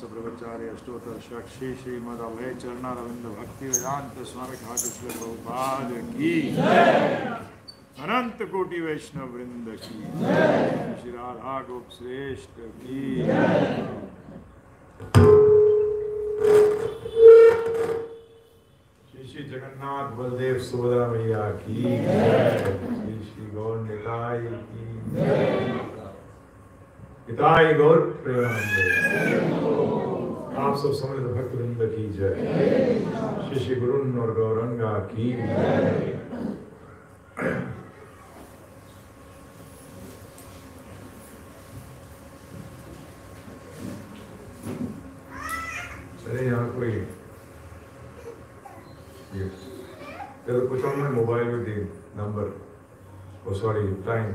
परमहंस प्रभुचार्य अष्टोत्तर श्री श्रीमद अभय चरणारविंद भक्ति वेदांत स्वामी ठाकुर श्री प्रभुपाद की अनंत कोटि वैष्णव वृंद की श्री राधा गोप श्रेष्ठ की श्री जगन्नाथ बलदेव सुभद्रा मैया की श्री गौर निताई की निताई गौर प्रेमानंद। आप सब समृद्ध भक्त वृंद की जय। श्री गुरुन और गौरंगा की अरे यहाँ कोई तो कुछ और मोबाइल में दी नंबर ओ सॉरी टाइम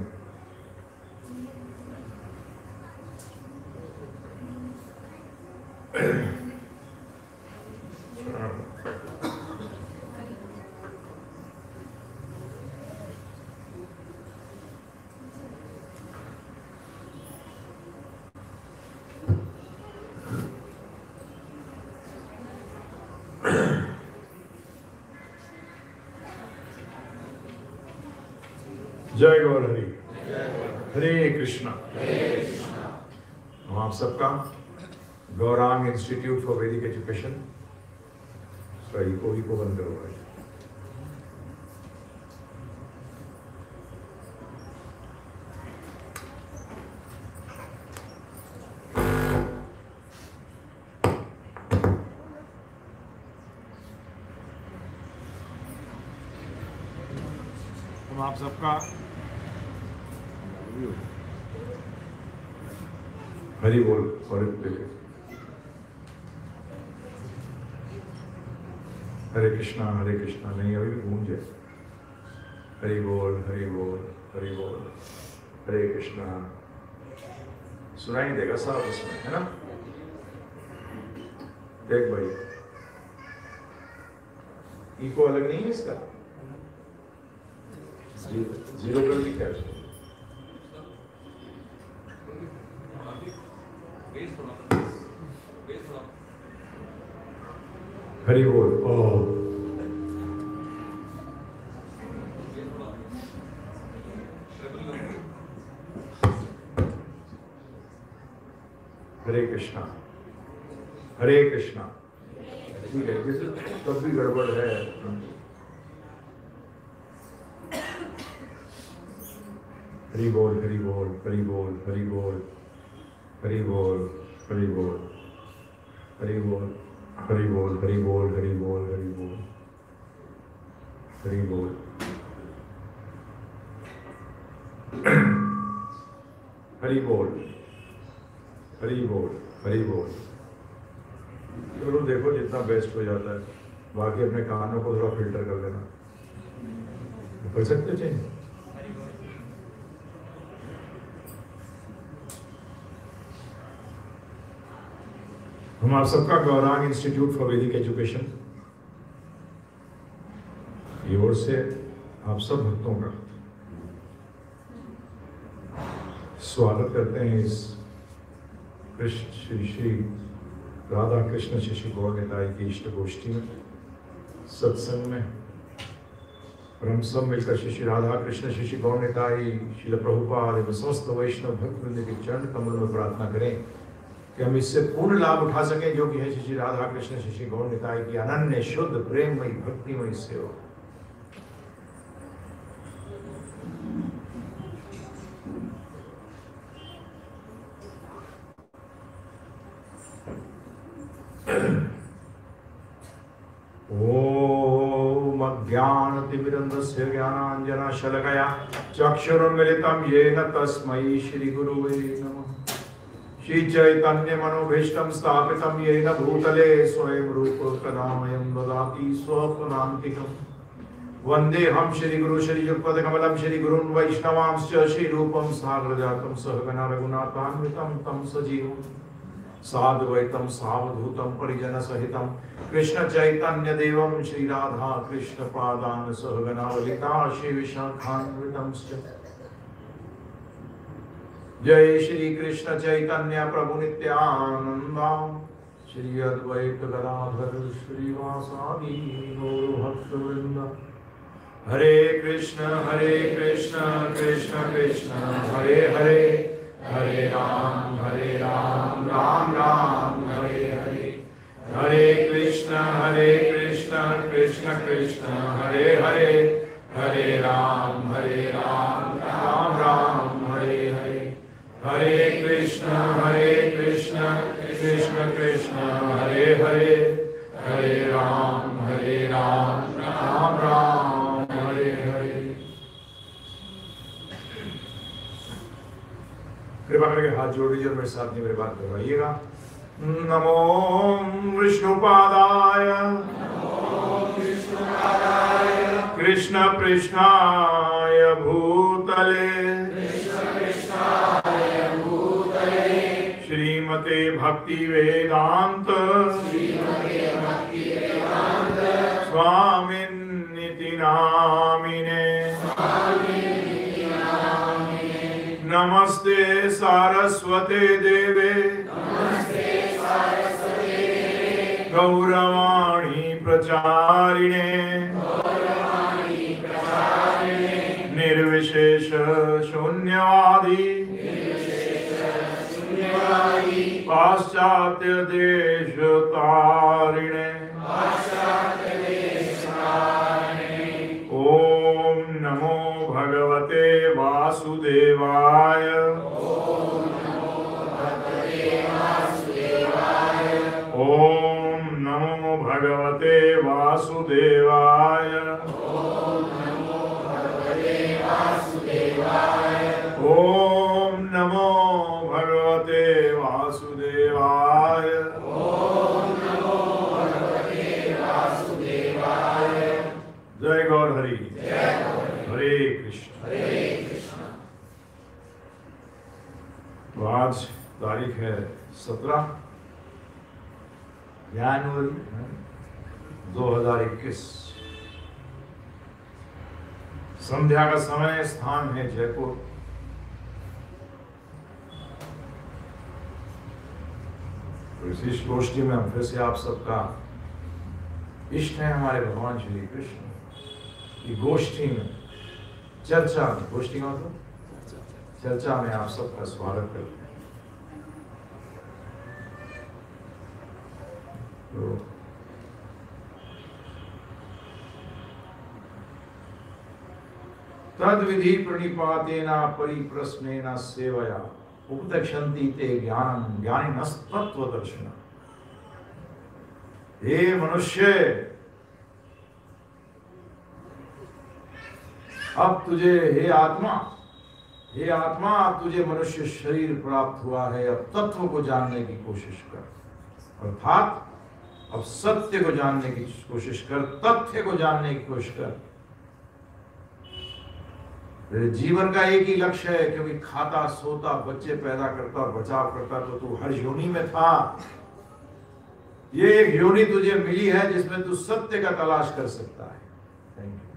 जय गौर हरि। हरे कृष्णा। हम आप सबका Gauranga institute for Vedic education को बंद करो भाई। हम आप सबका हरि बोल और हरे कृष्णा नहीं अभी भी गूंज है। हरि बोल हरि बोल हरे कृष्णा। सुनाई देगा साहब उसमें, है ना? देख भाई इको अलग नहीं है इसका, जीरो कर दी क्या? हरि बोल। हरे कृष्णा ठीक है, तब भी गड़बड़ है। हरि बोल हरि बोल हरि बोल हरि बोल हरि बोल हरि बोल हरि बोल हरि बोल हरि बोल हरि बोल हरि बोल हरि बोल। हरि बोल हरि बोल हरि बोल। चलो देखो जितना बेस्ट हो जाता है, बाकी अपने कानों को थोड़ा फिल्टर कर लेना। कर सकते चेंज? हम आप सबका Gauranga institute for Vedic education की ओर से आप सब भक्तों का स्वागत करते हैं इस श्री राधा कृष्ण शिशु गौर निताई की इष्ट गोष्ठी में, सत्संग में। और हम सब मिलकर श्री राधा कृष्ण शिशु गौर निताई श्रील प्रभुपाद एवं समस्त वैष्णव भक्त वृंद के चरण कमल में प्रार्थना करें कि हम इससे पूर्ण लाभ उठा सकें, जो कि है श्री राधा कृष्ण शिशु गौर निताई की अनन्य शुद्ध प्रेममयी भक्तिमयी सेवा। ओम अज्ञानतिमिरन्धस्य ज्ञानाञ्जनशलाकया चक्षुरुन्मिलितं येन तस्मै श्रीगुरुवे नमः। श्री चैतन्य मनोभीष्टं स्थापितं येन भूतले स्वयं रूप कदामयं ददाति स्वपदान्तिकम्। वन्देऽहं श्रीगुरु श्रीयुगपदकमलं श्रीगुरुन् वैष्णवांश्च श्रीरूपं साग्रजातं सहगणा रघुनाथान्वितं तं सजीवं साद्वैतं सावधूतं परिजनसहितं कृष्ण चैतन्य देवं श्री राधा कृष्ण पादान सहगणा ललिता श्री विशाखान्वितं जय श्री कृष्ण चैतन्य प्रभु नित्यानंद श्री अद्वैत गदाधर श्रीवासादि गौरभक्तवृंद। हरे कृष्ण कृष्ण कृष्ण हरे हरे, हरे राम राम राम हरे हरे। हरे कृष्ण कृष्ण कृष्ण हरे हरे, हरे राम राम राम हरे हरे। हरे कृष्ण कृष्ण कृष्ण हरे हरे, हरे राम राम राम हरे हरे। कृपा करके हाथ जोड़ लीजिए और मेरे साथ में मेरे बात करवाइएगा। नमो विष्णुपादाय कृष्ण पृष्ठाय भूतले श्रीमते भक्ति वेदांत स्वामिन्निति नामिने। नमस्ते सारस्वते देवे गौरवाणी प्रचारिणे निर्विशेष शून्यवादी पाश्चात्य देश तारिणे। ओम नमो भगवते वासुदेवाय। ओम नमो भगवते वासुदेवाय। ओम नमो भगवते वासुदेवाय। जय गौर हरि। हरे कृष्ण। तो आज तारीख है 17 जनवरी 2021। संध्या का समय, स्थान है जयपुर। इस गोष्ठी में हम फिर से आप सबका इष्ट है हमारे भगवान श्री कृष्ण की गोष्ठी में, चर्चा में, गोष्ठी में मतलब चर्चा में आप सबका स्वागत करते हैं। तो तद विधि प्रणिपातेना परिप्रश्नेना सेवया उपदक्षन्ति ते ज्ञानम ज्ञानिनस्तत्वदर्शिनः। हे मनुष्य, अब तुझे, हे आत्मा अब तुझे मनुष्य शरीर प्राप्त हुआ है। अब तत्व को जानने की कोशिश कर, अर्थात अब सत्य को जानने की कोशिश कर, तथ्य को जानने की कोशिश कर। तेरे जीवन का एक ही लक्ष्य है, क्योंकि खाता, सोता, बच्चे पैदा करता और बचाव करता तो तू हर योनि में था। ये एक योनि तुझे मिली है जिसमें तू सत्य का तलाश कर सकता है। Thank you.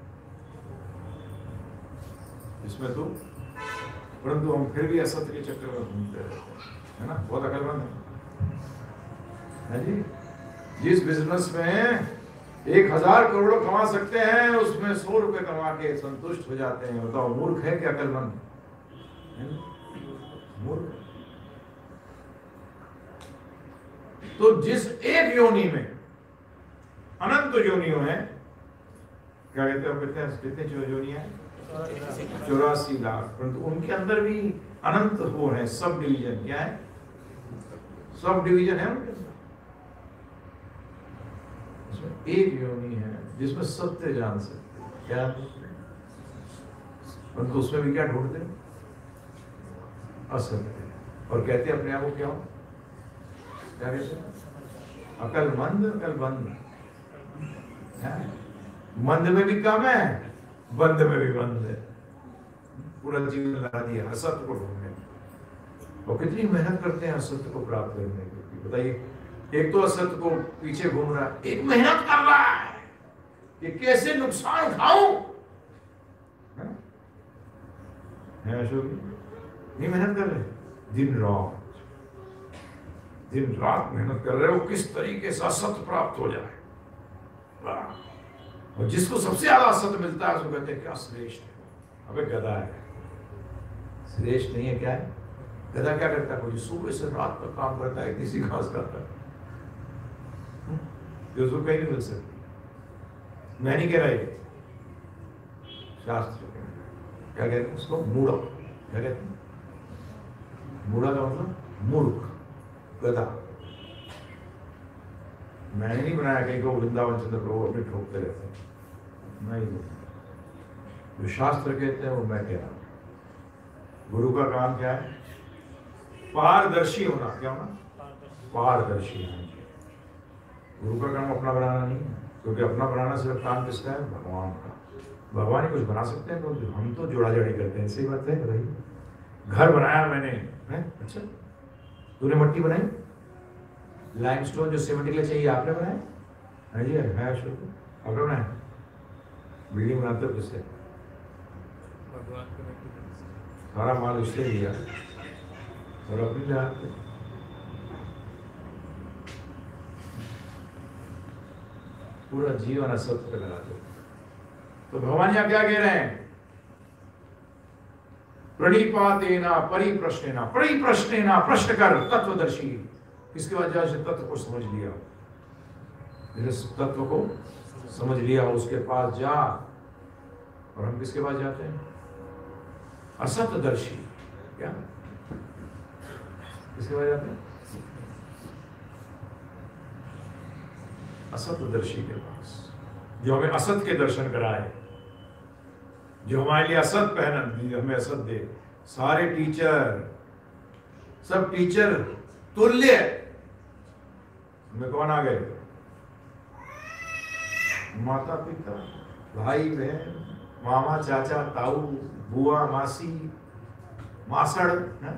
इसमें तू, परंतु हम फिर भी असत्य के चक्कर में घूमते रहते हैं, है ना। बहुत अकलमंद है जी। जिस बिजनेस में 1000 करोड़ कमा सकते हैं, उसमें 100 रुपए कमा के संतुष्ट हो जाते हैं। बताओ, मूर्ख है क्या अकलमंद? मूर्ख। तो जिस एक योनि में अनंत योनियों है, क्या कहते हो, कितने योनियां हैं? 84 लाख। परंतु उनके अंदर भी अनंत वो है, सब डिवीजन। क्या है? सब डिवीजन है उनके अंदर। उसमें एक योनि है जिसमें सत्य जान सकते हैं। क्या? परंतु उसमें भी क्या ढूंढते हैं? असत्य। और कहते अपने आप को क्या हो? क्या कहते हैं? अकलमंद है। मंद में भी कम है, बंद में भी बंद है। पूरा जीवन लगा दिया असत्य को ढूंढने। और कितनी मेहनत करते हैं असत्य को प्राप्त करने के लिए, बताइए। एक तो असत्य को पीछे घूम रहा है, एक मेहनत कर रहा है कि कैसे नुकसान उठाऊं। है अशोक? नहीं मेहनत कर रहे दिन रात। दिन रात मेहनत कर रहे हो किस तरीके से असत्य प्राप्त हो जाए। और जिसको सबसे ज्यादा असत्य मिलता है उसको कहते हैं क्या श्रेष्ठ है। अबे गधा है, श्रेष्ठ नहीं है। क्या है गधा? क्या करता है? कोई सुबह से रात तक काम करता है, किसी घास करता है, जो उसको कहीं नहीं मिल सकती। मैं नहीं कह रहा ये, शास्त्र क्या कहते हैं उसको? मूढ़। क्या कहते हैं? मूढ़ा का मतलब मूर्ख, गधा। मैंने नहीं बनाया कहीं को वृंदावन चंद्र प्रभु अपने ठोकते रहते हैं, नहीं। जो शास्त्र कहते हैं वो मैं कह रहा हूं। गुरु का काम क्या है? पारदर्शी होना। क्या होना? पारदर्शी होना। गुरु का काम अपना बनाना नहीं है, क्योंकि अपना बनाना सिर्फ काम किसका है? भगवान का। भगवान ही कुछ बना सकते हैं, तो हम तो जोड़ा जोड़ी करते हैं। सही बात है भाई। घर बनाया मैंने है, अच्छा तूने मट्टी बनाई? लाइमस्टोन जो सीमेंट के लिए चाहिए आपने बनाया? हाँ जी है, अशोक आपने बनाया? बिल्डिंग बनाते हो किससे? सारा माल उससे लिया और अपनी जहां पे पूरा जीवन असत्य पे लगा दो। तो भगवान यहाँ क्या कह रहे हैं? प्रणिपातेना परिप्रश्नेना, परिप्रश्नेना प्रश्न कर तत्वदर्शी। इसके बाद जैसे तत्व को समझ लिया, इस तत्व को समझ लिया, उसके पास जा। और हम किसके पास जाते हैं? असत्यदर्शी। क्या किसके पास जाते हैं? असत्यदर्शी के पास, जो हमें असत के दर्शन कराए, जो हमारे लिए असत पहन, हमें असत दे। सारे टीचर, सब टीचर तुल्य। हमें कौन आ गए? माता पिता, भाई बहन, मामा चाचा ताऊ बुआ मासी मासड़,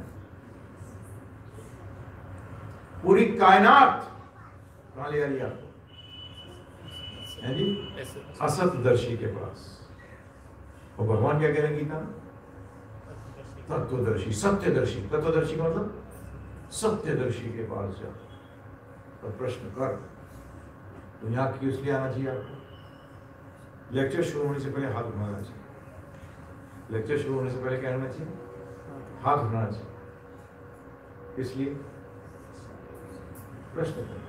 पूरी कायनात कहाँ ले आ रही आपको? है जी असतदर्शी के पास। और भगवान क्या कह रहे हैं गीता? तत्वदर्शी, सत्यदर्शी। तत्वदर्शी का मतलब सत्यदर्शी के पास जा। तो प्रश्न कर, तो यहाँ किस लिए आना चाहिए आपको? लेक्चर शुरू होने से पहले हाथ उठाना चाहिए। लेक्चर शुरू होने से पहले क्या होना चाहिए? हाथ उठाना चाहिए। इसलिए प्रश्न करें।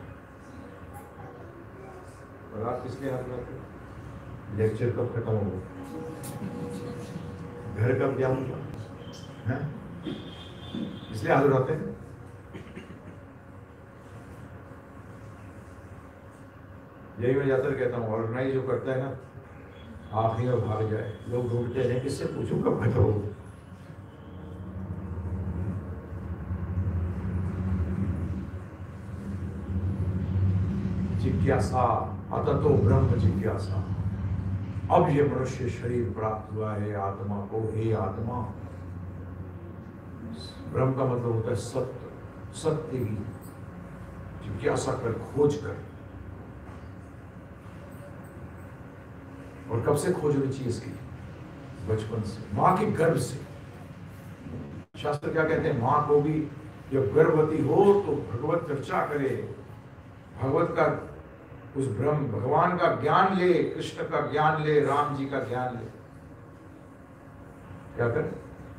और आप किसलिए हाथ उठाते? लेक्चर कब खत्म होगा? घर कब जाऊंगा? इसलिए हाथ उठाते हैं। यही मैं ज्यादातर कहता हूँ, ऑर्गेनाइज जो करता है ना, आखिरी में भाग जाए। लोग ढूंढते हैं किससे पूछूं कब खत्म हो। जिज्ञासा, अततो ब्रह्म जिज्ञासा। अब ये मनुष्य शरीर प्राप्त हुआ है आत्मा को। हे आत्मा, ब्रह्म का मतलब होता है सत्य। सत्य की जिज्ञासा कर, खोज कर। और कब से खोज होनी चाहिए इसकी? बचपन से, माँ के गर्भ से। शास्त्र क्या कहते हैं? माँ को भी जब गर्भवती हो तो भगवत चर्चा करे, भगवत का, उस ब्रह्म भगवान का ज्ञान ले, कृष्ण का ज्ञान ले, राम जी का ज्ञान ले। क्या कर?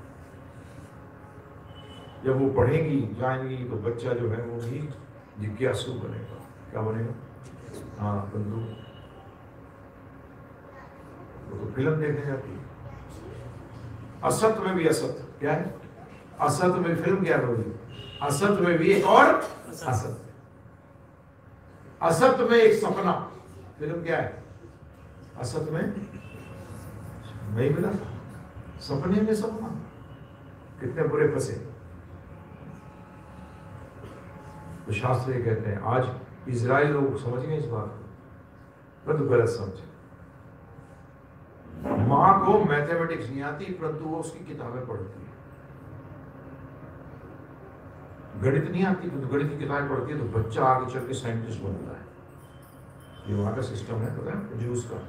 जब वो पढ़ेंगी जाएंगी तो बच्चा जो है वो भी जिज्ञासु बनेगा। क्या बनेगा? हाँ बंधु। तो फिल्म देखने जाती है। असत्य में भी असत्य। क्या है? असत्य में फिल्म क्या होगी? असत्य में भी एक और असत्य। असत्य में एक सपना। फिल्म क्या है? असत्य में नहीं मिला, सपने में सपना। कितने बुरे फंसे। तो शास्त्र ये कहते हैं, आज इजराइल लोग समझ गए इस बात को, तो गलत समझे। माँ को मैथमेटिक्स नहीं आती, परंतु वो उसकी किताबें पढ़ती है। गणित नहीं आती, तो गणित की किताबें पढ़ती है, तो बच्चा आगे चल के साइंटिस्ट बनता है। ये वहां का सिस्टम है, पता है, जूस का।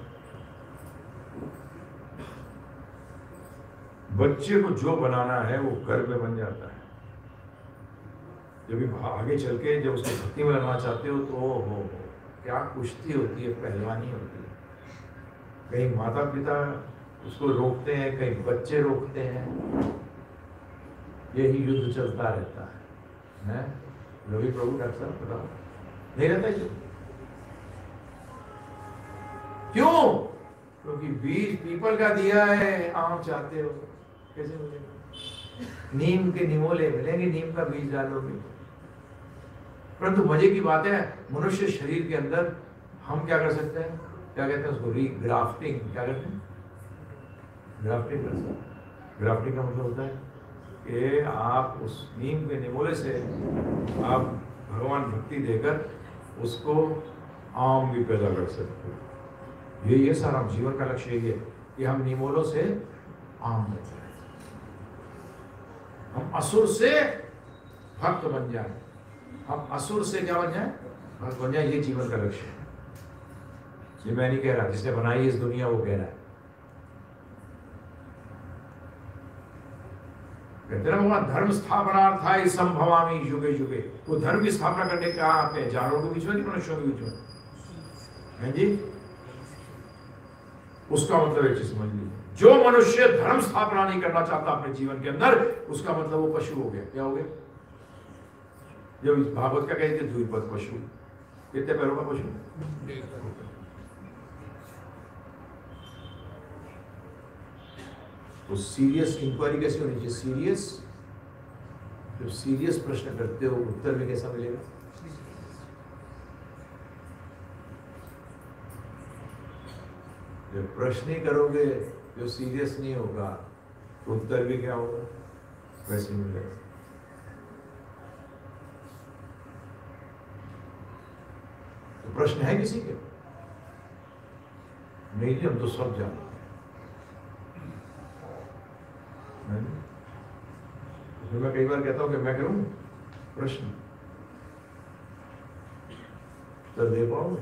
बच्चे को जो बनाना है वो घर में बन जाता है। जब भी आगे चल के जब उसको भक्ति में लगाना चाहते हो तो हो क्या कुश्ती होती है, पहलवानी होती है। कहीं माता पिता उसको रोकते हैं, कहीं बच्चे रोकते हैं, यही युद्ध चलता रहता है। रवि प्रभु डॉक्टर साहब बताओ, नहीं रहता है क्यों? क्योंकि बीज पीपल का दिया है, आम चाहते हो, कैसे मिलेगा? नीम के निमोले मिलेंगे, नीम का बीज डालोगे। परंतु मजे की बात है, मनुष्य शरीर के अंदर हम क्या कर सकते हैं? क्या कहते हैं उसको? रीग्राफ्टिंग। क्या करते हैं? ग्राफ्टिंग कर सकते हैं। ग्राफ्टिंग का मतलब होता है कि आप उस नीम के निमोले से आप भगवान भक्ति देकर उसको आम भी पैदा कर सकते हो। ये सारा जीवन का लक्ष्य यही है कि हम निमोलों से आम बन जाए, हम असुर से भक्त बन जाए, हम असुर से क्या बन जाए? भक्त बन जाए। ये जीवन का लक्ष्य है। ये मैं नहीं कह रहा, जिसने बनाई इस दुनिया वो कह रहा है। कहते हैं भगवान धर्म स्थापनार्थाय संभवामि युगे युगे। वो धर्म की स्थापना करने क्या आते हैं? जानवरों के बीच में, मनुष्यों के बीच में, है जी। उसका मतलब एक चीज समझ लीजिए, जो मनुष्य धर्म स्थापना नहीं करना चाहता अपने जीवन के अंदर, उसका मतलब वो पशु हो गया। क्या हो गया? जब भागवत क्या कहते थे? द्विपद पशु। कितने पैरों का पशु? तो सीरियस इंक्वायरी कैसे होनी चाहिए? सीरियस, जब सीरियस प्रश्न करते हो उत्तर भी कैसा मिलेगा? जब प्रश्न ही करोगे जो सीरियस नहीं होगा तो उत्तर भी क्या होगा? वैसे मिलेगा। तो प्रश्न है किसी के? नहीं जी, हम तो सब जानते हैं। तो मैं कई बार कहता हूं कि मैं करूं प्रश्न, तो दे पाऊंगे?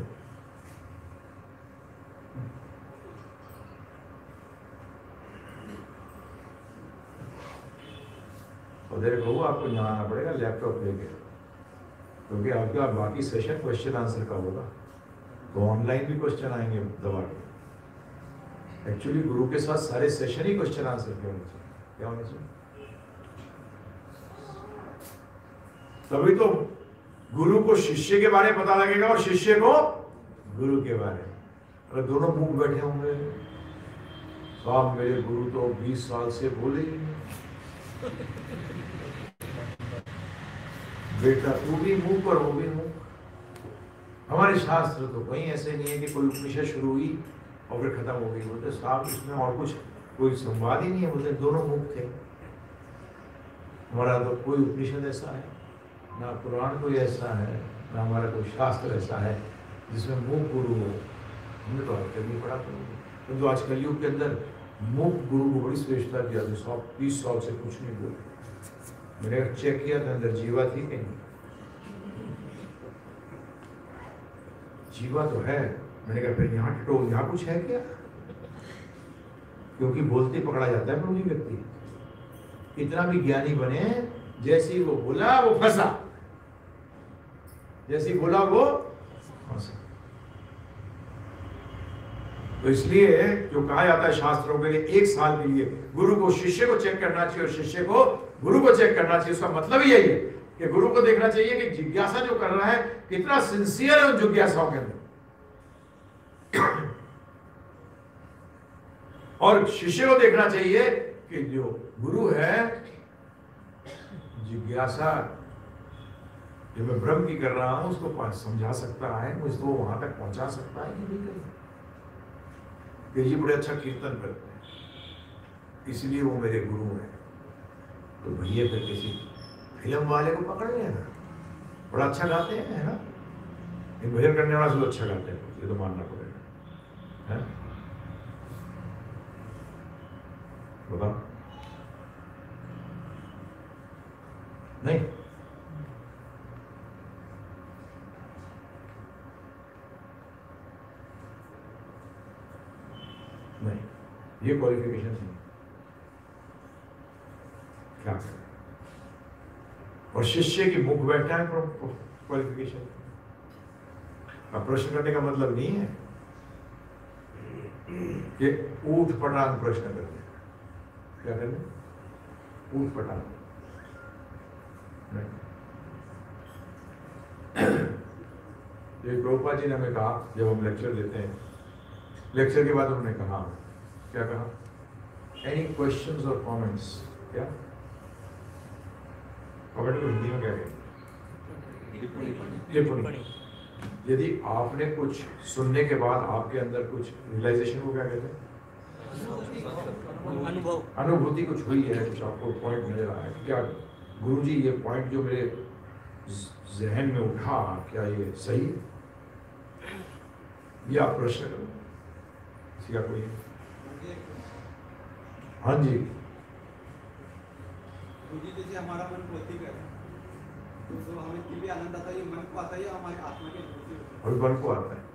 और देर को आपको यहाँ आना पड़ेगा लैपटॉप लेके, क्योंकि आपका बाकी सेशन क्वेश्चन आंसर का होगा, तो ऑनलाइन भी क्वेश्चन आएंगे दबा के। एक्चुअली गुरु के साथ सारे सेशन ही क्वेश्चन आंसर के होने चाहिए। क्या होने चाहिए? तभी तो गुरु को शिष्य के बारे में पता लगेगा और शिष्य को गुरु के बारे में। अगर दोनों मुंह बैठे होंगे, साहब मेरे गुरु तो 20 साल से बोले ही नहीं, बेटा तू भी मुंह पर, वो भी मुंह। हमारे शास्त्र तो कहीं ऐसे नहीं है कि कोई उपनिषद शुरू हुई और फिर खत्म हो गई। बोलते साहब इसमें और कुछ कोई संवाद ही नहीं है। बोलते दोनों मुख थे। हमारा तो कोई उपनिषद ऐसा है ना, पुराण कोई ऐसा है ना, हमारा कोई शास्त्र ऐसा है जिसमें मुख गुरु हो। हमने तो आज नहीं पढ़ा करोगे, तो आज कलयुग के अंदर मुख गुरु को बड़ी श्रेष्ठता दिया। 120 साल से कुछ नहीं बोले। मैंने चेक किया था अंदर जीवा थी कहीं? जीवा तो है। मैंने कहा फिर यहाँ टटोल, यहाँ कुछ है क्या? क्योंकि बोलते पकड़ा जाता है प्रभु जी व्यक्ति। इतना भी ज्ञानी बने, जैसे ही वो बोला वो फंसा, जैसे ही बोला वो फंसा। तो इसलिए जो कहा जाता है शास्त्रों के लिए, 1 साल के लिए गुरु को शिष्य को चेक करना चाहिए और शिष्य को गुरु को चेक करना चाहिए। उसका मतलब ही यही है कि गुरु को देखना चाहिए कि जिज्ञासा जो कर रहा है कितना सिंसियर है उन जिज्ञासाओं के अंदर, और शिष्य को देखना चाहिए कि जो गुरु है जिज्ञासा जो मैं ब्रह्म की कर रहा हूं उसको समझा सकता है, मुझको वहां तक पहुंचा सकता है कि नहीं। कि जी बड़े अच्छा कीर्तन करते हैं इसलिए वो मेरे गुरु हैं। तो भैया फिर किसी फिल्म वाले को पकड़ लेना, बड़ा अच्छा गाते हैं, है ना, इन भजन करने वाले से अच्छा गाते हैं, ये तो मानना पड़ेगा, है? बताओ नहीं? नहीं, ये क्वालिफिकेशन नहीं। क्या करें? और शिष्य की मुख बैठा है क्वालिफिकेशन। अब प्रश्न करने का मतलब नहीं है कि ऊट पटांग प्रश्न करने, क्या करने, ऊट पटांग नहीं। ये प्रभुपाद जी ने हमें कहा जब हम लेक्चर देते हैं, लेक्चर के बाद उन्होंने कहा, क्या कहा, एनी क्वेश्चंस और कमेंट्स, क्या कमेंट को हिंदी में क्या कहें, टिप्पणी। यदि आपने कुछ सुनने के बाद आपके अंदर कुछ रियलाइजेशन को क्या कहते हैं, अनुभूति कुछ हुई है, कुछ आपको पॉइंट नजर आया है, क्या गुरुजी ये पॉइंट जो मेरे जहन में उठा, क्या ये सही है, ये आप प्रश्न करो, इसका कोई। हाँ जी, जैसे हमारा मन भौतिक है तो हमें दिव्य आनंद आता है, ये मन को आता है या हमारे आत्मा के अनुभूति होती है? अभी मन को आता है,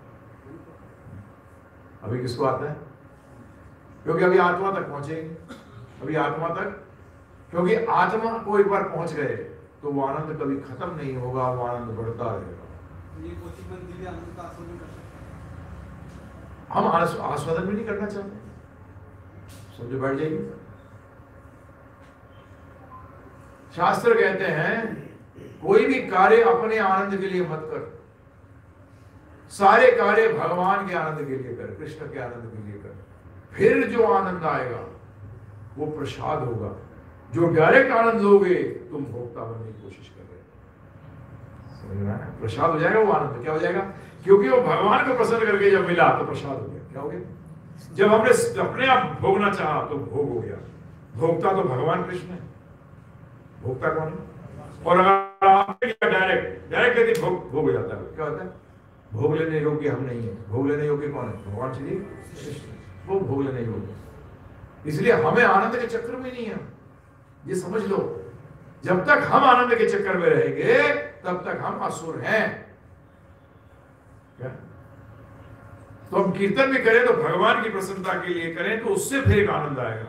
अभी किसको आता है, क्योंकि अभी आत्मा तक पहुंचेंगे, अभी आत्मा तक, क्योंकि आत्मा को एक बार पहुंच गए तो वो आनंद कभी खत्म नहीं होगा, वो आनंद बढ़ता रहेगा। ये भौतिक मन दिव्य आनंद का आस्वादन कर सकता है? हम आस्वादन भी नहीं करना चाहते, समझो, बैठ जाइए। शास्त्र कहते हैं कोई भी कार्य अपने आनंद के लिए मत कर, सारे कार्य भगवान के आनंद के लिए कर, कृष्ण के आनंद के लिए कर, फिर जो आनंद आएगा वो प्रसाद होगा। जो डायरेक्ट आनंद लोगे तुम भोक्ता बनने की कोशिश कर रहे हो, समझ में आया? प्रसाद हो जाएगा वो आनंद, क्या हो जाएगा, क्योंकि वो भगवान को प्रसन्न करके जब मिला तो प्रसाद हो गया। क्या हो गया, जब हमने अपने आप भोगना चाहा तो भोग हो गया। भोक्ता तो भगवान कृष्ण है, भोक्ता कौन है? और अगर आपने डायरेक्ट यदि भोग हो जाता है, क्या होता है, भोग लेने योग्य हम नहीं है। भोग लेने योग्य कौन है, भगवान श्री कृष्ण, वो भोग लेने योग्य। इसलिए हमें आनंद के चक्कर में नहीं है, ये समझ लो। जब तक हम आनंद के चक्कर में रहेंगे तब तक हम असुर हैं। क्या? तो हम कीर्तन भी करें तो भगवान की प्रसन्नता के लिए करें, तो उससे फिर एक आनंद आएगा।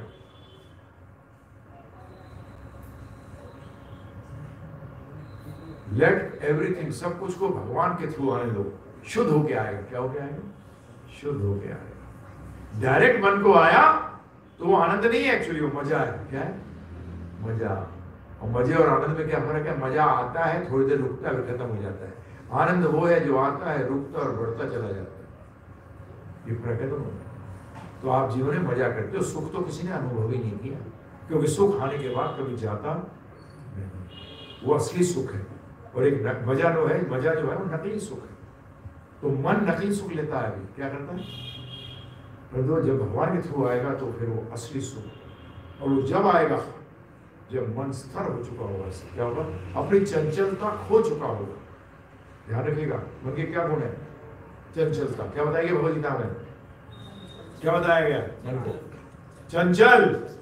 लेट एवरीथिंग, सब कुछ को भगवान के थ्रू आने दो, शुद्ध होके आएगा। क्या होके आएगा, शुद्ध होके आएगा। डायरेक्ट मन को आया तो वो आनंद नहीं है, एक्चुअली वो मजा है। क्या है, मजा। और मजे और आनंद में क्या फर्क है, मजा आता है, थोड़ी देर रुकता है, खत्म हो जाता है। आनंद वो है जो आता है, रुकता और बढ़ता चला जाता है। ये फर्क है दोनों। तो आप जीवन में मजा करते हो, सुख तो किसी ने अनुभव ही नहीं किया, क्योंकि सुख आने के बाद कभी जाता नहीं, वो असली सुख है। और एक मजा जो है, वो नकली सुख है। तो मन नकली सुख लेता है, अभी क्या करता है, पर जब भगवान के थ्रू आएगा तो फिर वो असली सुख। और वो जब आएगा जब मन स्थिर हो चुका होगा, क्या होगा, अपनी चंचलता खो चुका होगा। ध्यान रखिएगा, मन के क्या गुण है, चंचलता। क्या बताएंगे भगवद गीता में, क्या बताया गया, मन को चंचल।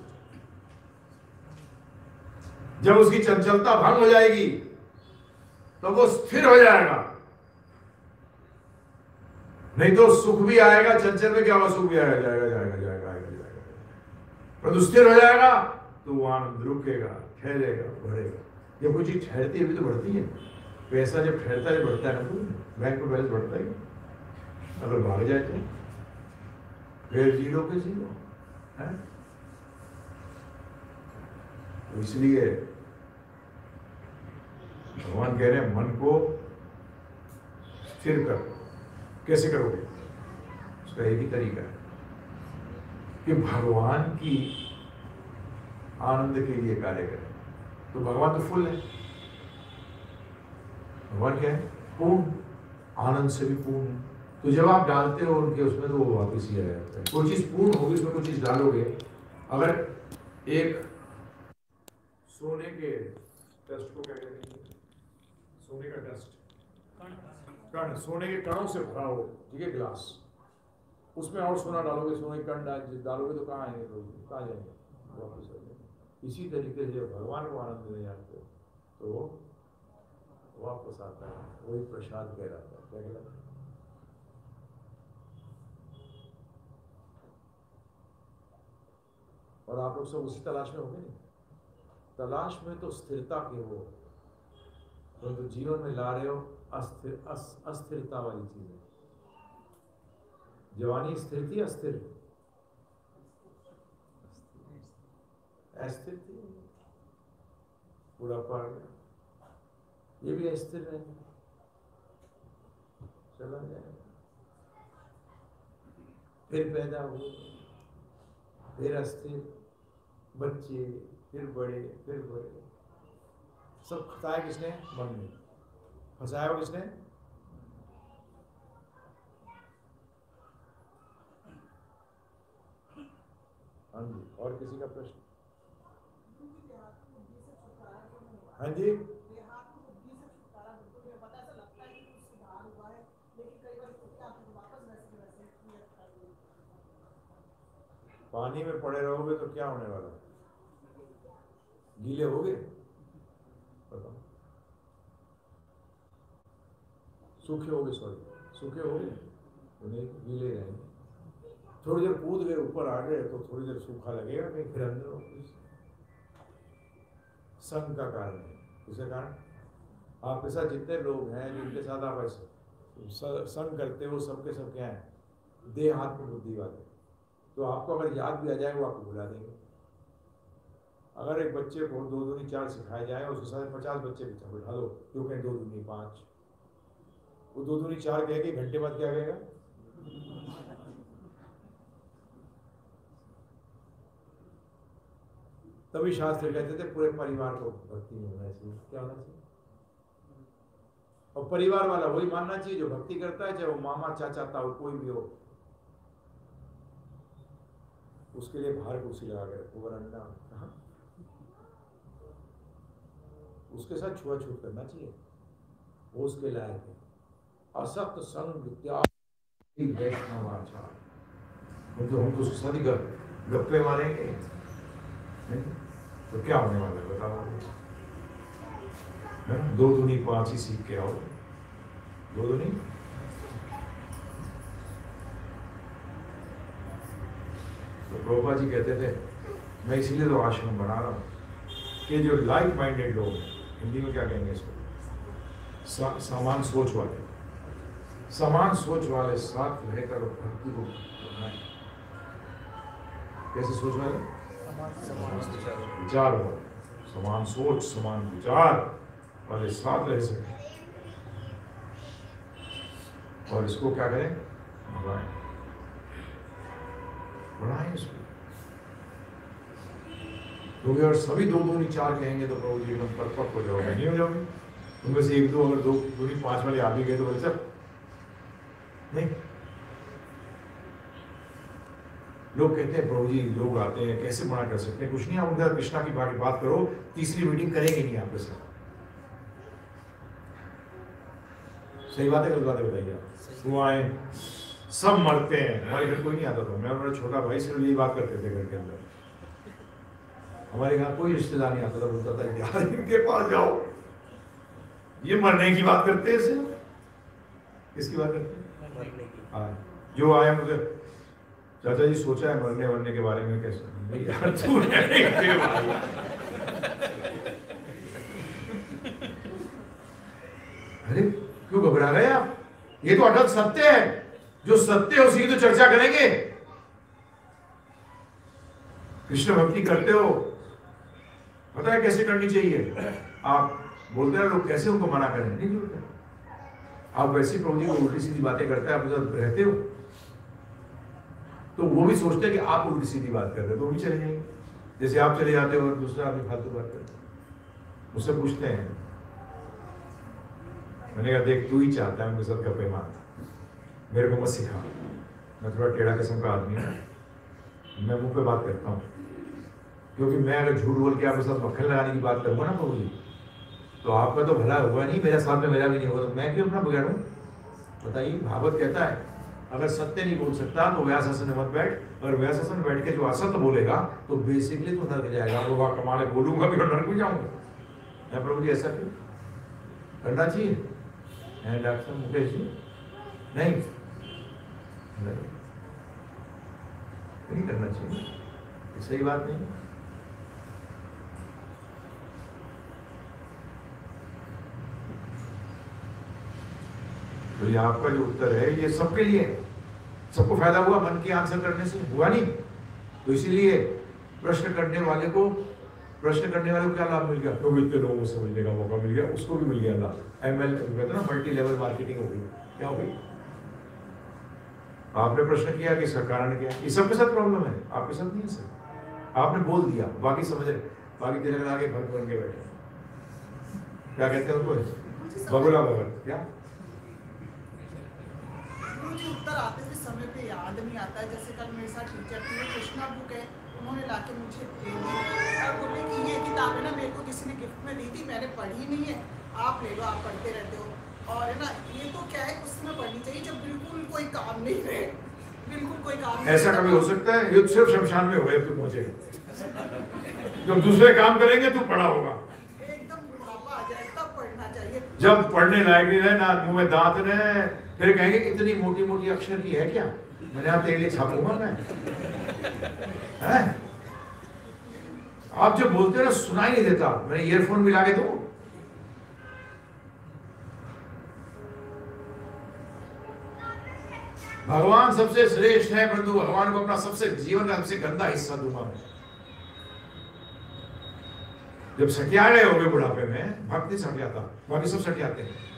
जब उसकी चंचलता भंग हो जाएगी तो वो स्थिर हो जाएगा। नहीं तो सुख भी आएगा, चंचल में क्या होगा, सुख भी आएगा, जाएगा। पर स्थिर हो जाएगा तो वो आनंद रुकेगा, ठहरेगा, बढ़ेगा। जब कोई चीज ठहरती है भी तो बढ़ती है। पैसा जब ठहरता है बढ़ता है ना, बैंक में बैलेंस बढ़ता है। अगर भाग जाए तो फिर जीरो पे जीरो है। तो इसलिए भगवान कह रहे हैं मन को स्थिर कर। कैसे करोगे, उसका एक ही तरीका है कि भगवान की आनंद के लिए कार्य करें। तो भगवान तो फुल है, भगवान क्या है, पूर्ण, आनंद से भी पूर्ण है। तो जब आप डालते हो उनके उसमें तो वो वापस ही आ जाता है। कोई चीज पूर्ण होगी, उसमें कोई चीज डालोगे। अगर एक सोने के डस्ट को क्या कहते हैं, सोने का डस्ट, कण, सोने के कणों से भरा हो, ठीक है, ग्लास, उसमें और सोना डालोगे, सोने के कण डालोगे तो कहाँ आएंगे, कहाँ जाएंगे, वापस आ जाएंगे। इसी तरीके से भगवान को आनंद देने जाते हो तो वापस आता है, वही प्रसाद कहलाता है। क्या कहलाता है, और आप लोग सब उसी तलाश में होंगे नहीं। तलाश में तो स्थिरता की हो, परंतु तो जीवन में ला रहे हो अस्थिरता वाली चीजें। जवानी स्थिर थी अस्थिर? अस्थिर थी, बुढ़ापा आ गया, ये भी अस्थिर रहेगा, चला जाएगा, फिर पैदा हुए, फिर अस्थिर, बच्चे, फिर बड़े, फिर बड़े, सब फंसाया किसने? मन में। फंसाया हो किसने? हाँ जी, और किसी का प्रश्न? हाँ जी, पानी में पड़े रहोगे तो क्या होने वाला? गीले होगे? बताओ। सूखे होगे, सॉरी, सूखे होगे तो नहीं, गीले रहेंगे। थोड़ी देर कूद गए, ऊपर आ गए तो थोड़ी देर सूखा लगेगा, कहीं फिर अंदर हो। संग का कारण है। दूसरे कारण, आपके साथ जितने लोग हैं जिनके साथ आप ऐसे संग करते हो, सबके सब क्या है? देहात्म बुद्धि वाले। तो आपको अगर याद भी आ जाए वो आपको भुला देंगे। अगर एक बच्चे को 2 दूनी 4 सिखाया जाए, उसके साथ 50 बच्चे बिठा दो, तो कहें 2 दूनी 5, वो 2 दूनी 4 कहेगी, घंटे बाद क्या कहेगा? तभी शास्त्र कहते थे पूरे परिवार को भक्ति में होना चाहिए। क्या होना चाहिए? और परिवार वाला वही मानना चाहिए जो भक्ति करता है, चाहे वो मामा, चाचा, ताऊ कोई भी हो। उसके लिए बाहर कुर्सी लगा के रखो, वरंडा, उसके साथ छुआछूत करना चाहिए, वो उसके लायक है। असक्त संग त्याग वैष्णवाचार, तो हम तो उसके साथ ही गप्पे मारेंगे तो क्या होने वाला है बताओ? 2 दूनी 5 ही सीख के आओ, 2 दूनी। तो प्रभुपाद जी कहते थे, मैं इसीलिए तो आश्रम बना रहा हूँ कि जो लाइक माइंडेड लोग हैं, हिंदी में क्या कहेंगे इसको? समान सोच वाले, समान सोच वाले साथ रहकर भक्ति को बनाए। कैसे सोच वाले? विचार वाले, समान सोच, समान विचार वाले साथ रह सके, और इसको क्या करें? बढ़ाएं, बढ़ाएं इसको। क्योंकि अगर सभी 2 दूनी 4 कहेंगे तो प्रभु जी एकदम परफेक्ट हो जाओगे, नहीं हो जाओगे। उनमें से 1 2 अगर 2 दूनी 5 वाले आ भी गए तो बोले सर नहीं। लोग कहते हैं प्रभु जी, लोग आते हैं कैसे मना कर सकते हैं? कुछ नहीं, आप उनका कृष्णा की बात करो, तीसरी मीटिंग करेंगे नहीं आपके साथ। सही बात है, गलत बात है बताइए? वो आए, सब मरते हैं, हमारे घर कोई नहीं आता था, मैं और मेरा छोटा भाई सिर्फ यही बात करते थे घर के अंदर। हमारे यहाँ कोई रिश्तेदार नहीं आता था, बोलता था यार इनके पास जाओ, ये मरने की बात करते हैं। इसे किसकी बात करते हैं? हाँ, जो आया मुझे, चाचा जी सोचा है मरने वरने के बारे में? कैसे? नहीं यार तू अरे क्यों घबरा गए आप? ये तो अटल सत्य है, जो सत्य है उसी की तो चर्चा करेंगे। कृष्ण भक्ति करते हो, पता है कैसे करनी चाहिए? आप बोलते हैं लोग कैसे उनको मना करें, नहीं बोलते। आप वैसी प्रभु जी को उल्टी सीधी बातें करते हैं, आप उधर रहते हो तो वो भी सोचते हैं कि आप उल्टी सीधी बात कर रहे हो, तो भी चले जाएंगे। जैसे आप चले जाते हो और दूसरा आदमी फालतू बात करते हैं, उससे पूछते हैं, मैंने कहा देख तू ही चाहता है उनके साथ गप्पे मार, मेरे को मत सिखा, मैं थोड़ा टेढ़ा किस्म का आदमी हूँ, मैं मुंह पे बात करता हूँ। क्योंकि मैं अगर झूठ बोल के आपके साथ मक्खन लगाने की बात करूँगा ना प्रभु जी, तो आपका तो भला हुआ नहीं, मेरे साथ में मेरा भी नहीं होगा, तो मैं क्यों अपना बिगाड़ूं? बताइए। भागवत कहता है अगर सत्य नहीं बोल सकता तो व्यासासन में मत बैठ, और व्यासासन बैठ के जो असत्य बोलेगा तो बेसिकली तो नरक जाएगा। वो वाह कमाल, बोलूंगा भी और नरक भी जाऊंगा। मैं प्रभु जी ऐसा क्यों करना चाहिए? डॉक्टर मुकेश जी नहीं, नहीं करना चाहिए, सही बात नहीं। तो ये आपका जो उत्तर है ये सबके लिए है। सबको फायदा हुआ मन के आंसर करने से? हुआ नहीं। तो इसीलिए प्रश्न करने वाले को क्या लाभ मिल गया? तो इतने लोगों को समझने का मौका मिल गया, उसको भी मिल गया लाभ। ML कहते ना, मल्टी लेवल मार्केटिंग हो गई। क्या हो गई? आपने प्रश्न किया कि इसका कारण क्या है? ये सबके साथ प्रॉब्लम है, आपके साथ नहीं है सर। आपने बोल दिया, बाकी समझ रहे, बाकी तेरे आगे भक्त बन के बैठे। क्या कहते हैं उनको? बगुला भगत। क्या मुझे उत्तर आते हुए समय पे याद नहीं आता है। जैसे कल मेरे साथ टीचर थी, कृष्णा बुक है, उन्होंने लाके मुझे दे दी और बोले कि ये किताब है ना, मेरे को किसी ने गिफ्ट में दी थी, मैंने पढ़ी नहीं है, आप ले लो, आप पढ़ते रहते हो। और है ना, ये तो क्या है, उस समय पढ़नी चाहिए जब बिल्कुल कोई काम नहीं रहे, बिल्कुल कोई काम नहीं। ऐसा कभी हो सकता है? युद्ध सिर्फ शमशान में हुए तुम पहुंचे, जब दूसरे काम करेंगे तो पढ़ा होगा। एकदम बुढ़ापा आ जाए तब पढ़ना चाहिए, जब पढ़ने लायक नहीं रहे ना, मुंह में दांत रहे, फिर कहेंगे इतनी मोटी मोटी अक्षर की है क्या, मैंने आप तेरे लिए छापूंगा मैं। है? आप जो बोलते हो ना सुनाई नहीं देता, मैंने ईयरफोन मिला के दूं? भगवान सबसे श्रेष्ठ है, परंतु भगवान को अपना सबसे जीवन का सबसे गंदा हिस्सा दूंगा मैं। जब सटिया गए होगे बुढ़ापे में, भक्त नहीं सट जाता, बाकी सब सट जाते हैं।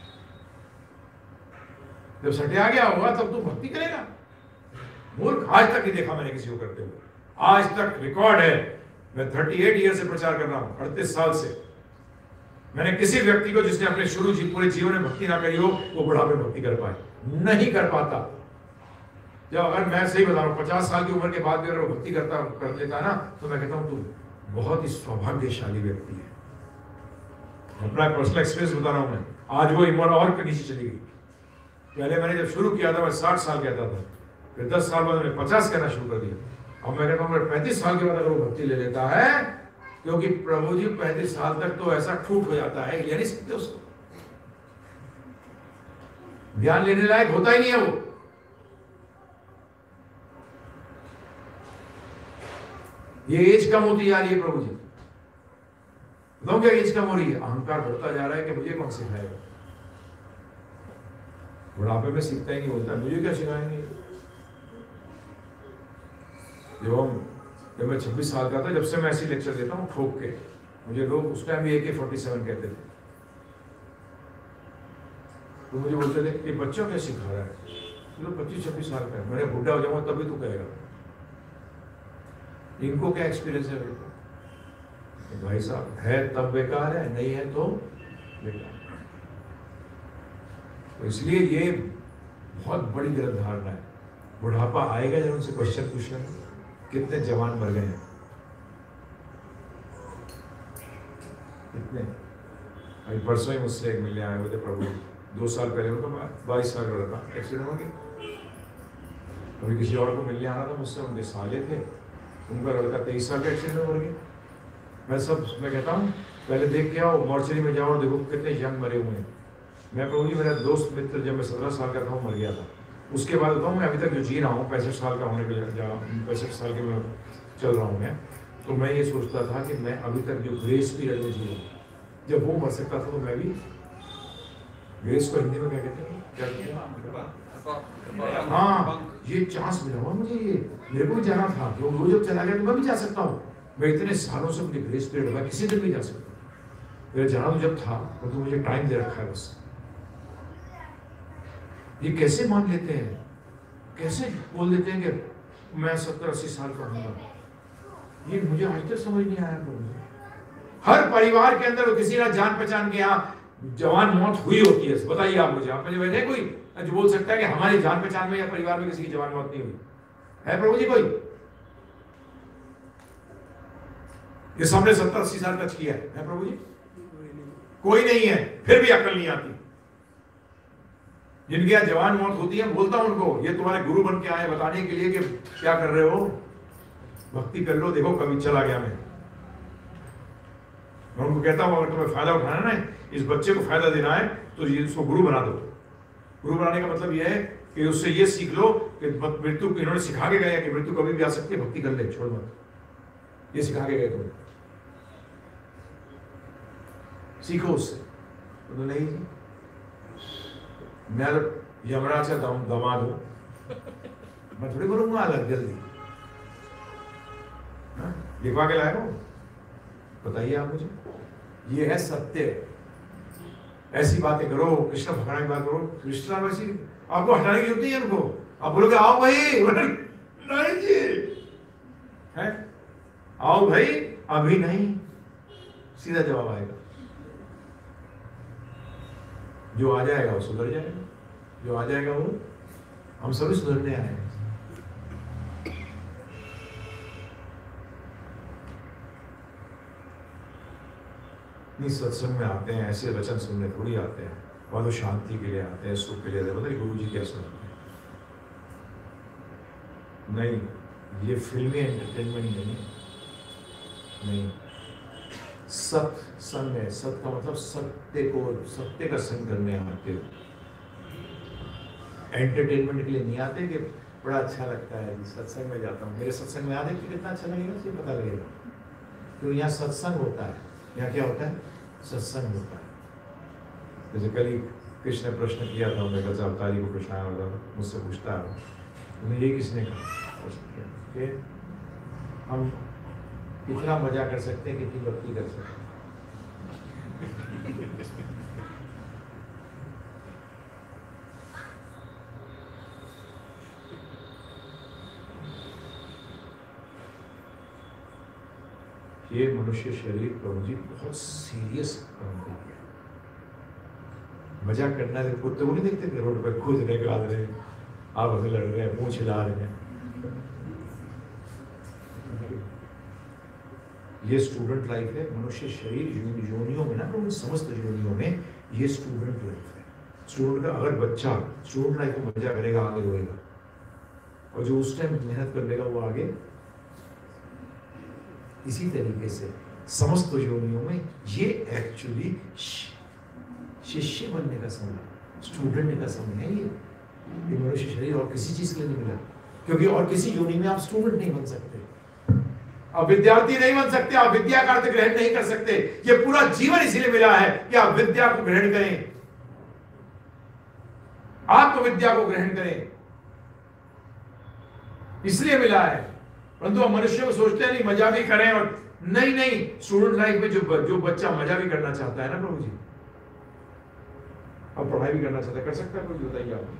जब सटिया गया होगा तब तू भक्ति करेगा। मूर्ख, आज तक नहीं देखा मैंने किसी को करते हुए। आज तक रिकॉर्ड है, मैं 38 ईयर से प्रचार कर रहा हूं, 38 साल से। मैंने किसी व्यक्ति को जिसने अपने पूरे जीवन में भक्ति ना करी हो, वो बुढ़ापे में भक्ति कर पाए, नहीं कर पाता। जब अगर मैं सही बता रहा हूं, 50 साल की उम्र के बाद भी अगर वो भक्ति कर लेता ना, तो मैं कहता हूं तू बहुत ही सौभाग्यशाली व्यक्ति है। अपना पर्सनल एक्सपीरियंस बता रहा हूं मैं। आज वो उम्र और नीचे चली गई। पहले मैंने जब शुरू किया था मैं 60 साल कहता था, फिर 10 साल बाद मैंने 50 कहना शुरू कर दिया। अब मैं कहता हूं 35 साल के बाद अगर वो भक्ति ले लेता है, क्योंकि प्रभु जी 35 साल तक तो ऐसा ठूठ हो जाता है, ले नहीं सकते उसको, ध्यान लेने लायक होता ही नहीं है वो। ये एज कम होती जा रही है प्रभु जी, बताओ क्या एज कम हो रही है? अहंकार बढ़ता जा रहा है कि मुझे कौन सिखाएगा। बुढ़ापे में सीखता ही नहीं, बोलता मुझे क्या सिखाएंगे। जब मैं 26 साल का था, जब से मैं ऐसी लेक्चर देता हूँ ठोक के, मुझे लोग उस टाइम भी AK-47 कहते थे, तो मुझे बोलते थे कि बच्चों क्या सिखा रहा है, तो 25-26 साल का है, मैंने बुढ़ा हो जाऊंगा तभी तू कहेगा। इनको क्या एक्सपीरियंस है बेटा? भाई साहब, है तब बेकार है, नहीं है तो बेकार। तो इसलिए ये बहुत बड़ी गलत धारणा है। बुढ़ापा आएगा जब उनसे क्वेश्चन पूछना, कितने जवान मर गए हैं, कितने। अभी परसों ही मुझसे एक मिलने आए हुए थे प्रभु, 2 साल पहले, उनका 22 साल का लड़का एक्सीडेंट हो गया। अभी किसी और को मिलने आना था मुझसे, उनके साले थे, उनका लड़का 23 साल का एक्सीडेंट हो गया। मैं कहता हूँ पहले देख के आओ, मॉर्चरी में जाओ और देखो कितने यंग मरे हुए हैं। मैं प्रभु जी, मेरा दोस्त मित्र जब मैं 17 साल का था वो मर गया था। उसके बाद बताऊँ, मैं अभी तक जो जी रहा हूँ, 65 साल का होने के लिए, 65 साल के मैं चल रहा हूँ मैं, तो मैं ये सोचता था कि मैं अभी तक जो ग्रेस पीरियड में जी रहा हूँ, जब वो मर सकता था तो मैं भी, ग्रेस को हिंदी में क्या कहते हैं, क्या कहते हैं? हाँ, ये चांस मिला हुआ मुझे, ये मेरे को भी जाना था, जो वो जब चला गया तो मैं भी जा सकता हूँ। मैं इतने सालों से मुझे ग्रेस पीरियड हुआ, किसी दिन भी जा सकता हूँ। मेरा जाना तो जब था, तो मुझे टाइम दे रखा है बस। ये कैसे मान लेते हैं, कैसे बोल देते हैं कि मैं 70-80 साल का हूँ? ये मुझे आज तक समझ नहीं आया। हर परिवार के अंदर किसी ना जान पहचान के यहाँ जवान मौत हुई होती है। बताइए आप मुझे, आप मुझे वैसे कोई जो बोल सकता है कि हमारी जान पहचान में या परिवार में किसी की जवान मौत नहीं हुई है? प्रभु जी कोई? ये सबने 70-80 साल टच किया है प्रभु जी? कोई नहीं है, फिर भी अकल नहीं आती। जिनकी जवान मौत होती है, बोलता हूं उनको, ये तुम्हारे गुरु बन के आए बताने के लिए कि क्या कर रहे हो, भक्ति कर लो, देखो कभी चला गया मैं उनको कहता हूं अगर तुम्हें फायदा उठाना है, इस बच्चे को फायदा देना है, तो इसको गुरु बना दो। गुरु बनाने का मतलब यह है कि उससे ये सीख लो कि मृत्यु, इन्होंने सिखा के गया कि मृत्यु कभी भी आ सकती है, भक्ति कर ले, छोड़ मत, ये सिखा के गए तुम्हें, सीखो उससे। तो नहीं जी, मैं यमराज का दामाद हूं, मैं थोड़ी बोलूंगा अलग जल्दी। लिखवा के लाए हो, बताइए आप मुझे। ये है सत्य। ऐसी बातें करो, कृष्ण भगवान की बात करो, कृष्ण वैसी आपको हटाने की जरूरत नहीं है उनको। आप बोलोगे आओ भाई, नहीं जी है, आओ भाई अभी नहीं, सीधा जवाब आएगा। जो आ जाएगा वो सुधर जाएगा, जो आ जाएगा वो, हम सभी सुधरने आए हैं। नहीं, सत्संग में आते हैं ऐसे वचन सुनने थोड़ी आते हैं, और तो शांति के लिए आते हैं, सुख के लिए आते हैं। बताइए गुरु जी क्या सुनाते हैं? नहीं, ये फिल्मी एंटरटेनमेंट नहीं है, नहीं। सत्संग है, सत्य का मतलब सत्य का संग करने आते हो। एंटरटेनमेंट के लिए नहीं आते कि बड़ा अच्छा लगता है सत्संग में जाता हूँ, मेरे सत्संग में आते कि कितना अच्छा लगेगा, मुझे पता लगेगा। क्यों? यहाँ सत्संग होता है। यहाँ क्या होता है? सत्संग होता है। जैसे कल ही कृष्ण ने प्रश्न किया था, मैं कल अवतारी को प्रश्न आया था, मुझसे पूछता है उन्हें ये किसने कहा प्रश्न किया कि हम कितना मजा कर सकते हैं, कितनी भक्ति कर सकते हैं। ये मनुष्य शरीर प्रभु जी बहुत सीरियस काम कर दिया। मजाक करना है, कुत्ते को नहीं देखते थे रोड पे खुद निकाल रहे हैं, आप हमें लड़ रहे हैं, पूंछ हिला रहे हैं। ये स्टूडेंट लाइफ है। मनुष्य शरीर योनियों में ना, प्रभु समस्त योनियों में ये स्टूडेंट लाइफ है। स्टूडेंट का अगर बच्चा स्टूडेंट लाइफ में मजा करेगा, आगे रोएगा, और जो उस टाइम मेहनत कर लेगा वो आगे। इसी तरीके से समस्त योनियों में ये एक्चुअली शिष्य बनने का समय, स्टूडेंट का समय है। ये मनुष्य शरीर और किसी चीज के लिए नहीं मिला, क्योंकि और किसी योनि में आप स्टूडेंट नहीं बन सकते, आप विद्यार्थी नहीं बन सकते, आप विद्या का अर्थ ग्रहण नहीं कर सकते। ये पूरा जीवन इसीलिए मिला है कि आप विद्या को ग्रहण करें, आत्मविद्या को ग्रहण करें, इसलिए मिला है। परंतु हम मनुष्य को सोचते हैं नहीं मजा भी करें, और नहीं, स्टूडेंट लाइफ में जो बच्चा मजा भी करना चाहता है ना प्रभु जी, और पढ़ाई भी करना चाहता है, कर सकता है कोई? बताइए आप।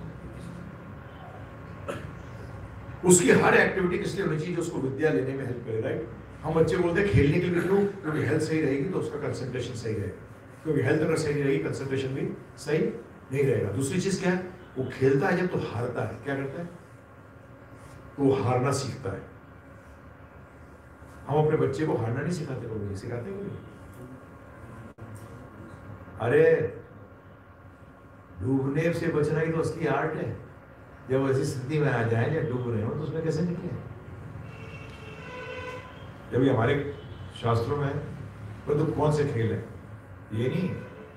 उसकी हर एक्टिविटी किस लिए होनी चाहिए? जो उसको विद्या लेने में हेल्प करे, राइट? हम बच्चे बोलते हैं खेलने के लिए क्यों? क्योंकि हेल्थ सही रहेगी तो उसका कंसंट्रेशन सही रहेगा, क्योंकि हेल्थ अगर सही नहीं रहेगी कंसंट्रेशन भी सही नहीं रहेगा। दूसरी चीज क्या है? वो खेलता है जब तो हारता है, क्या करता है? वो हारना सीखता है। हम अपने बच्चे को हारना नहीं सिखाते, वो सिखाते हैं। अरे डूबने से बचना ही तो असली आर्ट है। जब ऐसी स्थिति में आ जाए जब डूब रहे हो तो उसमें कैसे निकले? जब हमारे शास्त्रों में तो कौन से खेल है? ये नहीं,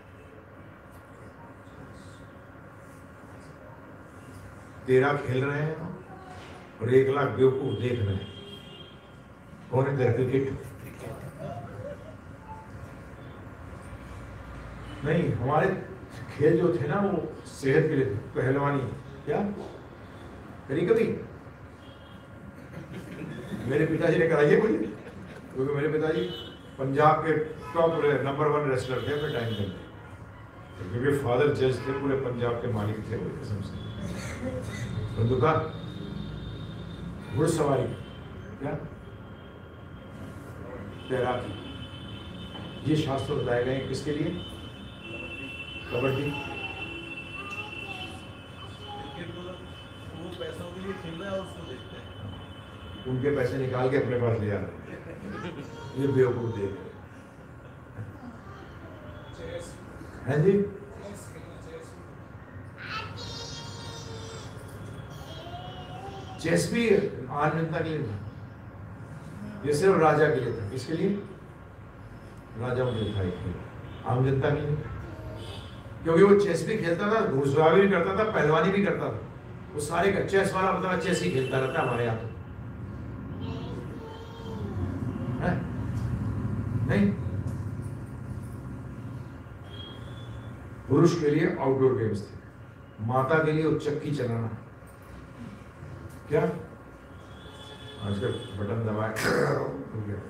तेरा खेल रहे हैं और 1 लाख बेवकूफ देख रहे हैं। कौन है तेरा? क्रिकेट नहीं, हमारे खेल जो थे ना वो सेहत के लिए थे। पहलवानी क्या करी कभी? मेरे पिताजी ने कराई है कोई? क्योंकि मेरे पिताजी पंजाब के टॉप नंबर 1 रेसलर थे अपने टाइम में, क्योंकि फादर जज थे, पूरे पंजाब के मालिक थे वो कसम से। बंदूका, घुड़सवारी, क्या तैराकी, ये शास्त्र बताए गए किसके लिए? कबड्डी। वो पैसों के लिए खेल रहा है, उसको देखते हैं, उनके पैसे निकाल के अपने पास ले आ रहे हैं, ये बेवकूफ देख रहे हैं जी। चेस भी आम जनता के लिए था, ये सिर्फ राजा के लिए था। किसके लिए? राजाओं के लिए था, आम जनता के लिए, क्योंकि वो चेस भी खेलता था, घुड़सवारी भी करता था, पहलवानी भी करता था। वो सारे का चेस वाला बता चेस ही खेलता रहता हमारे यहाँ है? नहीं, पुरुष के लिए आउटडोर गेम्स थे, माता के लिए उच्चक्की चलाना, क्या आजकल बटन दबाए हो गया।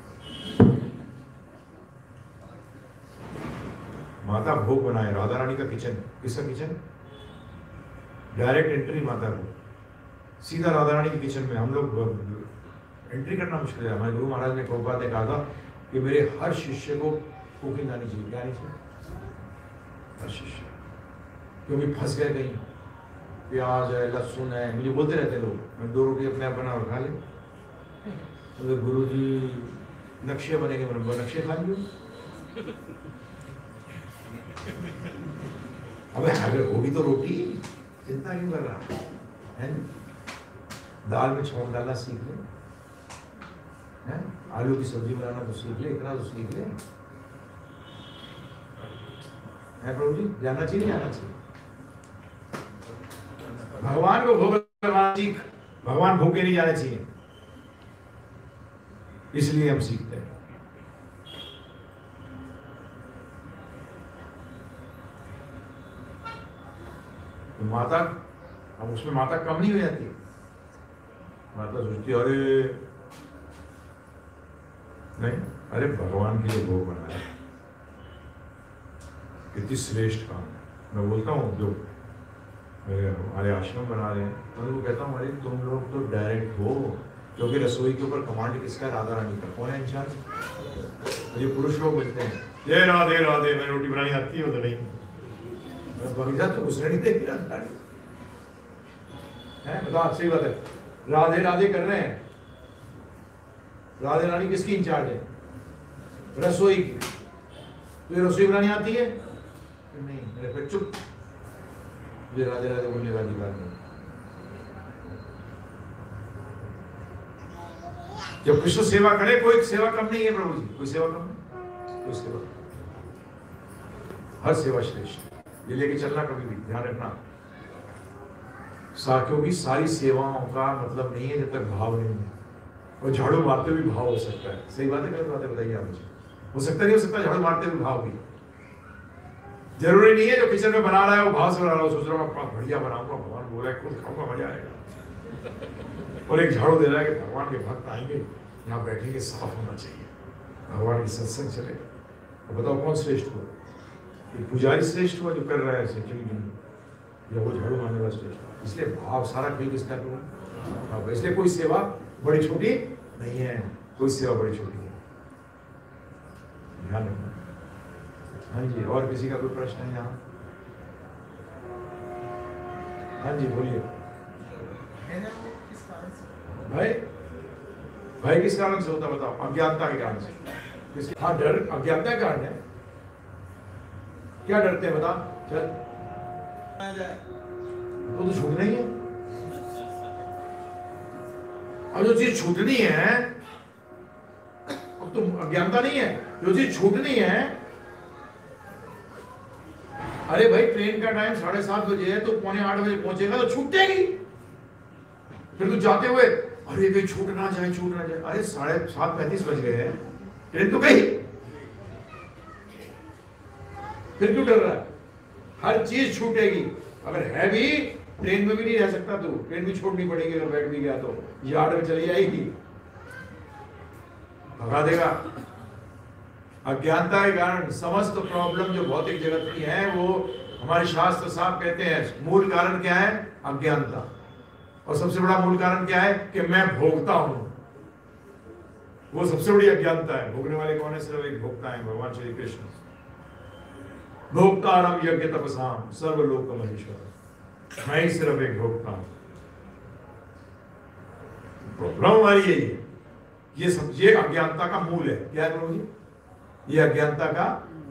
माता भोग बनाए, राधा रानी का किचन, किसका किचन? डायरेक्ट एंट्री माता को, सीधा राधा रानी के किचन में। हम लोग एंट्री करना मुश्किल है। हमारे गुरु महाराज ने प्रभुपाद ने कहा था कि मेरे हर शिष्य को कुकिंग आनी चाहिए। क्या आनी चाहिए? हर शिष्य, क्योंकि फंस गए कहीं, प्याज है, लहसुन है, मुझे बोलते रहते लोग, मैं 2 रोटी अपने आप बना और खा ले। तो गुरु जी नक्शे बनेंगे, मैंने नक्शे खा लियो। अबे अगर होगी तो रोटी, चिंता क्यों कर रहा है? दाल में छोंक डालना सीख ले, हैं? आलू की सब्जी बनाना तो सीख ले, इतना तो सीख ले। है प्रभु जी, जाना चाहिए नहीं आना चाहिए? भगवान को भोग लगाना सीख, भगवान भोग के नहीं जाने चाहिए, इसलिए हम सीखते हैं। तो माता, अब उसमें माता कम नहीं हो जाती। माता सोचती अरे नहीं, अरे भगवान के लिए भोग बनाया, कितनी श्रेष्ठ काम है। मैं बोलता हूँ जो हमारे आश्रम बना रहे हैं तो उनको कहता हूँ, अरे तुम लोग तो डायरेक्ट हो, क्योंकि रसोई के ऊपर कमांड किसका? राधा रानी का। कौन है इंचार्ज? ये पुरुष लोग बोलते हैं ये राधे राधे, मैं रोटी बनानी आती है तो नहीं, बगीचा तो घुसने नहीं देगी राधा रानी है। बताओ, सही बात है, राधे राधे कर रहे हैं, राधे रानी किसकी इंचार्ज है? रसोई की। तो ये रसोई बनानी आती है नहीं? मेरे फिर चुप, मुझे राधे राधे बोलने का अधिकार नहीं। जब कृष्ण सेवा करे, कोई सेवा कम नहीं है प्रभु जी, कोई सेवा कम नहीं, कोई सेवा, हर सेवा श्रेष्ठ। ये लेके चलना कभी भी ध्यान रखना। क्योंकि सारी सेवाओं का मतलब नहीं है जब तक भाव नहीं है। और झाड़ू मारते भी भाव हो सकता है। सही बात है, गलत बात है? बताइए आप मुझे। हो सकता नहीं हो सकता झाड़ू मारते भी भाव भी? जरूरी नहीं है जो किचन में बना रहा है वो भाव से बना रहा है, सोच रहा हूँ बढ़िया बनाऊंगा, भगवान बोला है खुद खाऊंगा, मजा आएगा। और एक झाड़ू दे रहा है कि भगवान के भक्त आएंगे, यहाँ बैठेंगे, साफ होना चाहिए, भगवान की सत्संग चले। तो बताओ कौन श्रेष्ठ हुआ? पुजारी श्रेष्ठ हुआ जो कर रहा है सेचुरी, या वो झाड़ू मारने वाला श्रेष्ठ? इसलिए भाव सारा खेल किसका करूँ? इसलिए कोई सेवा बड़ी छोटी नहीं है, कोई सेवा बड़ी छोटी है, ध्यान रखना। हाँ जी, और किसी का कोई प्रश्न है यहाँ? हाँ जी बोलिए। भाई भाई किस कारण से होता बताओ? अज्ञानता के कारण से। हाँ, डर अज्ञानता के कारण है। क्या डरते हैं बता? चल तो छूटना ही है। अब जो चीज छूटनी है, अब तो अज्ञानता नहीं है, जो चीज छूटनी है, अरे भाई ट्रेन का टाइम 7:30 बजे है तो 7:45 बजे पहुंचेगा तो छूट जाएगी। फिर तू जाते हुए अरे कहीं छूट ना जाए, छूट ना जाए, अरे 7:35 बज गए हैं, ट्रेन तो गई, फिर क्यों डर रहा है? हर चीज छूटेगी। अगर है भी, ट्रेन में भी नहीं रह सकता तू, ट्रेन भी छोड़नी पड़ेगी, अगर बैठ भी गया तो यार्ड में चली जाएगी, भगा देगा। अज्ञानता के कारण समस्त प्रॉब्लम जो भौतिक जगत की है, वो हमारे शास्त्र साहब कहते हैं मूल कारण क्या है? अज्ञानता। और सबसे बड़ा मूल कारण क्या है? कि मैं भोगता हूं, वो सबसे बड़ी अज्ञानता है। भोगने वाले कौन है? सिर्फ एक भोगता है, भगवान श्री कृष्ण। भोक्तारम यज्ञ तपसाम सर्वलोक महेश्वर, मैं ही सिर्फ एक भोगता हूं। प्रॉब्लम हमारी यही है, ये अज्ञानता का मूल है। क्या है प्रभु जी? ये अज्ञानता का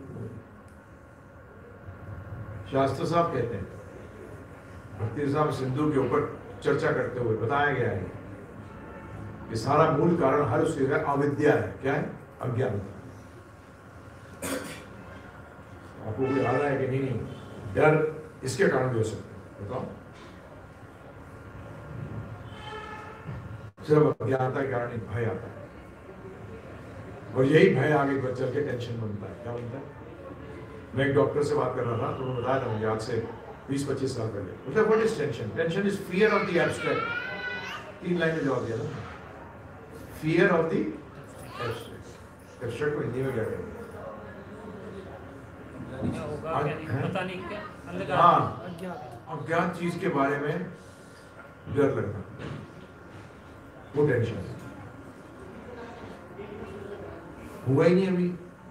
शास्त्र साहब कहते हैं, भक्ति साहब सिंधु के ऊपर चर्चा करते हुए बताया गया है कि सारा मूल कारण हर उस अविद्या है। क्या है? अज्ञानता। आपको कोई आ रहा है कि नहीं? डर इसके कारण भी हो सकता है, बताओ। सिर्फ अज्ञानता के कारण एक भय आता है, और यही भय आगे चल के टेंशन बनता है। क्या बनता है? मैं एक डॉक्टर से बात कर रहा था तो उन्होंने बताया था मुझे आज से 20-25 साल पहले। मतलब what is tension? Tension is fear of the abstract. 3 line में जवाब दिया ना, fear of the abstract. Abstract को हिंदी में क्या कहते हैं? पता नहीं क्या, हाँ, अज्ञात चीज के बारे में डर लगना, वो टेंशन है। हुआ ही नहीं अभी।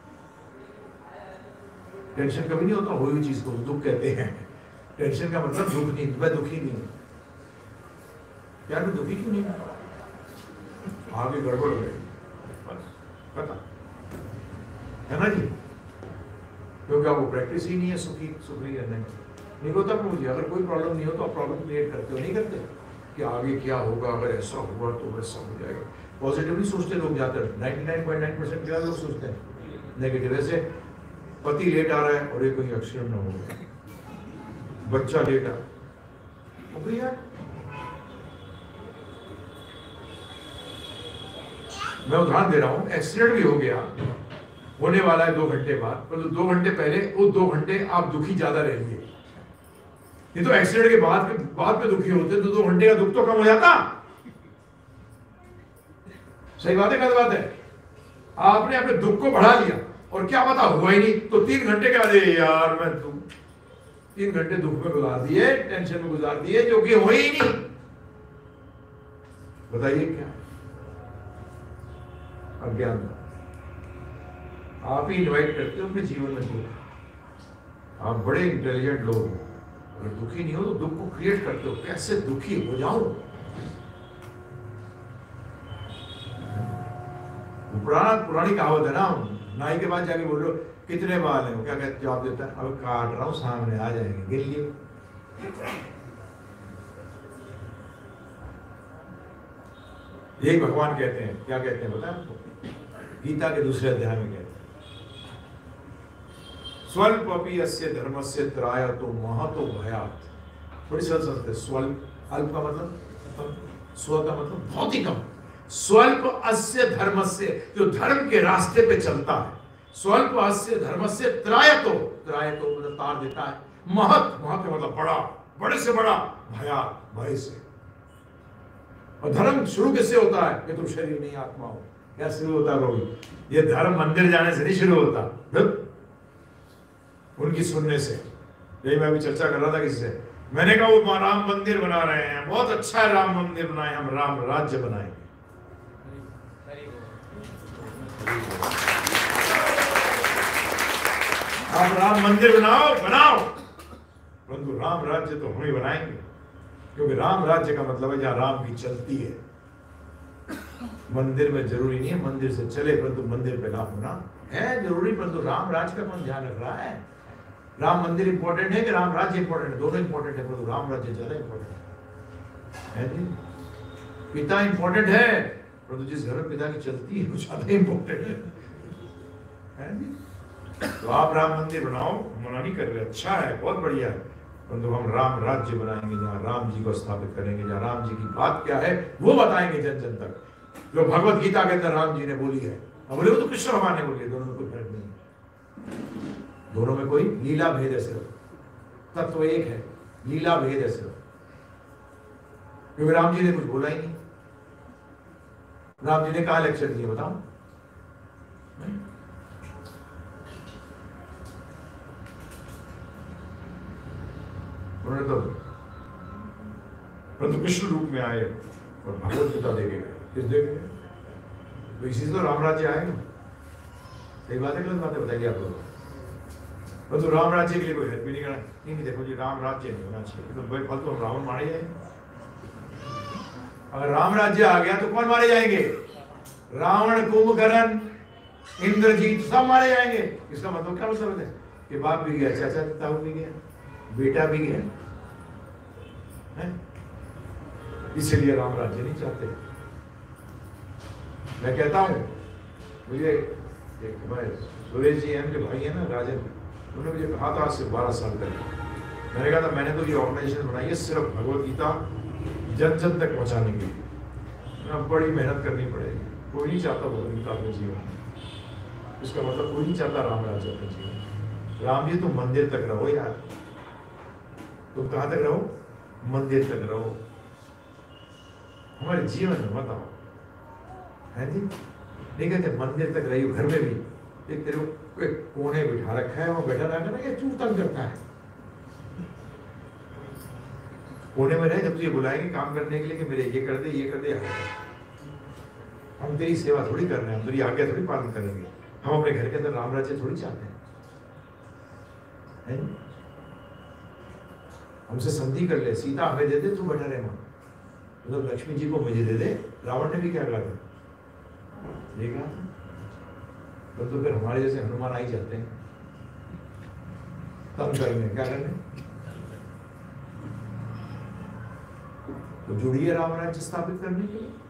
टेंशन कभी नहीं होता, हुई हुई चीज को दुख कहते हैं। टेंशन का मतलब दुख नहीं, मैं दुखी नहीं हूं। यार मैं दुखी क्यों नहीं हूं? आगे गड़बड़ हो गई, पता है ना जी, क्योंकि वो प्रैक्टिस ही नहीं है सुखी करने का। नहीं होता मुझे, अगर कोई प्रॉब्लम नहीं हो तो आप प्रॉब्लम क्रिएट करते हो, नहीं करते कि आगे क्या होगा, अगर ऐसा हुआ तो वैसा हो जाएगा। पॉजिटिवली सोचते लोग ज्यादातर, 99.9% क्या लोग सोचते हैं नेगेटिव। ऐसे पति लेट आ रहा है और ये कोई एक्सीडेंट ना हो गया, बच्चा लेट आ यार, मैं उदाहरण दे रहा हूं, एक्सीडेंट भी हो गया, होने वाला है 2 घंटे बाद, परंतु 2 घंटे पहले वो 2 घंटे आप दुखी ज्यादा रहेंगे। ये तो एक्सीडेंट के बाद में दुखी होते तो 2 घंटे का दुख तो कम हो जाता। सही बात है, गलत बात है? आपने अपने दुख को बढ़ा लिया और क्या पता हुआ ही नहीं, तो 3 घंटे के बाद यार मैं 3 घंटे दुख में गुजार दिए, टेंशन में गुजार दिए, जो कि हुए ही नहीं। बताइए क्या? अज्ञान। आप ही इन्वाइट करते हो अपने जीवन में दुख। आप बड़े इंटेलिजेंट लोग हो, अगर दुखी नहीं हो तो दुख को क्रिएट करते हो। कैसे दुखी हो जाओ? पुरानी कहावत है ना, नाई के बाद जाके बोल रहे हो कितने बाल हैं, क्या कहते जवाब देता है, अब काट रहा हूं, सामने आ जाएंगे, गिन लिए। यही भगवान कहते हैं, क्या कहते हैं पता है आपको? गीता के दूसरे अध्याय में कहते हैं, स्वल्पपि अस्य धर्मस्य त्रायतो महतो भयात्। थोड़ी सरल समझते, स्वल्प, अल्प का मतलब, स्व का मतलब बहुत ही कम। स्वल्प अस्य धर्मस्य, जो धर्म के रास्ते पे चलता है, स्वल्प अस्य धर्मस्य त्रायतो, त्रायतो मतलब तार देता है, महत, महत का मतलब बड़ा, बड़े से बड़ा, भयात्, भय से। और धर्म शुरू कैसे होता है? कि तुम शरीर नहीं आत्मा हो। क्या शुरू होता है रोगी? ये धर्म मंदिर जाने से नहीं शुरू होता, उनकी सुनने से। यही मैं अभी चर्चा कर रहा था किसी से, मैंने कहा वो राम मंदिर बना रहे हैं, बहुत अच्छा है, राम मंदिर बनाए, हम राम राज्य बनाएंगे। आप राम मंदिर बनाओ, परंतु राम राज्य तो हम ही बनाएंगे, क्योंकि राम राज्य का मतलब है जहां राम की चलती है। मंदिर में जरूरी नहीं है मंदिर से चले, परंतु मंदिर पे ना होना है जरूरी, परंतु राम राज्य का कौन ध्यान रख रहा है? राम मंदिर इंपॉर्टेंट है कि राम राज्य इंपॉर्टेंट है? दोनों इंपॉर्टेंट है, परंतु राम राज्य ज्यादा इंपॉर्टेंट है जी। पिता इंपॉर्टेंट है, परंतु जिस घर में पिता की चलती है वो ज्यादा इंपॉर्टेंट है जी। तो आप राम मंदिर बनाओ, मना नहीं कर रहे, अच्छा है, बहुत बढ़िया है, परंतु हम राम राज्य बनाएंगे जहाँ राम जी को स्थापित करेंगे, जहाँ राम जी की बात क्या है वो बताएंगे जन जन तक, जो भगवत गीता के अंदर राम जी ने बोली है। बोले वो तो कृष्ण भगवान ने बोली है, दोनों में कोई फर्क नहीं, दोनों में कोई लीला भेद है, सिर्फ तत्व एक है, लीला भेद है सिर्फ, क्योंकि राम जी ने कुछ बोला ही नहीं। राम जी ने कहा लेक्चर दिए बताओ? उन्होंने तो परंतु कृष्ण रूप में आए और भगवत गीता देके गए। किस देके गए? तो इसी से तो राम राज्य आएगा। सही बात है, गलत बात है? बताइए आप लोग। परंतु राम राज्य के लिए कोई हेल्प भी नहीं करना, नहीं देखो जी राम राज्य नहीं होना चाहिए, तो भाई फल तो हम रावण मारे जाएंगे। अगर राम राज्य आ गया तो कौन मारे जाएंगे? रावण, कुंभकर्ण, इंद्रजीत सब मारे जाएंगे। इसका मतलब क्या मतलब है? कि बाप भी गया, चाचा ताऊ भी गया, बेटा भी गया, इसलिए राम राज्य नहीं चाहते। मैं कहता हूं, मुझे सुरेश जी के भाई है ना राजन, उन्होंने मुझे कहा था आज से 12 साल पहले, मैंने कहा था मैंने तो ये ऑर्गेनाइजेशन बनाई है सिर्फ भगवत गीता जन जन तक पहुंचाने के लिए, बड़ी मेहनत करनी पड़ेगी। कोई नहीं चाहता भगवत गीता अपने जीवन में, इसका मतलब कोई नहीं चाहता राम राज्य अपने जीवन में। राम जी तुम मंदिर तक रहो यार, तुम कहां तक रहो? मंदिर तक रहो, हमारे जीवन में मत आओ, है जी? नहीं कहते मंदिर तक रही हो, घर में भी एक तेरे को एक कोने बिठा रखा है, वहां बैठा रहना ना, ये चूर तंग करता है। कोने में रहे, जब तुझे बुलाएंगे काम करने के लिए कि मेरे ये कर दे, ये कर दे, हम तेरी सेवा थोड़ी कर रहे हैं, हम तेरी आज्ञा थोड़ी पालन करेंगे। हम अपने घर के अंदर राम राज्य थोड़ी चाहते हैं, है? हमसे संधि कर ले, सीता हमें दे दे, तू बैठा रहे वहां, मतलब लक्ष्मी जी को मुझे दे दे। रावण ने भी क्या कहा था? देखा तो फिर हमारे जैसे हनुमान आ ही जाते हैं तंग करने, क्या करने। तो जुड़िए राम राज्य स्थापित करने के लिए।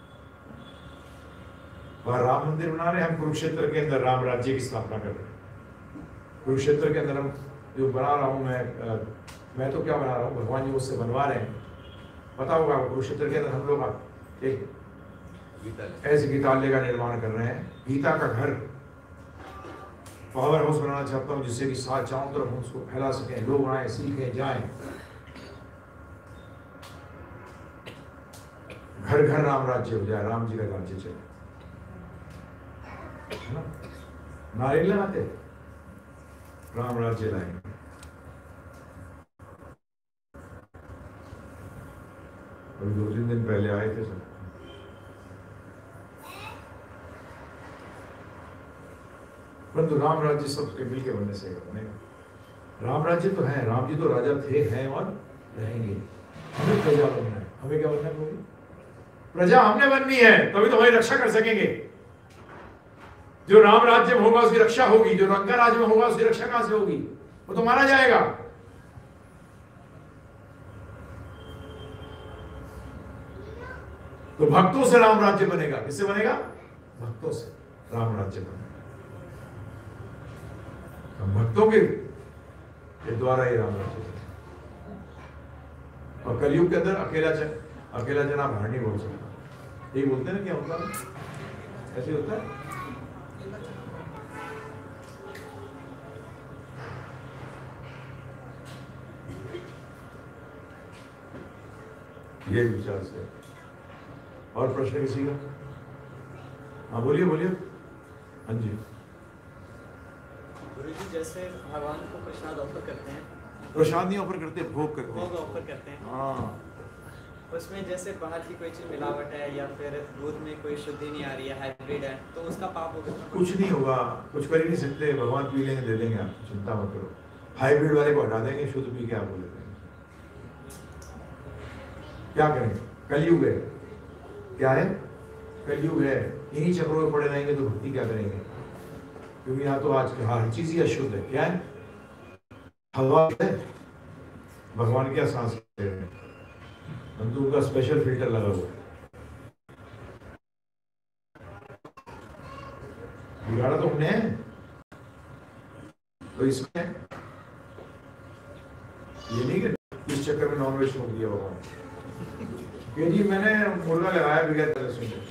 वहां राम मंदिर बना रहे, हम कुरुक्षेत्र के अंदर राम राज्य की स्थापना कर रहे हैं। कुरुक्षेत्र के अंदर हम जो बना रहा हूं मैं तो क्या बना रहा हूं, भगवान जी मुझसे बनवा रहे हैं। पता होगा कुरुक्षेत्र के अंदर हम लोग एक ऐसे गीतालय का निर्माण कर रहे हैं, गीता का घर, पावर हाउस बनाना चाहता हूं, जिससे कि साथ चारों तरफ हम उसको फैला सकें, लोग आए, सीखें, जाएं। घर घर राम राज्य हो जाए, राम जी का राज्य चले, है ना? नारे लगाते राम राज्य लाएंगे। अभी 2-3 दिन पहले आए थे सब, परंतु राम राज्य सबके मिलके बनने से बनेगा। राम राज्य तो है, राम जी तो राजा थे, हैं और रहेंगे। हमें प्रजा बनना है। हमें क्या बनना है? प्रजा हमने बननी है, तभी तो हमारी रक्षा कर सकेंगे। जो राम राज्य में होगा उसकी रक्षा होगी, जो रंगा राज्य में होगा उसकी रक्षा कहां से होगी? वो तो मारा जाएगा। तो भक्तों से राम राज्य बनेगा। किससे बनेगा? भक्तों से राम राज्य बनेगा। भक्तों के द्वारा ही राम राज्य बनेगा। और कलयुग के अंदर अकेला जना बाहर नहीं बोल सकता। ये बोलते हैं ना, क्या होता है? ऐसे होता है। ये विचार से। और प्रश्न किसी का? हाँ बोलिए बोलिए। हाँ जी। गुरुजी, जैसे भगवान को प्रसाद ऑफर करते हैं, प्रसाद नहीं ऑफर करते, भोग करते हैं। भोग ऑफर करते हैं। हाँ, उसमें जैसे बाहर की कोई चीज मिलावट है या फिर दूध में कोई शुद्धि नहीं आ रही है, हाइब्रिड है, तो उसका पाप होगा? कुछ नहीं होगा, कुछ कर ही नहीं सकते। भगवान पी लेंगे, दे देंगे, आप चिंता मत करो। हाइब्रिड वाले को हटा देंगे, शुद्ध पी के आप बोले देंगे। क्या करेंगे? कलयुग है। क्या है? कलयुग है। इन्हीं चक्रों में पड़े रहेंगे तो भक्ति क्या करेंगे? क्योंकि यहाँ तो आज हर चीज ही अशुद्ध है। क्या है? हवा है, भगवान क्या सांस ले रहे हैं, परंतु उनका स्पेशल फिल्टर लगा हुआ है। बिगाड़ा तो हमने है। तो इसमें ये नहीं कि इस चक्कर में नॉनवेज छोड़ दिया भगवान कि जी मैंने मुर्गा लगाया बगैर लहसुन के,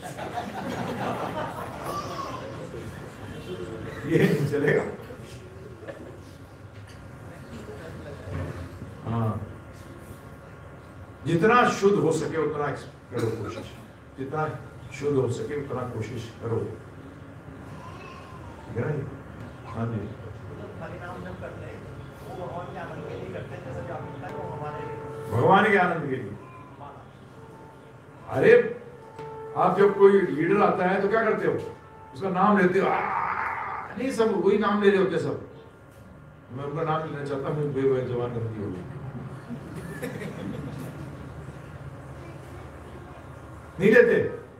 ये नहीं चलेगा। हाँ, जितना शुद्ध हो सके उतना करो कोशिश, जितना शुद्ध हो सके उतना कोशिश करो। ठीक है ना? हाँ जी। भगवान के आनंद के लिए। अरे आप जब कोई लीडर आता है तो क्या करते हो? उसका नाम लेते हो। नहीं, सब वही नाम ले रहे होते सब। मैं उनका नाम लेना चाहता हूँ, बेजबान करती होगी। नहीं लेते।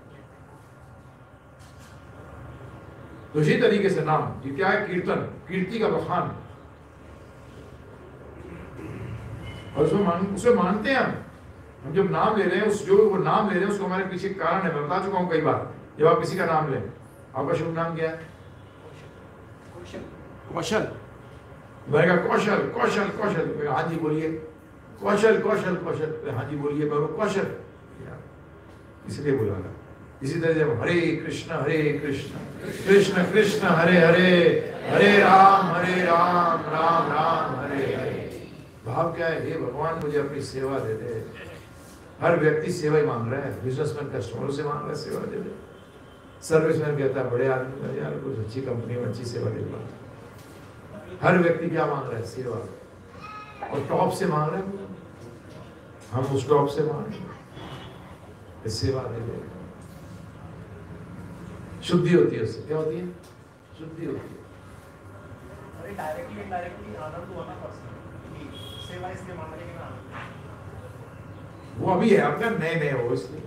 तो इसी तरीके से नाम, ये क्या है? कीर्तन, कीर्ति का बखान। और उसे मानते हैं हम जब नाम ले रहे हैं, उस जो वो नाम ले रहे हैं उसको हमारे पीछे कारण है। मैं बता चुका हूं कई बार। जब आप किसी का नाम लें, आपका शुभ नाम क्या है? कौशल। मैं कहा कौशल कौशल कौशल, हाँ जी बोलिए। कौशल कौशल कौशल, हाँ जी बोलिए। मैं कौशल इसलिए बोला था। इसी तरह जब हरे कृष्ण कृष्ण कृष्ण हरे हरे, हरे राम राम राम हरे हरे, भाव क्या है? हे भगवान मुझे अपनी सेवा दे दे। हर व्यक्ति सेवा ही मांग रहा है। बिजनेसमैन कस्टमरों से मांग रहा है सेवा दे दे। सर्विसमैन कहता है बड़े आदमी यार कुछ अच्छी कंपनी में अच्छी सेवा दे दे। हर व्यक्ति क्या मांग रहा है? सेवा। और टॉप से मांग रहे हैं, हम उस टॉप से मांग रहे हैं सेवा दे दे। शुद्धि होती है उससे। क्या होती है? शुद्धि होती है। अरे डायरेक्टली इनडायरेक्टली आनंद हुआ ना पर्सन सेवा इसलिए मांग रहे हैं ना, वो अभी है आपका नए नए हो इसलिए।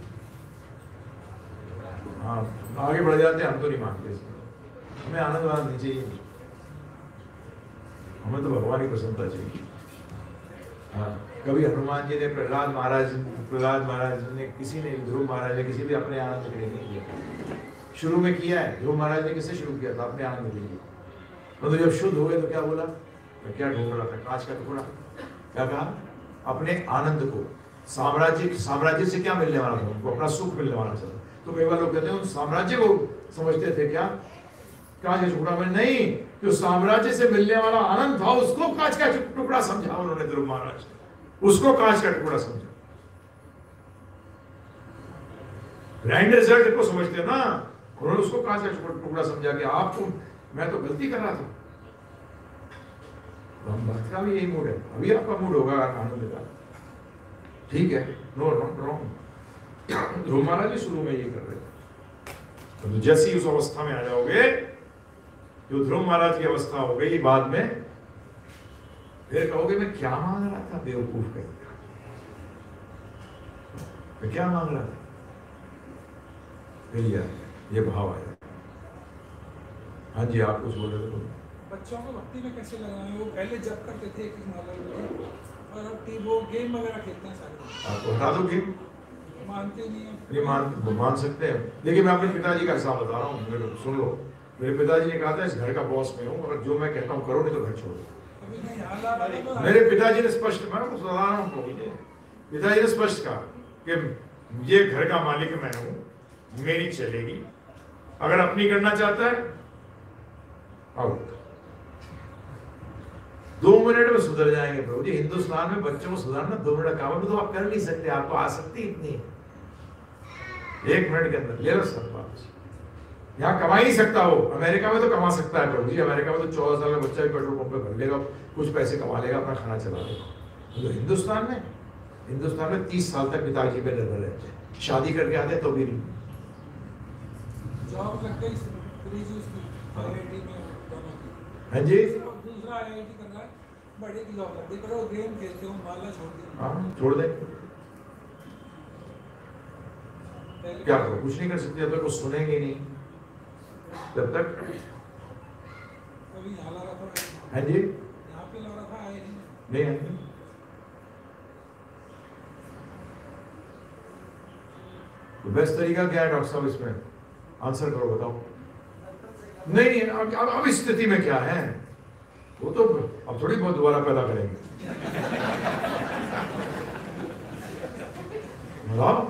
हाँ आगे बढ़ जाते हैं, हम तो नहीं मांगते इसलिए। हमें आनंद वानंद नहीं चाहिए, हमें तो भगवान की प्रसन्नता चाहिए। हाँ कभी हनुमान जी ने प्रहलाद महाराज ने किसी ने ध्रुव महाराज ने किसी भी अपने आनंद के लिए नहीं किया। शुरू में किया है ध्रुव महाराज ने किससे शुरू किया था? अपने आनंद के लिए। मतलब जब शुद्ध हो गए तो क्या बोला? मैं क्या ढूंढ रहा था? कांच का टुकड़ा। क्या कहा? अपने आनंद को। साम्राज्य से क्या मिलने वाला था? उनको अपना सुख मिलने वाला था। तो कई बार लोग कहते हैं उन साम्राज्य को समझते थे क्या कांच का टुकड़ा में? नहीं, जो साम्राज्य से मिलने वाला आनंद था उसको कांच का टुकड़ा समझा उन्होंने। ध्रुव महाराज उसको कांच का टुकड़ा समझा। ग्रैंड रिजल्ट को समझते ना, उन्होंने उसको कांच का टुकड़ा समझा कि आपको मैं तो गलती कर रहा था। हम भक्त का भी यही मूड है। अभी आपका मूड होगा आनंद का, ठीक है, नो रॉन्ग। ध्रुव महाराज भी शुरू में ये कर रहे थे। तो जैसी उस अवस्था में आ जाओगे जो ध्रुव महाराज की अवस्था हो गई बाद में, फिर कहोगे मैं क्या मांग रहा था? बेवकूफ कहीं मैं क्या मांग रहा था? फिर ये भाव आया। हाँ जी आप कुछ बोल रहे थे। बच्चों को भक्ति में कैसे लगाएं? वो पहले जब करते थे एक माला में, और अब वो गेम वगैरह खेलते हैं सारे। आपको हटा दो गेम? मानते नहीं है। नहीं मान सकते हैं। देखिए मैं अपने पिताजी का हिसाब बता रहा हूँ, सुन लो। मेरे पिताजी ने कहा था इस घर का बॉस में हूँ, और जो मैं कहता हूँ करो, नहीं तो घर छोड़ दो। मेरे पिताजी ने स्पष्ट, मैं आपको बता रहा हूँ, पिताजी ने स्पष्ट कहा कि ये घर का मालिक मैं हूँ, मेरी चलेगी। अगर अपनी करना चाहता है आउट। 2 मिनट में सुधर जाएंगे प्रभु जी। हिंदुस्तान में बच्चों को सुधारना 2 मिनट काम में तो आप कर नहीं सकते। आपको आसक्ति इतनी है, 1 मिनट के अंदर ले लो सब वापस। यहाँ कमा ही नहीं सकता हो। अमेरिका में तो कमा सकता है प्रभु जी। अमेरिका में तो 14 साल का बच्चा भी पेट्रोल पंप पे भर लेगा, कुछ पैसे कमा लेगा, अपना खाना चला लेगा। तो हिंदुस्तान में 30 साल तक पिताजी पे निर्भर रहते हैं। शादी करके आते तो भी नहीं। जॉब लग गई हाँ जी, दूसरा IIT कर रहा है, बड़े की जॉब लग गई, पर वो गेम खेलते हो, माला छोड़ दी। हाँ छोड़ दे। क्या करो? कुछ नहीं कर सकते जब तक वो सुनेंगे नहीं, जब तक। कभी यहाँ लगा था। हाँ जी, यहाँ पे लगा था IIT नहीं है। तो बेस्ट तरीका क्या है डॉक्टर साहब? इसमें आंसर करो, बताओ। नहीं अब इस स्थिति में क्या है? वो तो अब थोड़ी बहुत दोबारा पैदा करेंगे। बताओ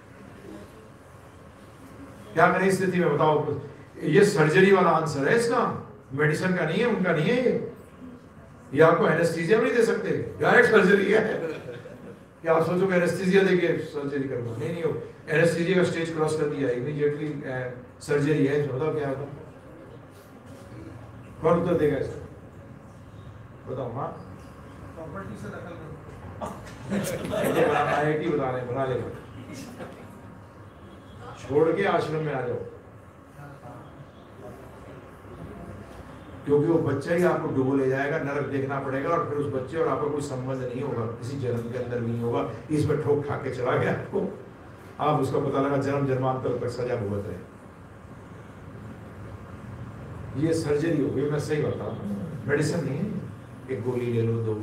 क्या करें इस स्थिति में? बताओ। ये सर्जरी वाला आंसर है इसका, मेडिसिन का नहीं है, उनका नहीं है। ये आपको एनेस्थीसिया नहीं दे सकते, डायरेक्ट सर्जरी है। क्या आप सोचोगे एनेस्थीसिया देके सर्जरी करना? नहीं हो। एनेस्थीसिया का स्टेज क्रॉस कर दिया, इमीडिएटली सर्जरी है। बताओ क्या होगा? कौन उत्तर देगा इसका? बताओ। हाँ प्रॉपर्टी से दखल करो। IIT बना लेगा। छोड़ के आश्रम में आ जाओ, क्योंकि वो बच्चा ही आपको डुबो ले जाएगा, नरक देखना पड़ेगा, और फिर उस बच्चे और आपका कोई संबंध नहीं होगा, किसी जन्म के अंदर भी नहीं होगा। इस पर ठोक खा के चला गया आपको, आप उसका पता लगा जन्म जन्मांतर तक सजा भुगत रहे। ये सर्जरी हो गई, मैं सही बता रहा हूँ, मेडिसिन नहीं है। एक गोली ले लो, 2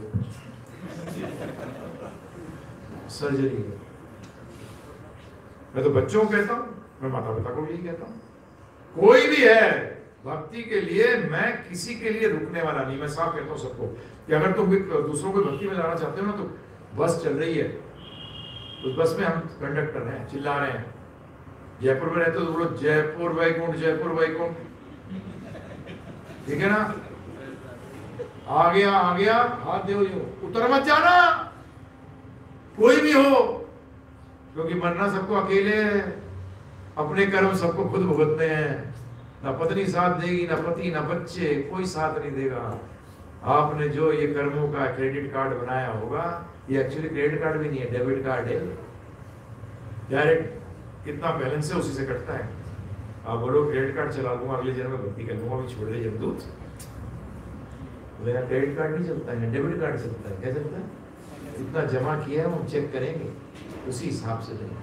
सर्जरी है। मैं तो बच्चों को कहता हूँ, मैं माता पिता को भी यही कहता हूँ, कोई भी है भक्ति के लिए, मैं किसी के लिए रुकने वाला नहीं। मैं साफ कहता हूँ सबको कि अगर तुम दूसरों को भक्ति में लाना चाहते हो ना, तो बस चल रही है, उस बस में हम कंडक्टर हैं, चिल्ला रहे हैं। जयपुर में रहते हो तो बोलो जयपुर वैकुंठ, जयपुर वैकुंठ, ठीक है ना? आ गया हाथ दे, उतर मत जाना, कोई भी हो, क्योंकि मरना सबको अकेले है, अपने कर्म सबको खुद भुगतने हैं। ना पत्नी साथ देगी, ना पति, ना बच्चे, कोई साथ नहीं देगा। आपने जो ये कर्मों का क्रेडिट कार्ड बनाया होगा, ये एक्चुअली क्रेडिट कार्ड भी नहीं है, डेबिट कार्ड है। डायरेक्ट कितना बैलेंस है उसी से कटता है। आप बोलो क्रेडिट कार्ड चला दूंगा, अगले जन्म में भक्ति कर लूंगा, अभी छोड़ दे जमदूत। मेरा क्रेडिट कार्ड नहीं चलता है, डेबिट कार्ड चलता है। क्या चलता है? इतना जमा किया है, हम चेक करेंगे, उसी हिसाब से देंगे।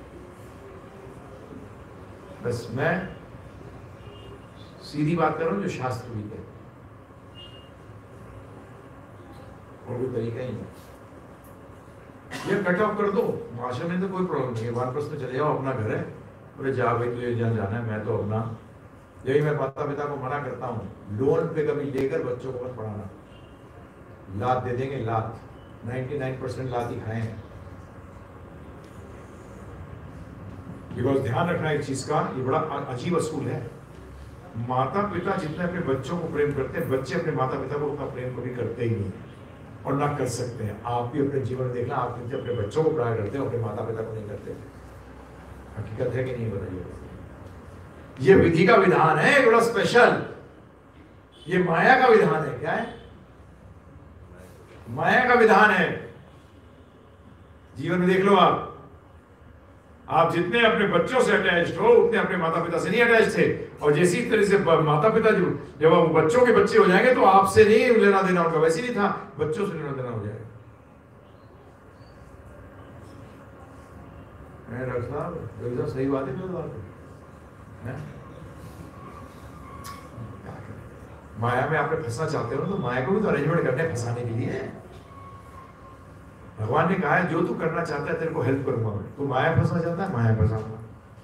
बस मैं सीधी बात कर रहा हूं जो शास्त्र भी कहते, और कोई तरीका ही नहीं। ये कट ऑफ कर दो, भाषा में तो कोई प्रॉब्लम नहीं है, वानप्रस्थ में चले जाओ, अपना घर है, बोले जा भाई तुझे जहाँ जाना है, मैं तो अपना। यही मैं माता पिता को मना करता हूँ, लोन पे कभी लेकर बच्चों को मत पढ़ाना। लात दे देंगे, लात 99% लात ही खाए हैं। बिकॉज ध्यान रखना एक चीज का, ये बड़ा अजीब असूल है। माता पिता जितने अपने बच्चों को प्रेम करते हैं, बच्चे अपने माता पिता को उतना प्रेम कभी करते ही नहीं और ना कर सकते हैं। आप भी अपने जीवन में देखना, आप अपने बच्चों को प्यार करते हो, अपने माता पिता को नहीं करते। हकीकत है कि नहीं बताइए? ये विधि का विधान है बड़ा स्पेशल, ये माया का विधान है। क्या है? माया का विधान है। जीवन में देख लो, आप जितने अपने बच्चों से अटैच्ड हो, उतने अपने माता पिता से नहीं अटैच थे। और जैसी तरह से माता पिता जब वो बच्चों के बच्चे हो जाएंगे तो आपसे नहीं लेना देना उनका वैसे नहीं था, बच्चों से लेना देना हो जाएगा। डॉक्टर साहब सही बात है, जो बात है। माया में आपने फंसना चाहते हो तो माया को भी तो अरेंजमेंट करने फंसाने के लिए। भगवान ने कहा है जो तू करना चाहता है तेरे को हेल्प करूंगा मैं। तू माया फंसना चाहता है, माया फंसाऊंगा।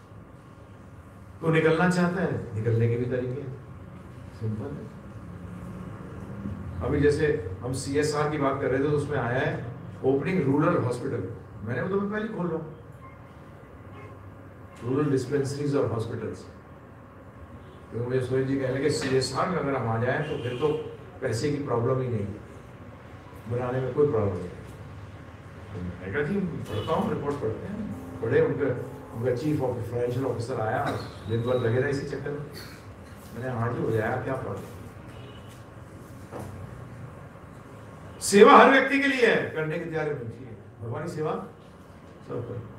तू निकलना चाहता है, निकलने के भी तरीके हैं, सिंपल है। अभी जैसे हम CSR की बात कर रहे थे तो उसमें आया है ओपनिंग रूरल हॉस्पिटल। मैंने वो तो मैं पहले खोल रहा हूँ, रूरल डिस्पेंसरीज और हॉस्पिटल्स। तो मुझे सुरेश जी कह लगे CSR में अगर हम आ जाए तो फिर तो पैसे की प्रॉब्लम ही नहीं, बनाने में कोई प्रॉब्लम नहीं। मैं कहा जी पढ़ता हूँ, रिपोर्ट पढ़ते हैं, पढ़े। उनका चीफ फाइनेंशियल ऑफिसर आया, दिन भर लगे रहे इसी चक्कर में। मैंने हाँ जी हो जाएगा, क्या प्रॉब्लम। सेवा हर व्यक्ति के लिए है, करने की तैयारी होनी चाहिए। भगवान की सेवा सब करें।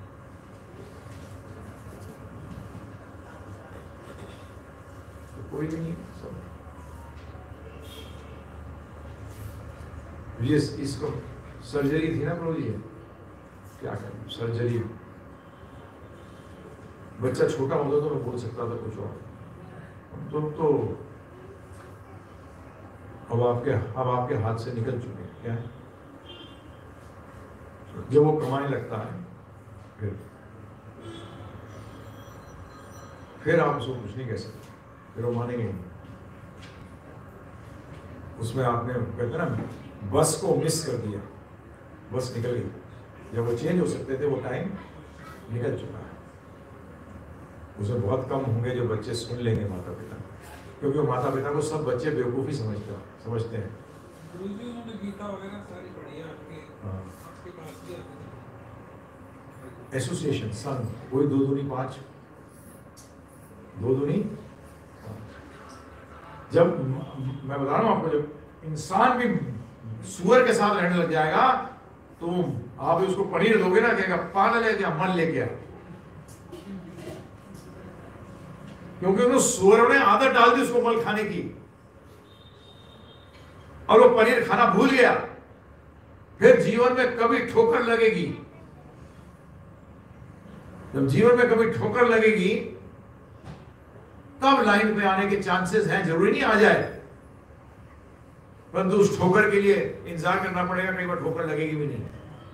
तो कोई नहीं सब ये इसको सर्जरी थी ना प्रभु जी, क्या करें सर्जरी। बच्चा छोटा होता तो मैं बोल सकता था कुछ और, तो अब आपके हाथ से निकल चुके हैं। क्या है? जब वो कमाने लगता है फिर आप उसको कुछ नहीं कह सकते, फिर वो मानेंगे नहीं। उसमें आपने कहते ना बस को मिस कर दिया, बस निकल गई। जब वो चेंज हो सकते थे वो टाइम निकल चुका है। उसमें बहुत कम होंगे जो बच्चे सुन लेंगे माता पिता, क्योंकि वो माता पिता को सब बच्चे बेवकूफ़ी समझते हैं। गुरुजी उन्होंने गीता वगैरह सारी पढ़ी है आपके पास भी एसोसिएशन संघ, कोई 2 दूनी 5, 2 दूनी। जब मैं बता रहा हूँ आपको, जब इंसान भी सुअर के साथ रहने लग जाएगा तो आप उसको पनीर दोगे ना, कहेगा पागल है क्या, मन लेके आ। क्योंकि उन्होंने सुअरों ने आदत डाल दी उसको मल खाने की, और वो पनीर खाना भूल गया। फिर जीवन में कभी ठोकर लगेगी, जब जीवन में कभी ठोकर लगेगी तब लाइन पे आने के चांसेस हैं। जरूरी नहीं आ जाए, परंतु उस ठोकर के लिए इंतजार करना पड़ेगा, कई बार ठोकर लगेगी भी नहीं।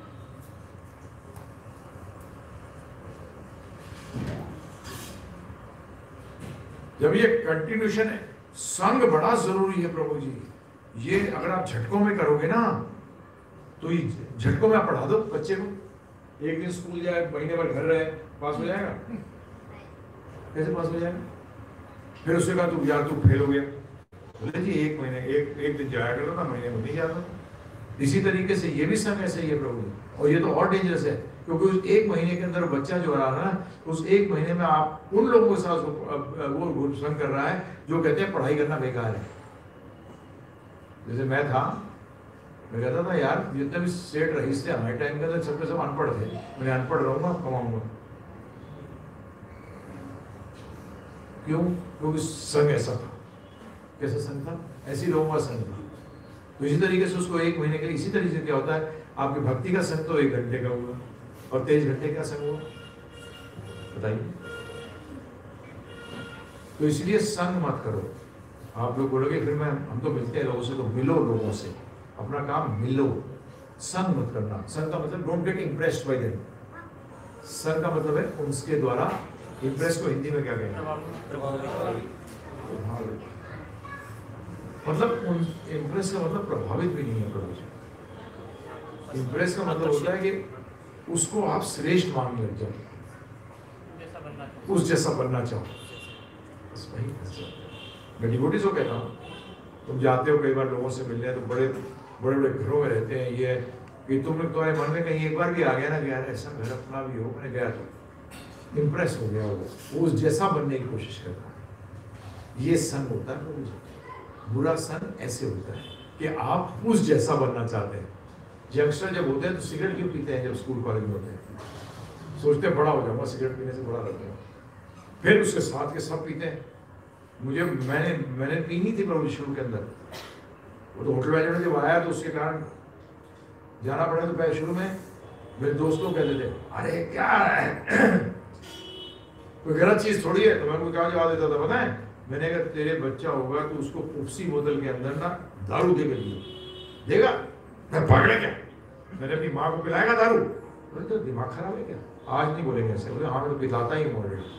जब ये कंटिन्यूशन है, संग बड़ा जरूरी है प्रभु जी। ये अगर आप झटकों में करोगे ना तो ये झटकों में आप पढ़ा दो बच्चे को, एक दिन स्कूल जाए, महीने भर घर रहे, पास हो जाएगा? कैसे पास हो जाएगा? फिर उसने कहा तू यार तू फेल हो गया, बोले जी 1 महीने एक दिन जाया करो ना, महीने में नहीं जाता। इसी तरीके से ये भी संग ऐसे ही है प्रभु जी, और ये तो और डेंजरस है, क्योंकि उस 1 महीने के अंदर बच्चा जो रहा ना, उस 1 महीने में आप उन लोगों के साथ वो संग कर रहा है जो कहते हैं पढ़ाई करना बेकार है। जैसे मैं कहता था यार जितने भी सेठ रईस थे हमारे टाइम के अंदर सबके सब अनपढ़ थे, मैं अनपढ़ रहूंगा कमाऊंगा। क्यों? क्योंकि संग ऐसा था। कैसा संग था? ऐसी लोगों का संग था। तो इसी तरीके से उसको 1 महीने के, इसी तरीके से क्या होता है, आपकी भक्ति का संग तो 1 घंटे का हुआ, और 23 घंटे का संग हुआ, बताइए। तो इसलिए संग मत करो। आप लोग बोलोगे फिर हम तो मिलते हैं लोगों से, तो मिलो लोगों से, अपना काम मिलो, संग मत करना। संग का मतलब don't get impressed by them. संग का मतलब है उनके द्वारा, इम्प्रेस को हिंदी में क्या कहते हैं? मतलब इम्प्रेस का मतलब प्रभावित भी नहीं है प्रभु जी। इम्प्रेस का मतलब होता है कि उसको आप श्रेष्ठ मान लग जाओ, उस जैसा बनना चाहो। बस वही मैं डिवोटीज को कहता हूँ, तुम जाते हो कई बार लोगों से मिलने, तो बड़े बड़े घरों में रहते हैं, ये कि तुम लोग तुम्हारे मन में कहीं एक बार भी आ गया ना कि यार ऐसा घर अपना भी हो, मैंने गया तो इम्प्रेस हो गया, वो उस जैसा बनने की कोशिश करता है। ये संग होता है प्रभु जी। बुरा संग ऐसे होता है कि आप उस जैसा बनना चाहते हैं। यंगस्टर जब होते हैं तो सिगरेट क्यों पीते हैं? जब स्कूल कॉलेज में होते हैं सोचते हैं बड़ा हो जाऊंगा, सिगरेट पीने से बड़ा रहता है, फिर उसके साथ के सब पीते हैं। मैंने पी नहीं थी प्रभु शुरू के अंदर, वो तो होटल मैनेजमेंट जब आया तो उसके कारण जाना पड़ा। तो पहले शुरू में मेरे दोस्तों कहते थे अरे क्या है कोई गलत चीज थोड़ी है, तो मैं उनको क्या जवाब देता था पता है? मैंने अगर तेरे बच्चा होगा तो उसको उसी बोतल के अंदर ना दारू दे दियो, देगा? मैं पकड़े क्या? मैंने अपनी माँ को पिलाएगा दारू? बोले तो दिमाग खराब है क्या? आज नहीं बोलेंगे ऐसे। बोले हाँ मैं तो पिलाता ही हूँ ऑलरेडी,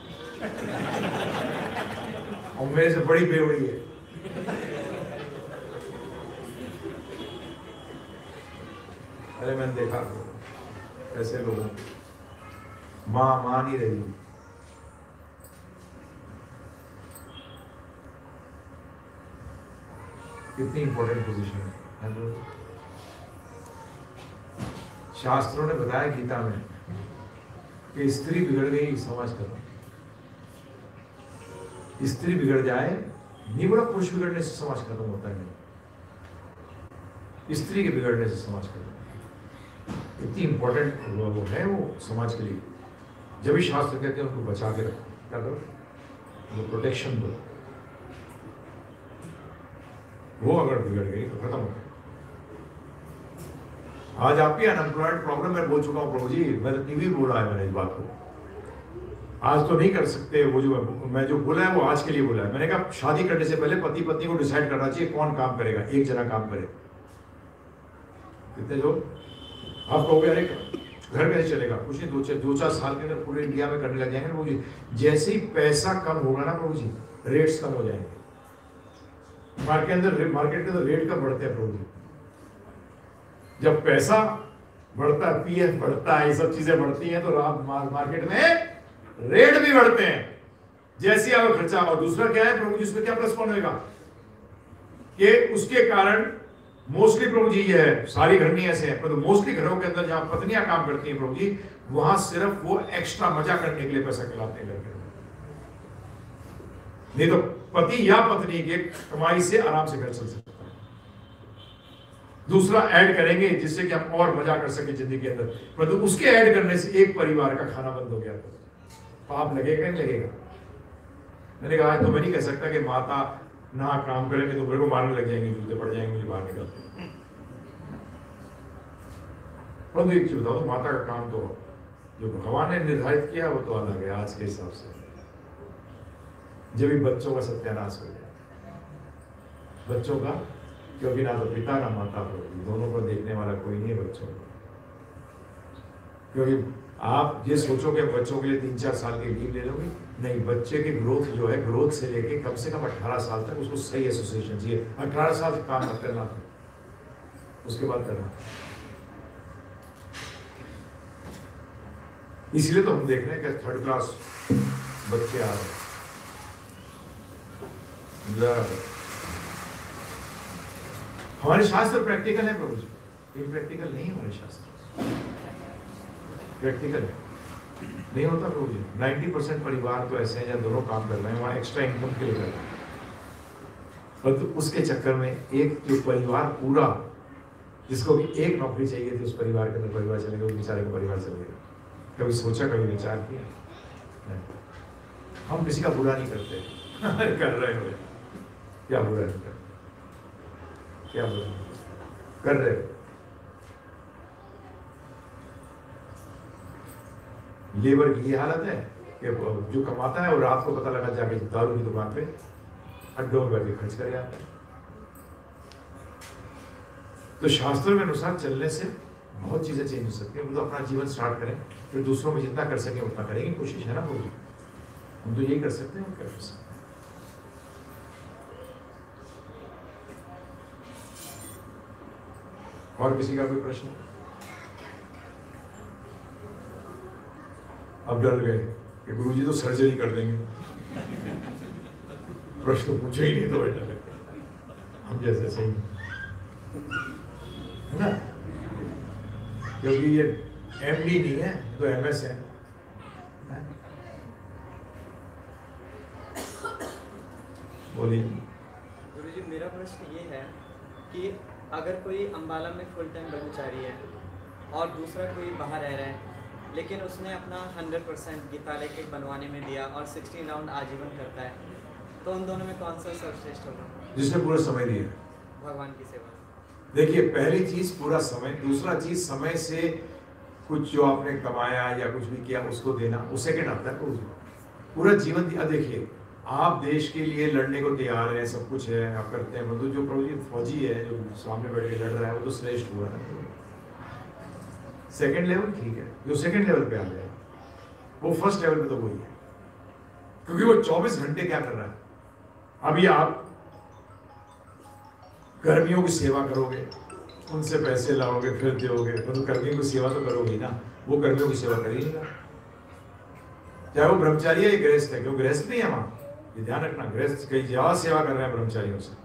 और मेरे से बड़ी बेवड़ी है। अरे मैंने देखा ऐसे लोगों, माँ मान ही रही, कितनी इंपॉर्टेंट पोजीशन है। शास्त्रों ने बताया गीता में कि स्त्री बिगड़ गई समाज का, स्त्री बिगड़ जाए नहीं बोला पुरुष बिगड़ने से समाज खत्म होता है, नहीं, स्त्री के बिगड़ने से समाज खत्म। इतनी इंपॉर्टेंट वो है वो समाज के लिए। जब भी शास्त्र कहते हैं उनको बचा के रखो, क्या करो? उनको प्रोटेक्शन दो। वो अगर बिगड़ गई तो खत्म हो गया। आज आपकी अनएम्प्लॉयड प्रॉब्लम मैं बोल चुका हूँ प्रभु जी, मैंने टीवी बोला है मैंने इस बात को। आज तो नहीं कर सकते, वो जो मैं जो बोला है वो आज के लिए बोला है। मैंने कहा शादी करने से पहले पति पत्नी को डिसाइड करना चाहिए कौन काम करेगा, एक जना काम करे। कितने लोग आप कहोगे अरे घर कैसे चलेगा? कुछ नहीं, 2-4 साल के अंदर पूरे इंडिया में करने लग जाएंगे प्रभु जी। जैसे ही पैसा कम होगा ना प्रभु जी, रेट्स कम हो जाएंगे। मार्केट के अंदर रेट कम बढ़ते हैं प्रभु जी। जब पैसा बढ़ता है, पीएफ बढ़ता है, ये सब चीजें बढ़ती हैं, तो मार्केट में रेट भी बढ़ते हैं। जैसे आपका खर्चा। और दूसरा क्या है प्रभु जी, उसमें क्या प्लस पॉइंट होगा कि उसके कारण मोस्टली प्रभु जी ये है, सारी घर नहीं ऐसे हैं, पर मोस्टली घरों के अंदर जहां पत्नियां काम करती हैं प्रभु जी, वहां सिर्फ वो एक्स्ट्रा मजा करने के लिए पैसा खिलाते हैं घर के। नहीं तो पति या पत्नी के कमाई से आराम से घर चल सकता है। दूसरा ऐड करेंगे जिससे कि हम और मजा कर सके जिंदगी के अंदर, परंतु उसके ऐड करने से एक परिवार का खाना बंद हो गया। पाप लगेगा नहीं लगेगा? मैंने कहा तो मैं नहीं कह सकता कि माता ना काम करेंगे तो मेरे को मारने लग जाएंगे, जूते पड़ जाएंगे मुझे बाहर निकलते। परंतु एक चीज बताओ, माता का काम तो जो भगवान ने निर्धारित किया वो तो अलग है आज के हिसाब से। जब भी बच्चों का सत्यानाश हो जाए, बच्चों का, क्योंकि ना तो पिता ना माता दोनों को देखने वाला कोई नहीं है बच्चों को। क्योंकि आप ये सोचो कि बच्चों के लिए 3-4 साल के लीव ले लोगे, नहीं, बच्चे की ग्रोथ जो है, ग्रोथ से लेके कम से कम 18 साल तक उसको सही एसोसिएशन चाहिए। 18 साल काम मत करना, उसके बाद करना। इसलिए तो हम देख रहे हैं कि 3rd क्लास बच्चे आ रहे हैं। हमारे शास्त्र प्रैक्टिकल है प्रभु जी, इम्प्रैक्टिकल नहीं हमारे शास्त्र, प्रैक्टिकल है। नहीं होता प्रभु जी। 90% परिवार तो ऐसे हैं जहाँ दोनों काम कर रहे हैं, वहाँ एक्स्ट्रा इनकम के लिए कर रहे हैं, पर तो उसके चक्कर में एक जो परिवार पूरा, जिसको भी एक नौकरी चाहिए थी, उस परिवार के अंदर परिवार चलेगा, उस बेचारे का परिवार चलेगा। कभी सोचा, कभी विचार किया? नहीं। हम किसी का बुरा नहीं करते कर रहे हो, क्या बुरा नहीं करते, क्या बुरा कर रहे हो। लेबर की ये हालत है कि जो कमाता है वो रात को पता लगा जाके दारू की दुकान पे अड्डों में बैठ के खर्च कर जाता है। तो शास्त्रों के अनुसार चलने से बहुत चीजें चेंज हो सकती है। वो तो अपना जीवन स्टार्ट करें, फिर दूसरों में जितना कर सके उतना करेंगे, कोशिश है ना वो, हम तो यही कर सकते हैं, हम क्या कर सकते हैं। और किसी का कोई प्रश्न? अब डर गए कि गुरुजी तो सर्जरी कर देंगे, प्रश्न पूछे ही नहीं तो बेटा हम जैसे सही है ना, क्योंकि ये एमडी नहीं है तो एमएस है। बोलिए। गुरुजी मेरा प्रश्न ये है कि अगर कोई अंबाला में फुल टाइम ब्रह्मचारी है और दूसरा कोई बाहर रह रहा है, लेकिन उसने अपना 100% गीतालय के बनवाने में दिया और 16 राउंड आजीवन करता है, तो उन दोनों में कौन सा सर्वश्रेष्ठ होगा? जिसने पूरा समय दिया भगवान की सेवा। देखिए, पहली चीज पूरा समय, दूसरा चीज समय से कुछ जो आपने कमाया या कुछ भी किया उसको देना, वो सेकंड आता है। पूरा जीवन दिया। देखिए, आप देश के लिए लड़ने को तैयार है, सब कुछ है, आप करते हैं, मतलब जो प्रभु जी फौजी है जो सामने बैठ के लड़ रहा है वो तो श्रेष्ठ हुआ है। सेकंड लेवल ठीक है, जो सेकंड लेवल पे आ गया वो फर्स्ट लेवल पे तो वही है, क्योंकि वो 24 घंटे क्या कर रहा है। अभी आप कर्मियों की सेवा करोगे, उनसे पैसे लाओगे, फिर दोगे, तो कर्मियों की सेवा तो करोगे ना, वो कर्मियों की सेवा करेगा, चाहे वो ब्रह्मचारी है या गृहस्थ है। क्यों गृहस्थ नहीं है वहां, ये ध्यान रखना, गृहस्थ कई ज्यादा सेवा कर रहे हैं ब्रह्मचारियों से।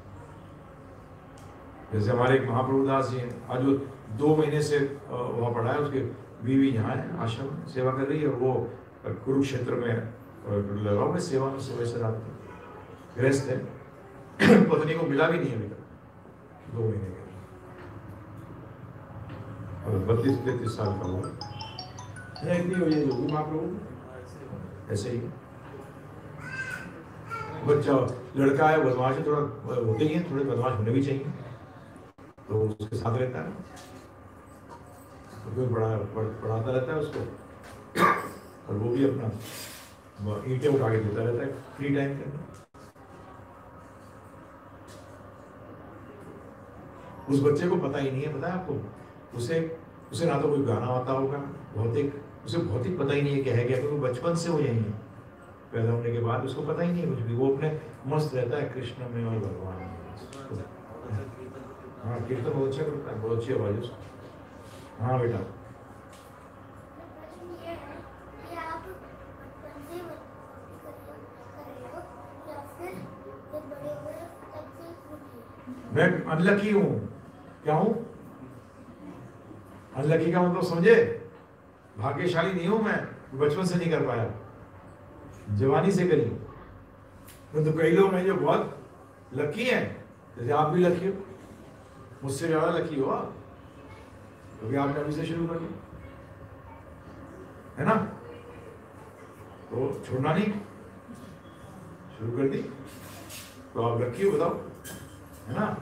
जैसे हमारे एक महाप्रभु दास जी हैं, आज वो 2 महीने से वहाँ पढ़ा है, उसके बीवी यहाँ है, आश्रम में सेवा कर रही है, वो कुरुक्षेत्र में लगा हुआ सेवा में सुबह से रात तक, गृहस्थ है, पत्नी को मिला भी नहीं अभी तक 2 महीने के, और 32-33 साल का हुआ है। इतनी हो जाए जो भी महाप्रभु ऐसे ही। बच्चा लड़का है, बदमाश है, थोड़ा होते ही है, थोड़े बदमाश होने भी चाहिए, तो उसके साथ रहता है, तो पढ़ाता रहता है उसको, और वो भी अपना ईंटें उठा के देता रहता है फ्री टाइम के अंदर। उस बच्चे को पता ही नहीं है, पता है आपको, उसे ना तो कोई गाना आता होगा, उसे भौतिक पता ही नहीं है क्या है क्या, क्योंकि बचपन से वो यही है, पैदा होने के बाद उसको पता ही नहीं कुछ भी, वो अपने मस्त रहता है कृष्ण में और भगवान में। हाँ, कीर्तन बहुत अच्छा करता है, बहुत अच्छी आवाज है उसकी। हाँ बेटा, मैं अनलकी हूँ, क्या हूँ अनलकी का मतलब समझे, भाग्यशाली नहीं हूं मैं, बचपन से नहीं कर पाया, जवानी से करी। तो कई लोग हैं जो बहुत लकी हैं, जैसे आप भी लकी हो, मुझसे ज्यादा लकी हो आप, क्योंकि आपने अभी से शुरू कर दिया है ना, तो छोड़ना नहीं, शुरू कर दी, तो आप लकी हो, बताओ, है ना।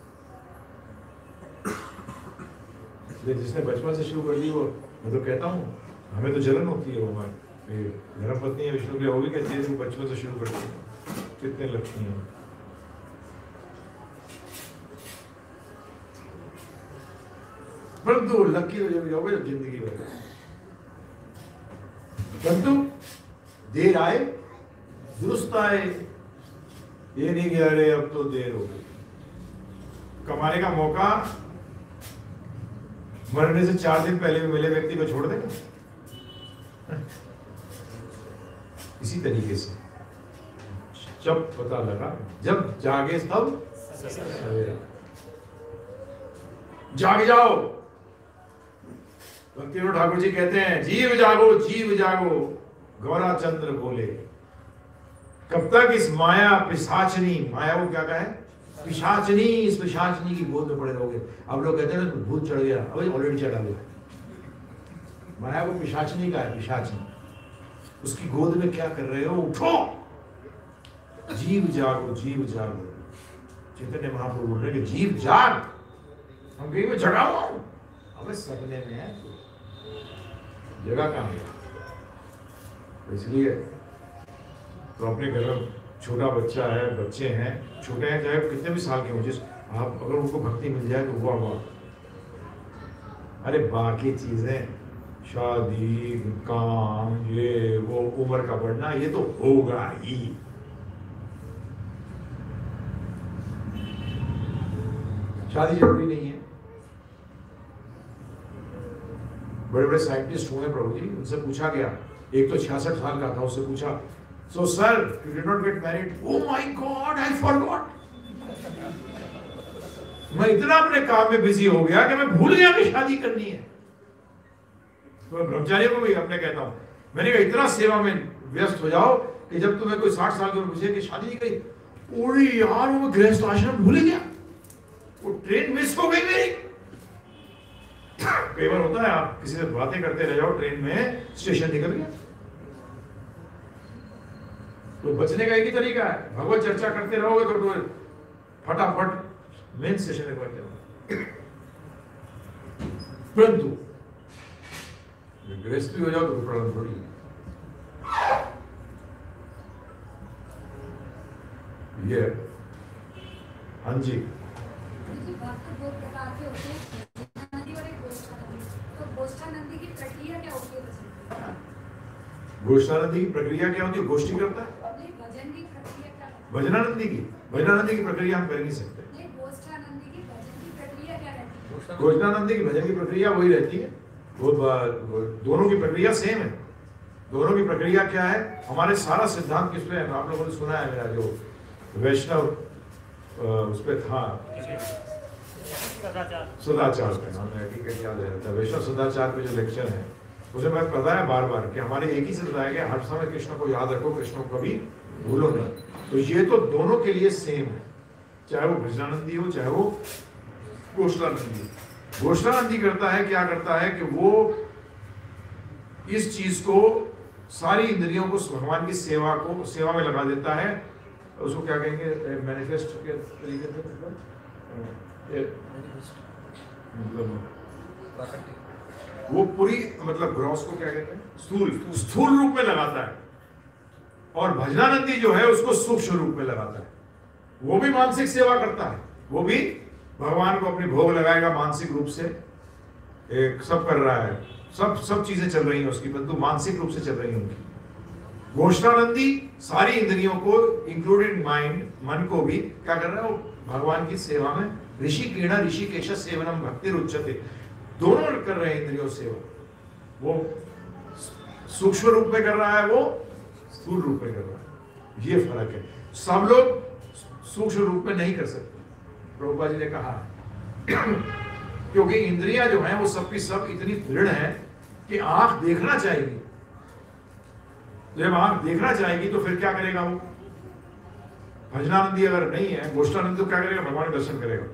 जिसने बचपन से शुरू कर दी वो, मैं तो कहता हूँ, हमें तो जलन होती है, वो हमारी धर्म पत्नी है विष्णु की, वो भी कहती है कि बचपन से शुरू करती है, कितने लक्ष्मी हैं। परंतु लकी हो जाओगे जब जिंदगी भर, परंतु देर आए दुरुस्त आए, ये नहीं कि अरे अब तो देर हो गई। कमाने का मौका मरने से 4 दिन पहले भी मिले व्यक्ति को छोड़ देगा। इसी तरीके से जब पता लगा, जब जागे तब सवेरा। जाग जाओ। भक्ति विनोद ठाकुर जी कहते हैं जीव जागो जीव जागो, गौरा चंद्र बोले। कब तक इस माया पिशाचनी, माया को क्या कहा है, पिशाचनी, इस पिशाचनी की गोद में पड़े रहोगे। अब लोग कहते हैं ना भूत चढ़ गया, अभी ऑलरेडी चढ़ा हुआ है। माया को पिशाचनी का है, पिशाचनी, उसकी गोद में क्या कर रहे हो, उठो, जीव जागो जीव जागो। चैतन्य महाप्रभु बोल रहे कि जीव जाग, हम कहीं में जगा हुआ हूं, अब सपने में है, जगह कहां है। इसलिए तो अपने घर में छोटा बच्चा है, बच्चे हैं, छोटे हैं, चाहे कितने भी साल के हो, जिस आप अगर उनको भक्ति मिल जाए तो हुआ। अरे बाकी चीजें, शादी, काम, ये वो, उम्र का बढ़ना, ये तो होगा ही। शादी जरूरी नहीं है। बड़े बड़े साइंटिस्ट हुए प्रभु जी, उनसे पूछा गया, एक तो 66 साल का था, उससे पूछा, so sir you did not get married, oh my god I forgot, मैं इतना अपने काम में बिजी हो गया कि मैं भूल गया कि शादी करनी है। तो मैं ब्रह्मचारी को भी अपने कहता हूं, मैंने कहा इतना सेवा में व्यस्त हो जाओ कि जब तुम्हें कोई 60 साल के उम्र पूछे कि शादी नहीं करी, ओरे यार वो गृहस्थ आश्रम भूल गया, वो ट्रेन मिस हो गई मेरी। कई बार होता है आप किसी से बातें करते रह जाओ, ट्रेन में स्टेशन निकल गया। तो बचने का एक ही तरीका है, भगवत चर्चा करते रहोगे तो फटाफट मेन स्टेशन पे पहुंच जाओगे। परंतु गृहस्थी हो जाओ तो प्रॉब्लम थोड़ी ये। हाँ जी, गोष्ठानंदी की प्रक्रिया क्या होती है? गोष्ठी करता है। भजनानंदी की प्रक्रिया हम कर नहीं सकते। गोष्ठानंदी की भजन की प्रक्रिया वही रहती है, वो दोनों की प्रक्रिया सेम है। दोनों की प्रक्रिया क्या है, हमारे सारा सिद्धांत किस पे है? आप लोगों ने सुना है, मेरा जो वैष्णव उस पे था सदाचार पे, नाम याद रहता है, वैष्णव सदाचार पे जो लेक्चर है उसे मैं पता है बार बार कि हमारे एक ही से बताया गया, हर समय कृष्ण को याद रखो, कृष्ण को कभी भूलो नहीं। तो ये तो दोनों के लिए सेम है, चाहे वो भजनानंदी हो चाहे वो गोष्ठानंदी। गोष्ठानंदी करता है, क्या करता है कि वो इस चीज को, सारी इंद्रियों को भगवान की सेवा में लगा देता है। उसको क्या कहेंगे, मैनिफेस्ट के तरीके से, मतलब वो पूरी, मतलब ग्रॉस को क्या कहते हैं, स्थूल रूप में लगाता है। और भजनानंदी जो है उसको सूक्ष्म रूप में लगाता है। वो भी मानसिक सेवा करता है, वो भी भगवान को अपनी भोग लगाएगा मानसिक रूप से, एक सब कर रहा है, सब चीजें चल रही हैं उसकी, परंतु मानसिक रूप से चल रही हैं उनकी। गोष्ठानंदी सारी इंद्रियों को, इंक्लूडिंग माइंड, मन को भी क्या कर रहा है, वो भगवान की सेवा में, ऋषिकेण ऋषिकेश सेवनम भक्ति रुच्यते, दोनों कर रहे हैं इंद्रियों सेवा। वो सूक्ष्म रूप में कर रहा है, वो स्थूल रूप में कर रहा है, ये फर्क है। सब लोग सूक्ष्म रूप में नहीं कर सकते, प्रभुपाद जी ने कहा क्योंकि इंद्रियां जो हैं वो सबकी सब इतनी दृढ़ हैं कि आंख देखना चाहेगी। जब आंख देखना चाहेगी तो फिर क्या करेगा वो? भजनानंदी अगर नहीं है, गोष्ठानंदी तो क्या करेगा? भगवान का दर्शन करेगा।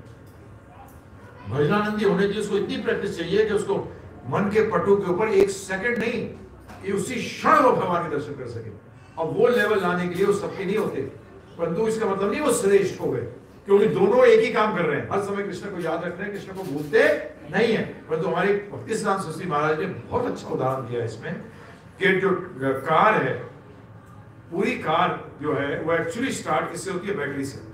भजनानंदी होने के लिए उसको इतनी प्रैक्टिस चाहिए कि उसको मन के पटु के ऊपर एक सेकंड नहीं, ये उसी क्षण वो भगवान के दर्शन कर सके। अब वो लेवल लाने के लिए वो सबके नहीं होते, परंतु इसका मतलब नहीं वो श्रेष्ठ हो गए, क्योंकि दोनों एक ही काम कर रहे हैं, हर समय कृष्ण को याद रख रहे हैं, कृष्ण को भूलते नहीं है। परंतु हमारे भक्ति सिद्धांत सरस्वती महाराज ने बहुत अच्छा उदाहरण दिया इसमें कि जो कार है, पूरी कार जो है वो एक्चुअली स्टार्ट किससे होती है? बैटरी से।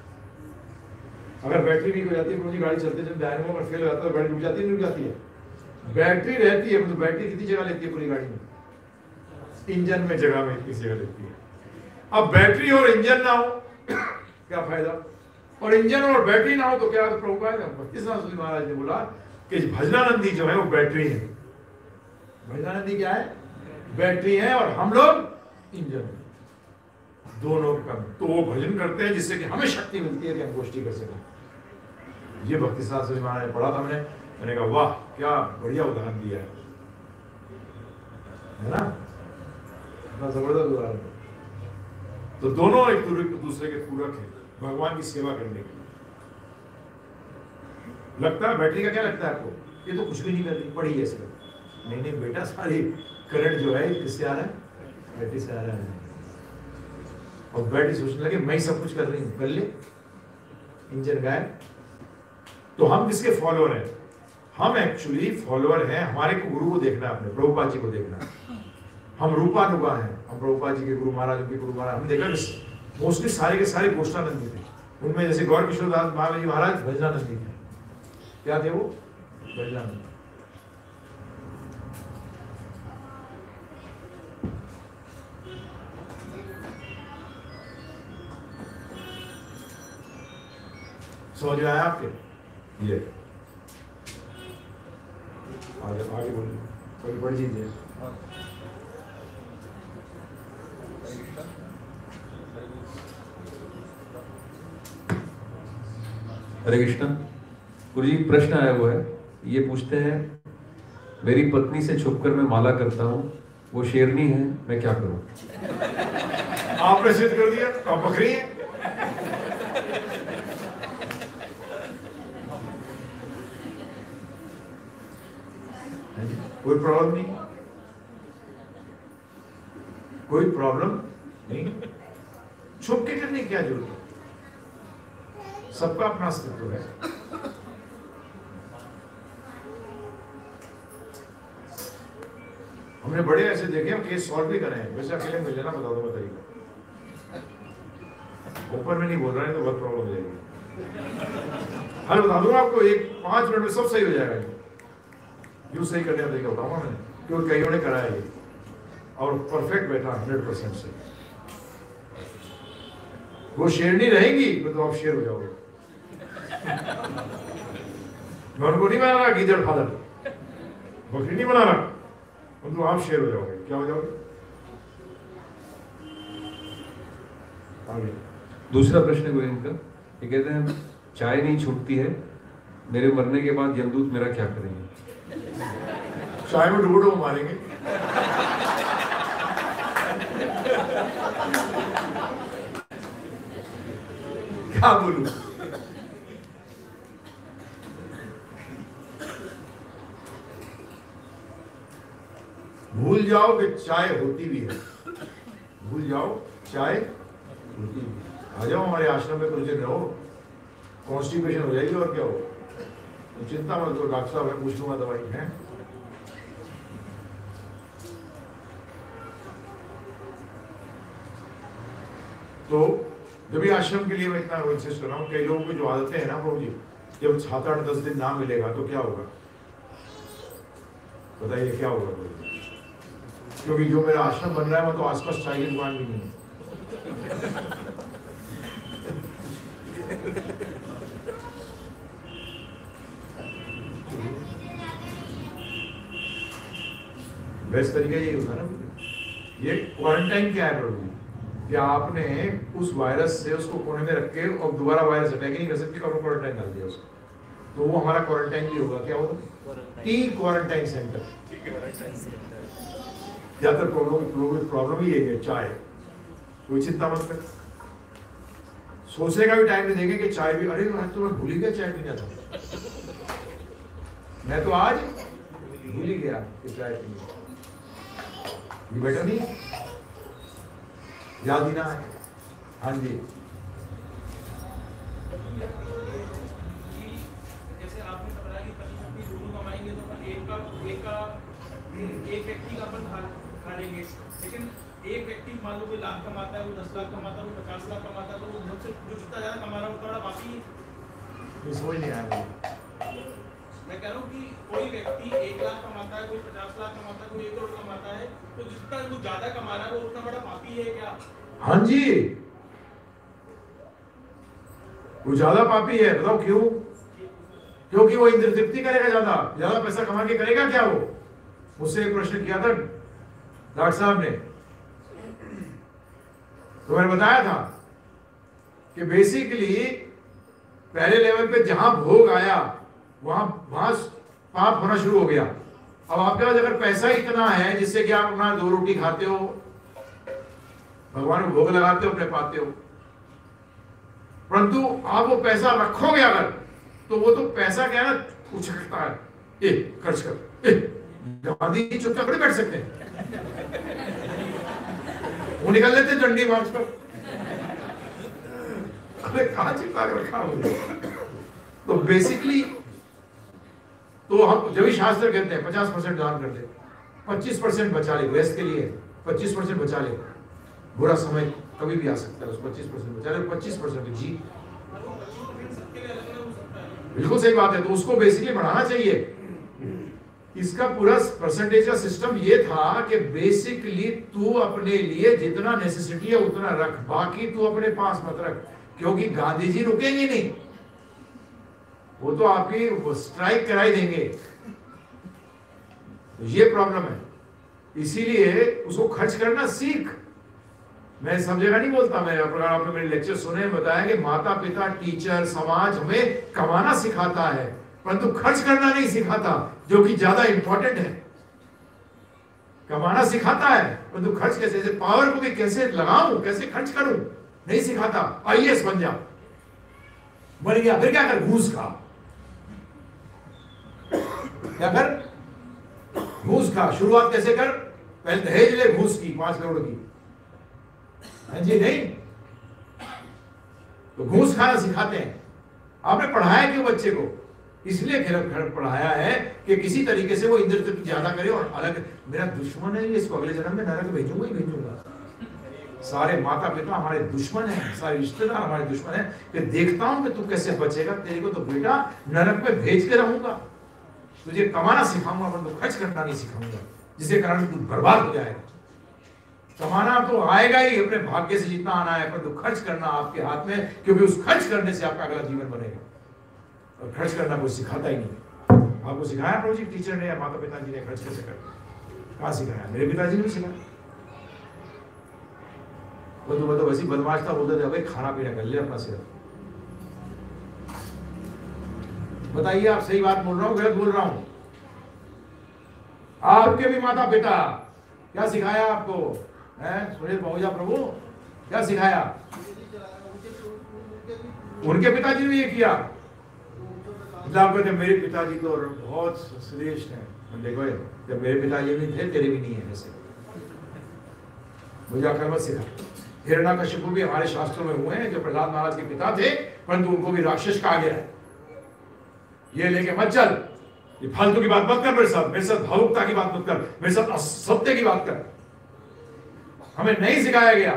अगर बैटरी वीक हो जाती है, गाड़ी चलते चलते डायनेमो में फेल हो जाता है, गाड़ी रुक जाती है, नहीं रुक जाती है? बैटरी रहती है, मतलब बैटरी कितनी जगह लेती है पूरी गाड़ी में? इंजन में जगह में इतनी जगह लेती है। अब बैटरी और इंजन ना हो क्या फायदा? और इंजन और बैटरी ना हो तो क्या प्रभुपाद भक्ति सिद्धांत सरस्वती महाराज ने बोला कि भजनानंदी जो है वो बैटरी है। भजनानंदी क्या है? बैटरी है, और हम लोग इंजन, दोनों का। तो वो भजन करते हैं जिससे कि हमें शक्ति मिलती है कि हम गोष्ठी कर सकें। ये भक्ति सिद्धांत सरस्वती महाराज ने पढ़ा था मैंने मैंने कहा वाह क्या बढ़िया उदाहरण दिया है ना, इतना जबरदस्त उदाहरण। तो दोनों एक दूसरे के पूरक हैं भगवान की सेवा करने के लिए। लगता है बैटरी का क्या लगता है आपको, ये तो कुछ भी नहीं कर रही, पड़ी है इसमें। नहीं नहीं बेटा, सारी करंट जो है किससे आ रहा है, बैटरी से आ रहा है। और बैटरी सोचने लगे मैं ही सब कुछ कर रही हूँ, कर ले, इंजन गायब। तो हम किसके फॉलोअर हैं, हम एक्चुअली फॉलोअर हैं, हमारे गुरु को देखना है, अपने प्रभुपाद जी को देखना है। हम रूपानुगा हैं, हम प्रभुपाद जी के गुरु महाराज के गुरु महाराज, हम देखा मोस्टली सारे के सारे गोष्ठानंदी थे। उनमें जैसे गौर किशोर दास महाराज जी महाराज भजनानंदी थे। क्या थे वो, भजनानंदी। समझ आया आपके, ये आगे आगे बोलिए, कोई बड़ी चीज है। हरे कृष्णा। गुरु जी प्रश्न आया हुआ है, ये पूछते हैं मेरी पत्नी से छुपकर मैं माला करता हूँ, वो शेरनी है, मैं क्या करूँ? आपने सिद्ध कर दिया, आप बकरी है। कोई प्रॉब्लम नहीं, कोई प्रॉब्लम नहीं, छुप के करने की क्या जरूरत है, सबका अपना अस्तित्व है। हमने बड़े ऐसे देखे, हम केस सॉल्व भी करे हैं, वैसे अकेले मिल जाना, बता दो मैं तरीका, ऊपर में नहीं बोल रहा है तो बहुत प्रॉब्लम हो जाएगी। अरे बता दूंगा आपको, 5 मिनट में सब सही हो जाएगा। यूं सही करने का तरीका बताऊंगा मैंने, क्योंकि कईयों ने कराया ये और परफेक्ट बैठा 100% से। वो शेरनी रहेगी तो आप शेर हो जाओगे। मैं उनको नहीं बना रहा गीदड़ फादर, बकरी नहीं बना रहा, तो आप शेर हो जाओगे। क्या हो जाओगे? आगे दूसरा प्रश्न गुरु इनका, ये कहते हैं चाय नहीं छूटती है, मेरे मरने के बाद यमदूत मेरा क्या करेंगे? चाय में डूबो मारेंगे। क्या बोलूं? भूल जाओ कि चाय होती भी है, भूल जाओ चाय होती भी है। आ जाओ हमारे आश्रम में, कुछ दिन रहो, कॉन्स्टिपेशन हो जाएगी और क्या हो, तो चिंता मत करो, डॉक्टर साहब मैं पूछ लूंगा दवाई है। तो जब भी आश्रम के लिए मैं इतना इंसिस्ट कर रहा हूँ, कई लोगों की जो आदतें हैं ना प्रभु जी, जब 7-8-10 दिन ना मिलेगा तो क्या होगा, बताइए क्या होगा? क्योंकि जो मेरा आश्रम बन रहा है वो तो आसपास चाय की दुकान भी नहीं है। बेस्ट तरीका यही होता है ना। ये क्वारंटाइन क्या है प्रभु, कि आपने उस वायरस से उसको कोने में रख के और दोबारा वायरस अटैक नहीं कर सकती, आपने क्वारंटाइन डाल दिया उसको, तो वो हमारा क्वारंटाइन भी होगा। क्या होगा? Tea quarantine centre. ज्यादातर प्रॉब्लम ही है चाय, कोई चिंता मत कर, सोचने का भी टाइम नहीं देंगे कि चाय भी, अरे आज तो मैं भूल ही गया चाय पीना था, मैं तो आज भूल ही गया कि चाय पीनी, ये बेटर नहीं, याद ही ना है। हाँ जी, जैसे आपने बताया कि पति पत्नी दोनों कमाएंगे तो एक व्यक्ति का अपन खा लेंगे, लेकिन एक व्यक्ति मान लो कोई लाख कमाता है, वो 10 लाख कमाता है, वो 50 लाख कमाता है, तो वो हमसे जो जितना ज्यादा कमा रहा है उतना बड़ा बाकी समझ नहीं आया। मैं कह रहा हूँ कि कोई व्यक्ति 1 लाख कमाता है, कोई 50 लाख कमाता है, कोई 1 करोड़ कमाता है, तो जितना वो ज्यादा कमा रहा है वो उतना बड़ा पापी है क्या? हाँ जी, वो ज्यादा पापी है। बताओ क्यों? क्योंकि वो इंद्र तृप्ति करेगा, ज्यादा पैसा कमा के करेगा क्या? वो मुझसे एक प्रश्न किया था डॉक्टर साहब ने, तो मैंने बताया था कि बेसिकली पहले लेवल पे जहां भोग आया वहां पाप होना शुरू हो गया। अब आपके पास अगर पैसा इतना है जिससे कि आप अपना 2 रोटी खाते हो, भगवान को भोग लगाते हो, अपने पाते हो, परंतु आप वो पैसा रखोगे अगर, तो वो तो पैसा क्या है, उछलता है, ए खर्च कर, गांधी जी चुपचाप खड़े बैठ सकते हैं, वो निकल लेते डंडी मार्च पर। अरे कहां चिपका कर रखा हो। तो बेसिकली तो हम जब भी शास्त्र कहते हैं 50% दान कर दे, 25% बचा ले, वेस्ट के लिए 25% बचा ले, बुरा समय कभी भी आ सकता है, उस 25% बचा ले, 25% जी बिल्कुल सही बात है। तो उसको बेसिकली बढ़ाना चाहिए। इसका पूरा परसेंटेज का सिस्टम ये था कि बेसिकली तू अपने लिए जितना नेसेसिटी है उतना रख, बाकी तू अपने पास मत रख, क्योंकि गांधी जी रुकेंगे नहीं, वो तो आपकी स्ट्राइक कराई देंगे। तो ये प्रॉब्लम है, इसीलिए उसको खर्च करना सीख। मैं सब जगह नहीं बोलता, मैं अगर आपने मेरे लेक्चर सुने, बताया कि माता पिता, टीचर, समाज हमें कमाना सिखाता है, परंतु खर्च करना नहीं सिखाता, जो कि ज्यादा इंपॉर्टेंट है। कमाना सिखाता है, परंतु खर्च कैसे, पावर को भी कैसे लगाऊं, कैसे खर्च करूं, नहीं सिखाता। आईएएस बन जा, बन गया, फिर क्या कर, घूस खा, क्या कर, घूस खा। शुरुआत कैसे कर, पहले दहेज ले घूस की 5 करोड़ की, हाँ जी, नहीं तो घूस खाना सिखाते हैं। आपने पढ़ाया क्यों बच्चे को, इसलिए पढ़ाया है कि किसी तरीके से वो इंद्र तृप्ति ज्यादा करे और अलग, मेरा दुश्मन है, इसको अगले जन्म में नरक भेजूंगा ही भेजूंगा। सारे माता पिता हमारे दुश्मन हैं, सारे रिश्तेदार हमारे दुश्मन हैं, कि देखता हूं कि तू कैसे बचेगा, तेरे को तो बेटा नरक में भेज के रहूंगा, तुझे कमाना सिखाऊंगा, पर तो खर्च करना नहीं सिखाऊंगा, जिसके कारण तू बर्बाद हो जाएगा। कमाना तो आएगा ही, अपने भाग्य से जितना आना है, पर तो खर्च करना आपके हाथ में, क्योंकि उस खर्च करने से आपका अगला जीवन बनेगा। और खर्च करना कोई सिखाता ही नहीं। आपको सिखाया प्रभु जी, टीचर ने या माता पिता जी ने खर्च कैसे करना, कहाँ सिखाया? मेरे पिताजी ने सिखाया। वो तो वैसी बदमाश था, बोलते थे भाई खाना पीना कर ले अपना सिर्फ। बताइए आप सही बात बोल रहा हूँ, गलत बोल रहा हूँ? आपके भी माता पिता क्या सिखाया आपको? सुनील पहुंचा प्रभु क्या सिखाया? उनके पिताजी ने ये किया। आप कहते मेरे पिताजी तो बहुत श्रेष्ठ हैं। देखो जब मेरे पिताजी नहीं थे, तेरे भी नहीं है, ऐसे मुझे अकल मत सिखा। हिरण्यकशिपु भी हमारे शास्त्रों में हुए हैं, जो प्रहलाद महाराज के पिता थे, परंतु उनको भी राक्षस कहा गया है। ये लेके मत चल, ये फालतू की बात मत कर, मेरे साथ भावुकता की बात मत कर, मेरे साथ असत्य की बात कर। हमें नहीं सिखाया गया।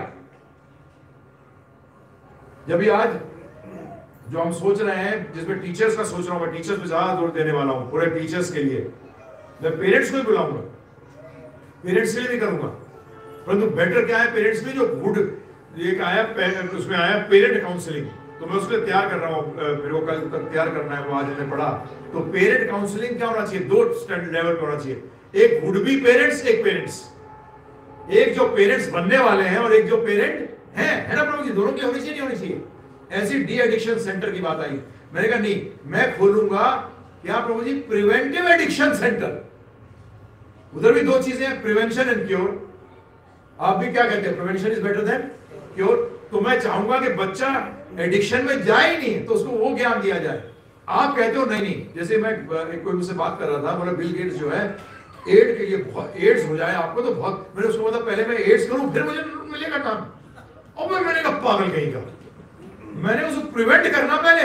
जब भी आज जो हम सोच रहे हैं, जिसमें टीचर्स का सोच रहा हूं, मैं टीचर्स पे ज्यादा जोर देने वाला हूं, पूरे टीचर्स के लिए। मैं पेरेंट्स को ही बुलाऊंगा, पेरेंट्स के लिए नहीं करूंगा, परंतु बेटर क्या है पेरेंट्स में, जो गुड एक आया, उसमें आया पेरेंट काउंसलिंग, तो मैं उसके लिए तैयार कर रहा हूँ, मेरे को कल तक तैयार करना है, वो आज मैंने पढ़ा। तो पेरेंट काउंसलिंग क्या होना चाहिए? 2 स्टैंडर्ड लेवल पे होना चाहिए, एक वुड बी पेरेंट्स, एक पेरेंट्स, एक जो पेरेंट्स बनने वाले हैं और एक जो पेरेंट है ना प्रभु जी, दोनों की होनी चाहिए, नहीं होनी चाहिए? ऐसी डी एडिक्शन सेंटर की बात आई, मैंने कहा नहीं, मैं खोलूंगा क्या Prabhu ji, preventive addiction centre. उधर भी 2 चीजें हैं, प्रिवेंशन एंड क्योर। आप भी क्या कहते हैं, prevention is better than cure. तो मैं चाहूंगा कि बच्चा एडिक्शन में जाए ही नहीं, तो उसको वो ज्ञान दिया जाए। आप कहते हो नहीं, जैसे मैं कोई मुझसे बात कर रहा था, बोला बिल गेट्स जो है एड के लिए, एड्स हो जाए आपको तो बहुत, मैंने उसको बताया पहले मैं एड्स करूं फिर मुझे मिलेगा काम। और मैंने कहा पागल कहीं का, मैंने उसको प्रिवेंट करना पहले।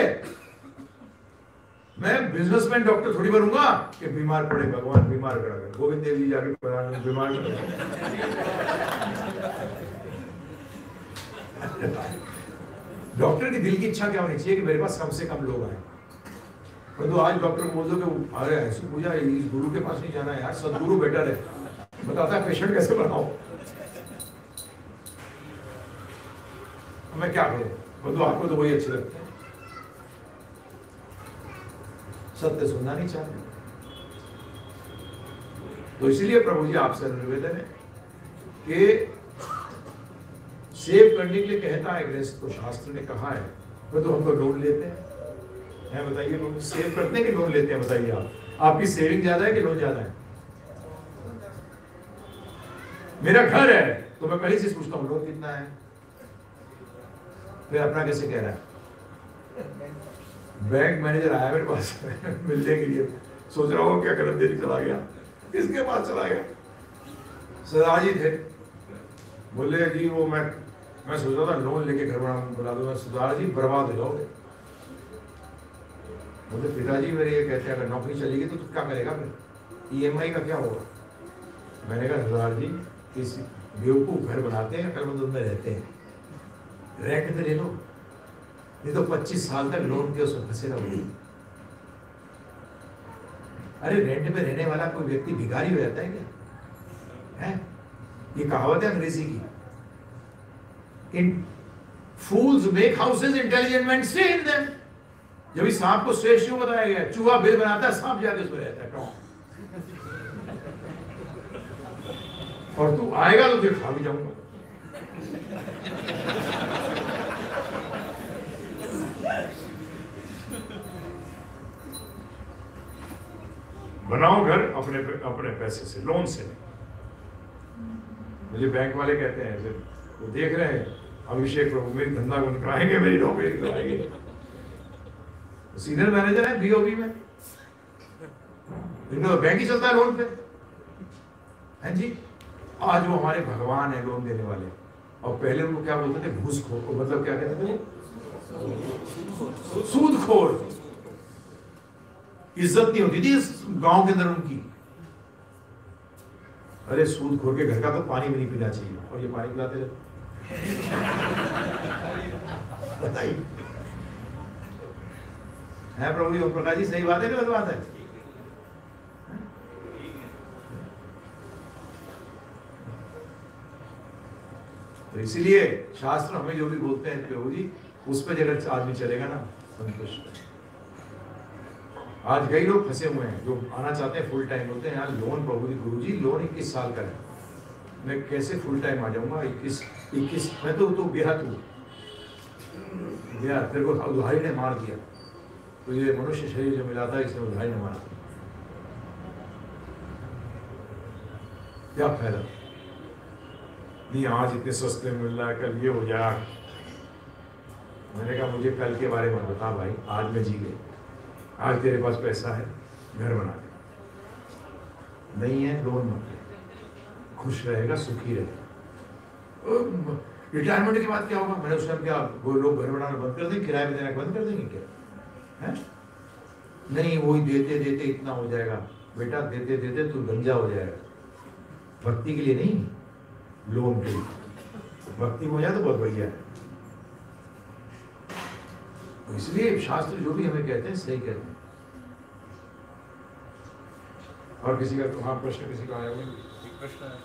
मैं बिजनेसमैन डॉक्टर थोड़ी बनूंगा कि बीमार पड़े, भगवान बीमार करा कर, गोविंद देव जी जाके बीमार डॉक्टर की दिल की इच्छा क्या होनी चाहिए कि मेरे पास कम से कम लोग आए। तो आज डॉक्टर को बोल दो कि अरे ऐसी पूजा इस गुरु के पास नहीं जाना है यार, सदगुरु बेटर है, बताता है पेशेंट कैसे बनाओ। मैं क्या करूं? तो आपको तो वही अच्छे लगते हैं, सत्य सुनना नहीं चाहते। तो इसलिए प्रभु जी आपसे निवेदन है कि सेव करने के लिए कहता है गृहस्थ, तो शास्त्र ने कहा है, तो हम तो लोन लेते हैं, बताइए, लोग सेव करते हैं कि लोन लेते हैं? बताइए आप। आपकी सेविंग ज्यादा है कि लोन ज्यादा है? मेरा घर है तो मैं पहले से पूछता हूँ लोन कितना है, फिर अपना कैसे कह रहा है? बैंक मैनेजर आया मेरे पास मिलने के लिए, सोच रहा हूँ क्या गलत देरी चला गया, किसके पास चला गया? सरदार जी थे, बोले जी वो मैं सोच रहा था लोन लेके घर बना दूंगा। सरदार जी बर्बाद हो जाओगे। बोले पिताजी मेरे ये कहते हैं अगर नौकरी चलेगी तो क्या करेगा फिर, EMI का क्या होगा? मैंने कहा सरदार जी इस बेवकूफ घर बनाते हैं, अकलमंद में रहते हैं, रेंट पे ले लो, नहीं तो 25 साल तक लोन के उसमें फंसे रहोगे। अरे रेंट पे रहने वाला कोई व्यक्ति भिखारी हो जाता है क्या? है ये कहावत है अंग्रेजी की, in fools make houses intelligent men stay in them. जब इस सांप को श्रेष्ठ क्यों बताया गया? चूहा बिल बनाता है, सांप जाके उसमें रहता है। और तू आएगा तो फिर खा भी जाऊंगा। बनाओ घर अपने पैसे से, लोन से। मुझे बैंक वाले कहते हैं फिर वो देख रहे हैं अभिषेक प्रभु मेरी धंधा को कराएंगे, मेरी नौकरी कराएंगे। सीनियर मैनेजर है BOB में, इनका तो बैंक ही चलता है लोन पे, हैं जी। आज वो हमारे भगवान है लोन देने वाले, और पहले उनको क्या बोलते थे? घूसखोर, मतलब क्या कहते थे? सूदखोर। इज्जत नहीं होती थी इस गांव के अंदर उनकी। अरे सूदखोर के घर का तो पानी भी नहीं पीना चाहिए, और ये पानी पिलाते रहते। बताइए है प्रभु जी, ओम प्रकाश जी, सही बात है कि गलत बात है? तो इसीलिए शास्त्र हमें जो भी बोलते हैं प्रभु जी, उस पर अगर आदमी चलेगा ना संतुष्ट। आज कई लोग फंसे हुए हैं जो आना चाहते हैं फुल टाइम, बोलते हैं यार लोन प्रभु जी, गुरु जी लोन 21 साल का है, मैं कैसे फुल टाइम आ जाऊंगा? 21 मैं तो बेहद हूँ तेरे को उधारी ने मार दिया, तो ये मनुष्य शरीर जो मिला था इसने उधारी ने मारा, क्या फायदा? नहीं आज इतने सस्ते मिल रहा है, कल ये हो जाए। मैंने कहा मुझे कल के बारे में बता भाई, आज में जी गए। आज तेरे पास पैसा है, घर बना दे, नहीं है लोन मत ले, खुश रहेगा, सुखी रहेगा। रिटायरमेंट के बाद क्या होगा? मैंने उस टाइम क्या वो लोग घर बनाना बंद कर देंगे, किराए पे देना बंद कर देंगे क्या? है नहीं, वही देते देते इतना हो जाएगा। बेटा देते देते तू गंजा हो जाएगा। भक्ति के लिए नहीं, लोन के लिए। भक्ति हो जाए तो बहुत बढ़िया है। तो इसलिए शास्त्र जो भी हमें कहते हैं सही कहते हैं। और किसी का हाँ प्रश्न किसी का आया हुआ? एक प्रश्न है।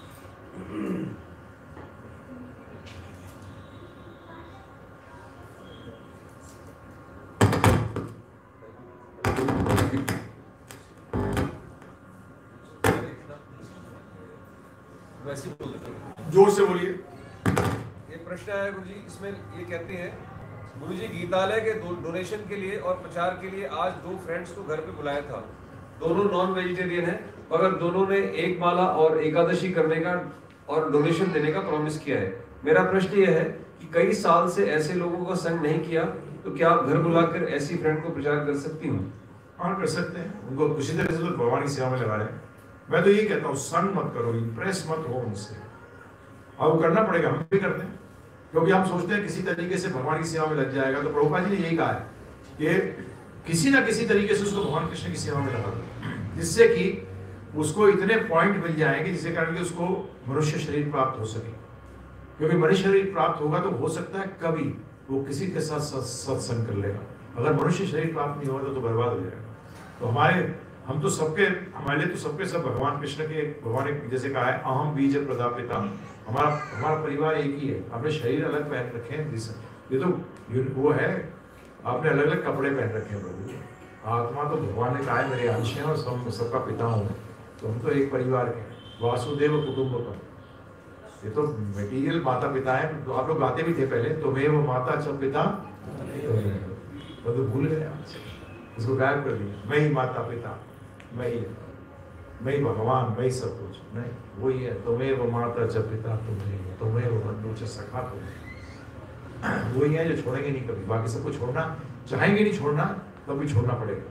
वैसे बोल देते हैं, जोर से बोलिए। ये प्रश्न है गुरुजी, इसमें ये कहते हैं गुरुजी गीतालय के डोनेशन के लिए और प्रचार के लिए आज 2 फ्रेंड्स को घर पे बुलाया था। दोनों नॉन वेजिटेरियन हैं, मगर दोनों ने एक माला और एकादशी करने का और डोनेशन देने का प्रॉमिस किया है। मेरा प्रश्न ये है कि कई साल से ऐसे लोगों का संग नहीं किया, तो क्या आप घर बुलाकर ऐसी फ्रेंड को प्रचार कर सकती हूँ? हाँ कर सकते हैं, उनको किसी तरह से तो भगवान की सेवा में लगा रहे हैं। मैं तो यही कहता हूँ संग मत करो, इंप्रेस मत हो उनसे। और वो करना पड़ेगा, हम भी करते हैं, क्योंकि हम सोचते हैं किसी तरीके से भगवान की सेवा में लग जाएगा। तो प्रभुपाद जी ने यही कहा है कि किसी ना किसी तरीके से उसको भगवान कृष्ण की सेवा में लगा दो, जिससे कि उसको इतने पॉइंट मिल जाएंगे जिससे कारण कि उसको मनुष्य शरीर प्राप्त हो सके। क्योंकि मनुष्य शरीर प्राप्त होगा तो हो सकता है कभी वो किसी के साथ सत्संग कर लेगा। अगर मनुष्य शरीर प्राप्त नहीं होगा तो बर्बाद हो जाएगा। तो हम तो सबके, हमारे लिए तो सबके सब भगवान कृष्ण के, भगवान ने जैसे कहा है अहम बीज प्रदापिता, हमारा परिवार एक ही है। आपने शरीर अलग पहन रखे हैं, ये तो वो है, आपने अलग अलग कपड़े पहन रखे हैं प्रभु। आत्मा तो भगवान ने कहा है मेरे अंश हैं और सबका पिता हूँ। तो हम तो एक परिवार के, वासुदेव कुटुंबकम। ये तो मटेरियल माता पिता है। तो आप लोग गाते भी थे पहले, तो मैं वो माता च पिता, तो भूल गए, इसको गायब कर दिया, मैं ही माता पिता। मैं ही भगवान, मैं ही सब कुछ नहीं, वही है। तुम्हें माता च पिता तुम्हें, तुम्हें बंधु च सखा तुम्हें, वही है जो छोड़ेंगे नहीं कभी। बाकी सबको छोड़ना चाहेंगे नहीं, छोड़ना तब भी छोड़ना पड़ेगा।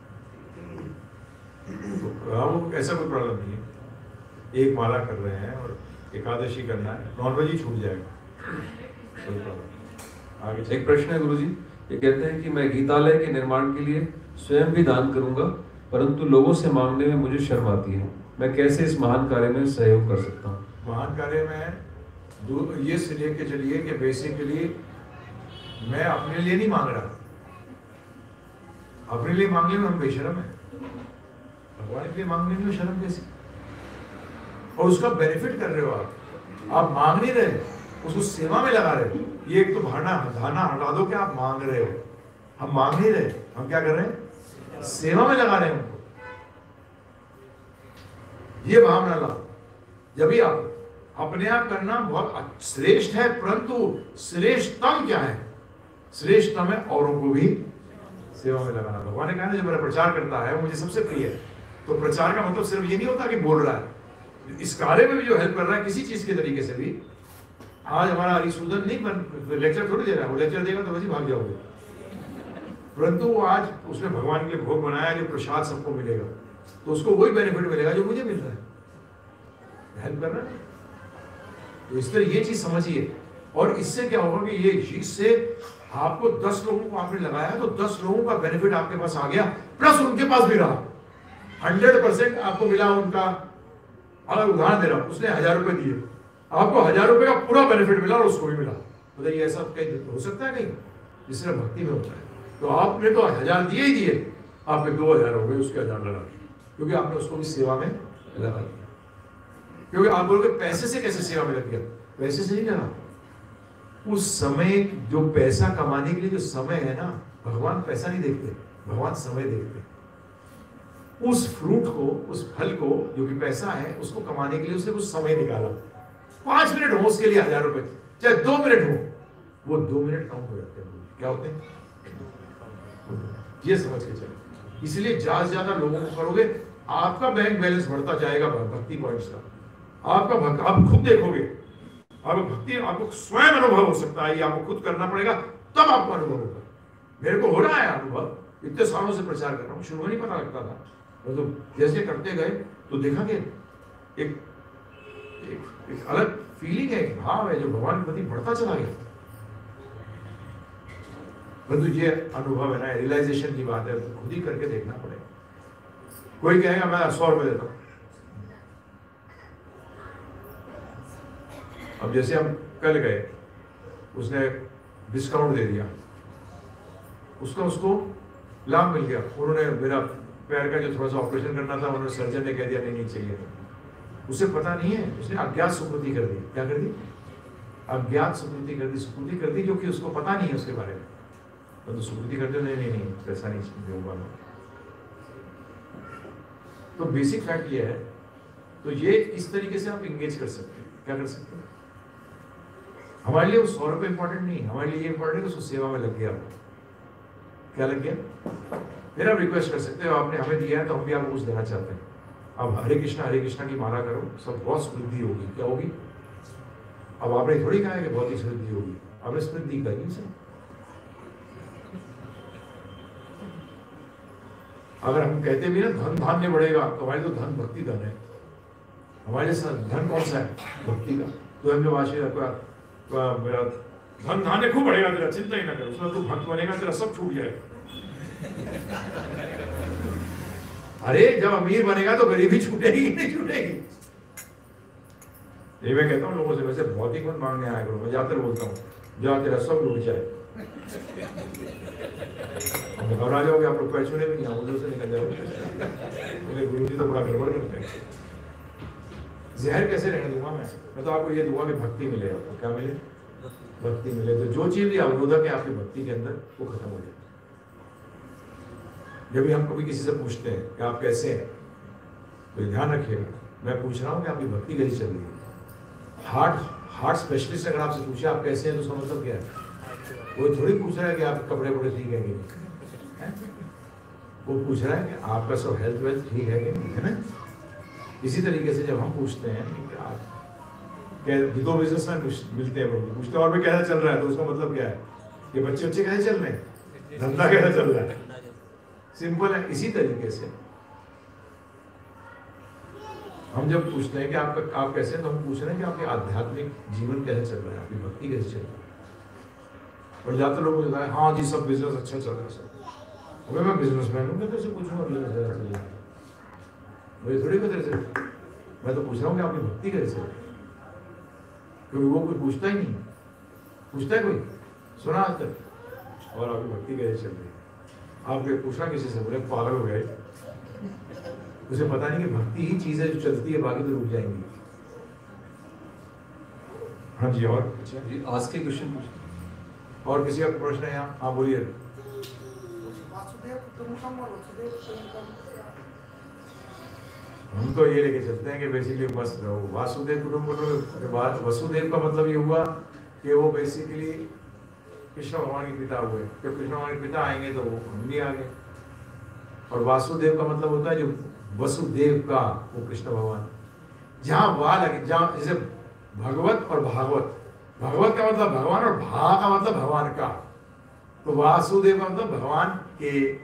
तो ऐसा कोई प्रॉब्लम नहीं है। एक माला कर रहे हैं और एकादशी करना है, नॉनवेज ही छूट जाएगा, कोई प्रॉब्लम। आगे एक प्रश्न है गुरुजी, ये कहते हैं कि मैं गीतालय के निर्माण के लिए स्वयं भी दान करूंगा, परंतु लोगों से मांगने में मुझे शर्म आती है। मैं कैसे इस महान कार्य में सहयोग कर सकता हूँ? महान कार्य में ये से लेके चलिए कि बेसिकली मैं अपने लिए नहीं मांग रहा। अपने लिए मांगने में हम बेशर्म है, भगवान के लिए मांगने में शर्म कैसी? और उसका बेनिफिट कर रहे हो आप मांग नहीं रहे, उसको सेवा में लगा रहे हो। ये एक तो धारणा हटा दो कि आप मांग रहे हो। हम मांग नहीं रहे, हम क्या कर रहे हैं? सेवा में लगा रहे हैं उनको। ये भावना ला, जब भी आप अपने आप करना बहुत श्रेष्ठ है, परंतु श्रेष्ठतम क्या है? श्रेष्ठतम है औरों को भी सेवा में लगाना। भगवान ने कहा ना, जो मेरा प्रचार करता है वो मुझे सबसे प्रिय है। तो प्रचार का मतलब सिर्फ ये नहीं होता कि बोल रहा है, इस कार्य में भी जो हेल्प कर रहा है किसी चीज के तरीके से भी। आज हमारा हरिसूदन नहीं लेक्चर थोड़ी दे रहा है, वो लेक्चर देगा तो वैसे भाग जाओगे, परंतु वो आज उसने भगवान के लिए भोग बनाया, जो प्रसाद सबको मिलेगा, तो उसको वही बेनिफिट मिलेगा जो मुझे मिल रहा है, हेल्प कर रहा है। तो इस तरह ये चीज समझिए। और इससे क्या होगा कि ये इससे आपको 10 लोगों को आपने लगाया तो 10 लोगों का बेनिफिट आपके पास आ गया, प्लस उनके पास भी रहा। 100% आपको मिला उनका। अगर उदाहरण दे रहा हूं, उसने 1000 रुपए दिए, आपको 1000 रुपए का पूरा बेनिफिट मिला और उसको भी मिला। बताइए ऐसा कहीं हो सकता है? कहीं जिससे भक्ति में होता है। तो आपने तो 1000 दिए ही दिए, आपके 2000 हो गए, उसके 1000 लगा दिए, क्योंकि आपने उसको भी सेवा में लगा दिया। क्योंकि आप बोलोगे पैसे से कैसे सेवा में लग गया? पैसे से नहीं लगा। उस समय जो पैसा कमाने के लिए जो समय है ना, भगवान पैसा नहीं देखते, भगवान समय देखते। उस फ्रूट को, उस फल को जो कि पैसा है, उसको कमाने के लिए उसने कुछ समय निकाला। 5 मिनट हो उसके लिए 1000 रुपए, चाहे 2 मिनट हो, वो 2 मिनट काउंट हो जाते हैं। क्या होते हैं? ये समझ के चले। इसलिए ज्यादा से ज्यादा लोगों को करोगे, आपका बैंक बैलेंस बढ़ता जाएगा भक्ति पॉइंट्स का। आपका आप खुद देखोगे, आपको भक्ति आपको स्वयं अनुभव हो सकता है, ये आपको खुद करना पड़ेगा, तब आपको अनुभव होगा। मेरे को हो रहा है अनुभव, इतने सालों से प्रचार कर रहा हूँ, शुरू में नहीं पता लगता था, मतलब जैसे करते गए तो देखा कि एक अलग फीलिंग है, एक भाव है जो भगवान के प्रति बढ़ता चला गया। परंतु ये अनुभव है ना, रियलाइजेशन की बात है, तो खुद ही करके देखना पड़ेगा। कोई कहेगा मैं 100 रुपए देता हूँ, अब जैसे हम कल गए, उसने डिस्काउंट दे दिया, उसको लाभ मिल गया। उन्होंने मेरा पैर का जो थोड़ा सा ऑपरेशन करना था, उन्होंने सर्जन ने कह दिया नहीं चाहिए। उसे पता नहीं है, उसने अज्ञात सुकृति कर दी। क्या कर दी? अज्ञात सुकृति कर दी, जो कि उसको पता नहीं है उसके बारे में। तो सुकृति करते नहीं पैसा नहीं होगा। तो बेसिक फैक्ट ये है। तो ये इस तरीके से आप इंगेज कर सकते हैं। क्या कर सकते हैं? हमारे लिए वो 100 रुपये इंपॉर्टेंट नहीं, हमारे लिए ये इंपॉर्टेंट है उसको सेवा में लग गया। क्या लग गया? फिर आप रिक्वेस्ट कर सकते हो, आपने हमें दिया है तो हम भी आपको कुछ देना चाहते हैं। अब हरे कृष्णा की माला करो, सब बहुत समृद्धि होगी। क्या होगी? अब आपने थोड़ी कहा है कि बहुत ही समृद्धि होगी, आपने समृद्धि करी से। अगर हम कहते भी ना धन धान्य बढ़ेगा, तो हमारे तो धन भक्ति धन है। हमारे धन कौन सा है? भक्ति का। तो हम जो आशीर्वाद मेरा धन धान्य खूब बढ़ेगा, तेरा चिंता ही ना कर, उसमें तू भक्त बनेगा, तेरा सब छूट जाएगा। अरे जब अमीर बनेगा तो गरीबी छूटेगी नहीं छूटेगी। ये मैं कहता हूँ लोगों से, वैसे भौतिक मत मांगने आया करो, मैं जाकर बोलता हूँ जहाँ तेरा सब लूट जाए। घबरा जाओगे, आप लोग पैर छूने भी नहीं, उधर से निकल जाओगे। गुरु जी तो बड़ा गड़बड़ करते हैं। जहर कैसे रहने दूंगा मैं तो आपको ये दूंगा कि भक्ति मिले। आपको क्या मिले? भक्ति मिले। तो जो चीज भी अवरोधक है आपकी भक्ति के अंदर, वो खत्म हो जाए। जब भी हम कभी किसी से पूछते हैं कि आप कैसे हैं, तो ध्यान रखिएगा, मैं पूछ रहा हूँ कि आपकी भक्ति कैसी चल रही है। हार्ट स्पेशलिस्ट अगर आपसे पूछे आप कैसे हैं, तो उसका मतलब क्या है? वो थोड़ी पूछ रहा है कि आप कपड़े बड़े ठीक है। वो पूछ रहा है कि आपका सब हेल्थ वेल्थ ठीक है कि नहीं, है ना। इसी तरीके से जब हम पूछते हैं कि आप दो बिजनेसमैन मिलते हैं, पूछते हैं और भी कैसा चल रहा है, तो उसका मतलब क्या है कि बच्चे कैसे चल रहे हैं, धंधा कैसा चल रहा है, सिंपल है। इसी तरीके से हम जब पूछते हैं कि आप कैसे, तो हम पूछ रहे हैं कि आपके आध्यात्मिक जीवन कैसे चल रहा है, आपकी भक्ति कैसे चल रही है। और ज्यादातर लोग बताए हाँ जी सब बिजनेस अच्छा चल रहा है सब। अबे मैं बिजनेसमैन हूँ, मैं कैसे पूछूंगा बिजनेस कैसा चल रहा है, मुझे थोड़ी पता है। मैं तो पूछ रहा हूँ कि आपकी भक्ति कैसे चल रही है, क्योंकि वो कोई पूछता ही नहीं। पूछता है कोई, सुना आज तक, और आपकी भक्ति कैसे चल रही है। आपके पूछना किसी से, बोले पागल हो गए, उसे पता नहीं कि भक्ति ही चीज है जो चलती है, बाकी तो रुक जाएंगी। हाँ जी, और जी आज के क्वेश्चन पूछिए। और किसी का प्रश्न है यहाँ? हाँ बोलिए। हम तो ये लेके चलते हैं कि बेसिकली मस्त रहो, वासुदेव कुटुंबकम के बाद वसुदेव का मतलब ये हुआ कि वो बेसिकली कृष्ण भगवान के पिता हुए। जब कृष्ण भगवान के पिता आएंगे तो वो हम भी आ गए। और वासुदेव का मतलब होता है जो वसुदेव का, वो कृष्ण भगवान। जहाँ वा लगे, जहाँ जैसे भगवत और भागवत, भगवत का मतलब भगवान और भा का मतलब भगवान का, तो वासुदेव का मतलब भगवान के।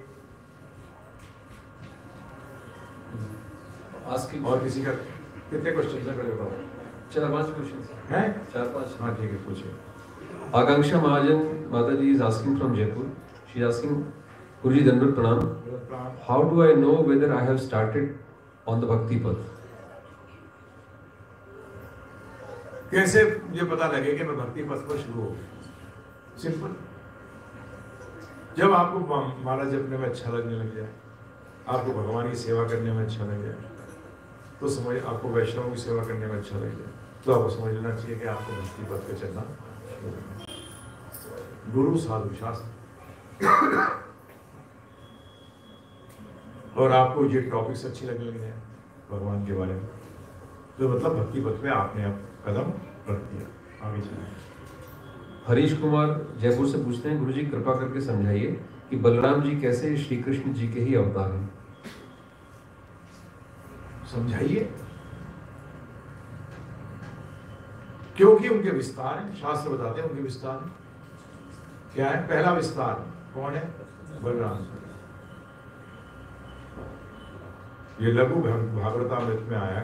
और किसी का कितने क्वेश्चन है? पहले बताओ। 4-5 क्वेश्चन हैं? 4-5। हाँ ठीक है, पूछिए। आकांक्षा महाजन माता जी is asking from Jaipur. She is asking, Guruji Dandavat Pranam. How do I know whether I have started on the Bhakti path? कैसे मुझे पता लगे कि मैं भक्ति पथ पर शुरू हो? सिंपल, जब आपको माला जपने में अच्छा लगने लग जाए, आपको भगवान की सेवा करने में अच्छा लग जाए, तो समझ, आपको वैष्णव की सेवा करने में अच्छा लग जाए, तो आपको समझ लेना चाहिए कि आपको भक्ति पथ पे चलना शुरू करना। गुरु साधु शास्त्र और आपको ये टॉपिक्स अच्छी लगने लग जाए भगवान के बारे में, तो मतलब भक्ति पथ में आपने आप कदम रख दिया, आगे चलिए। हरीश कुमार जयपुर से पूछते हैं, गुरुजी कृपा करके समझाइए कि बलराम जी कैसे श्री कृष्ण जी के ही अवतार हैं। समझाइए। क्योंकि उनके विस्तार हैं, शास्त्र बताते हैं उनके विस्तार हैं। क्या है? पहला विस्तार कौन है? बलराम। ये लघु भागवतामृत में आया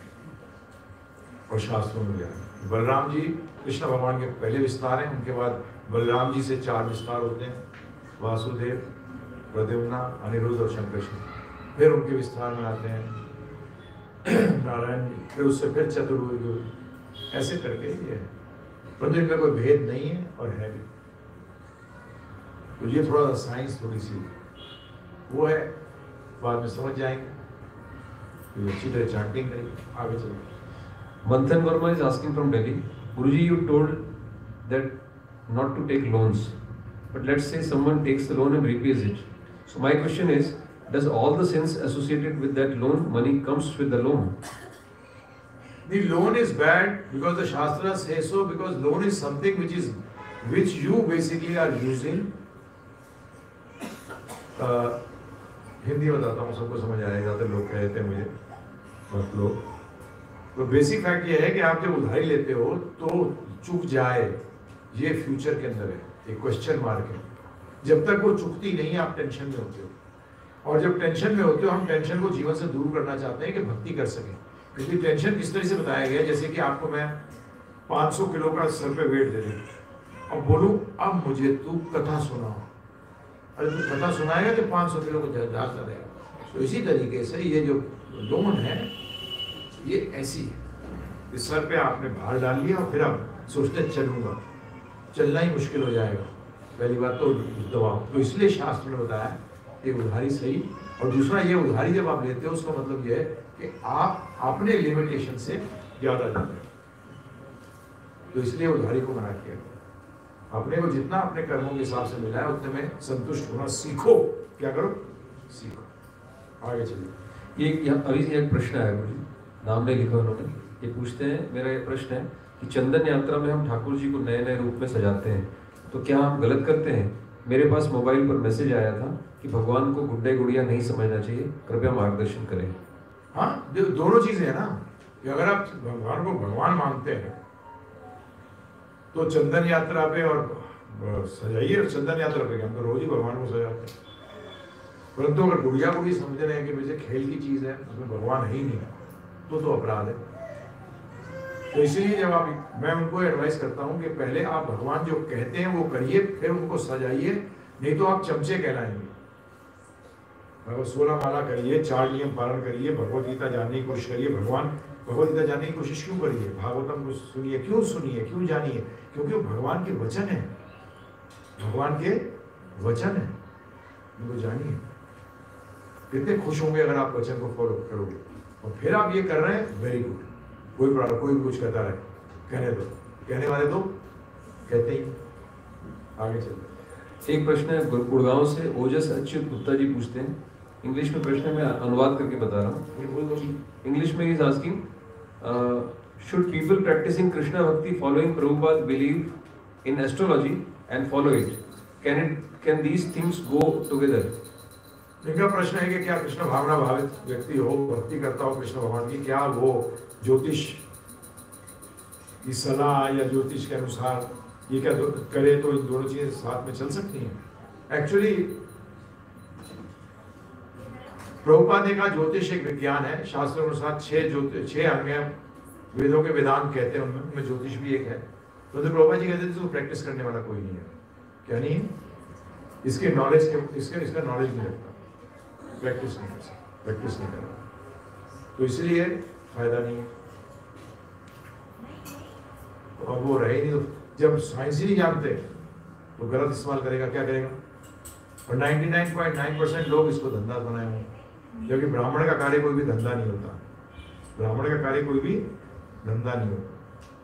और शास्त्रों में गया। बलराम जी कृष्ण भगवान के पहले विस्तार हैं, उनके बाद बलराम जी से 4 विस्तार होते हैं, वासुदेव, प्रद्युम्ना, अनिरुद्ध और शंकर। फिर उनके विस्तार में आते हैं नारायण जी, फिर उससे फिर चतुर्भुज, ऐसे करके ये है। परंतु इनका कोई भेद नहीं है और है भी। तो ये थोड़ा सा साइंस थोड़ी सी वो है, बाद में समझ जाएंगे, तो अच्छी तरह चैंटिंग करेंगे। आगे चलिए। Manthan Verma is asking from Delhi, Guruji, you told that not to take loans, but let's say someone takes the loan and repays it. So my question is, does all the sins associated with that loan money comes with the loan? The loan is bad because the Shastra says so, because loan is something which you basically are using. Hindi बताता हूँ, सबको समझ आएगा, तो लोग कहते हैं मुझे बहुत लोग। तो बेसिक फैक्ट ये है कि आप जब उधारी लेते हो तो चुक जाए, ये फ्यूचर के अंदर है, एक क्वेश्चन मार्क है। जब तक वो चुकती नहीं आप टेंशन में होते हो, और जब टेंशन में होते हो, हम टेंशन को जीवन से दूर करना चाहते हैं कि भक्ति कर सकें। क्योंकि टेंशन किस तरह से बताया गया, जैसे कि आपको मैं 500 किलो का सर पे वेट दे दूँ और बोलूँ अब मुझे तू कथा सुनाओ, अरे तू कथा सुनाएगा तो 500 किलो को जाता रहेगा। तो इसी तरीके से ये जो लोन है ये ऐसी है, इस सर पे आपने भार डाल लिया और फिर आप सोचते चलूंगा, चलना ही मुश्किल हो जाएगा। पहली बात तो दबाव, तो इसलिए शास्त्र ने बताया एक उधारी सही, और दूसरा ये उधारी जब आप लेते हो उसका मतलब ये है कि आप अपने लिमिटेशन से ज्यादा लेते हो, तो इसलिए उधारी को मना किया। अपने को जितना अपने कर्मों के हिसाब से मिला है उतने में संतुष्ट होना सीखो। क्या करो? सीखो। आगे चलिए। ये अभी एक प्रश्न है, गुरुजी नाम नहीं लिखा उन्होंने, ये पूछते हैं, मेरा ये प्रश्न है कि चंदन यात्रा में हम ठाकुर जी को नए नए रूप में सजाते हैं, तो क्या हम गलत करते हैं? मेरे पास मोबाइल पर मैसेज आया था कि भगवान को गुड्डे गुड़िया नहीं समझना चाहिए, कृपया मार्गदर्शन करें। हाँ, दोनों चीजें है ना कि अगर आप भगवान को भगवान मानते हैं तो चंदन यात्रा पे और सजाइए, चंदन यात्रा पे हम तो रोज ही भगवान को सजाते हैं। परंतु अगर गुड़िया को भी समझ रहे हैं कि मुझे खेल की चीज है, उसमें भगवान है ही नहीं, तो अपराध है। तो इसीलिए जब आप, मैं उनको एडवाइस करता हूँ कि पहले आप भगवान जो कहते हैं वो करिए, फिर उनको सजाइए, नहीं तो आप चमचे कहलाएंगे। 16 माला करिए, 4 नियम पालन करिए, भगवत गीता जानने की कोशिश करिए। भगवत गीता जानने की कोशिश क्यों करिए? भागवतम को सुनिए, क्यों जानिए? क्योंकि वो भगवान के वचन है, भगवान के वचन है, उनको जानिए। कितने खुश होंगे अगर आप वचन को फॉलो करोगे। और फिर आप ये कर रहे हैं, वेरी गुड, कोई भी कुछ कहता रहे, कहने वाले तो कहते ही। आगे चलते। एक प्रश्न है गुड़गांव से ओजस अच्युत गुप्ता जी पूछते हैं, इंग्लिश में प्रश्न है, मैं अनुवाद करके बता रहा हूँ। इंग्लिश में is asking, should people practicing Krishna bhakti following Prabhupada believe in astrology and follow it? Can these things go together? इनका प्रश्न है कि क्या कृष्ण भावना भावित व्यक्ति हो, भक्ति करता हो कृष्ण भगवान की, क्या वो ज्योतिष की सलाह या ज्योतिष के अनुसार ये क्या करे तो इन दोनों चीजें साथ में चल सकती हैं? एक्चुअली प्रभुपाद ने कहा ज्योतिष एक विज्ञान है, शास्त्र अनुसार 6 अंग हैं, वेदों के वेदांत कहते हैं, उनमें ज्योतिष भी एक है। तो प्रभुपाद जी कहते थे तो प्रैक्टिस करने वाला कोई नहीं है। क्या नहीं है? इसके नॉलेज के इसका नॉलेज नहीं रखता, प्रैक्टिस नहीं कर सकता, प्रैक्टिस नहीं कर रहा, तो इसलिए फायदा नहीं है। और वो रहे नहीं, तो जब साइंस ही नहीं जानते तो गलत इस्तेमाल करेगा, क्या करेगा? और 99.9% लोग इसको धंधा बनाए हुए हैं, क्योंकि ब्राह्मण का कार्य कोई भी धंधा नहीं होता, ब्राह्मण का कार्य कोई भी धंधा नहीं होता।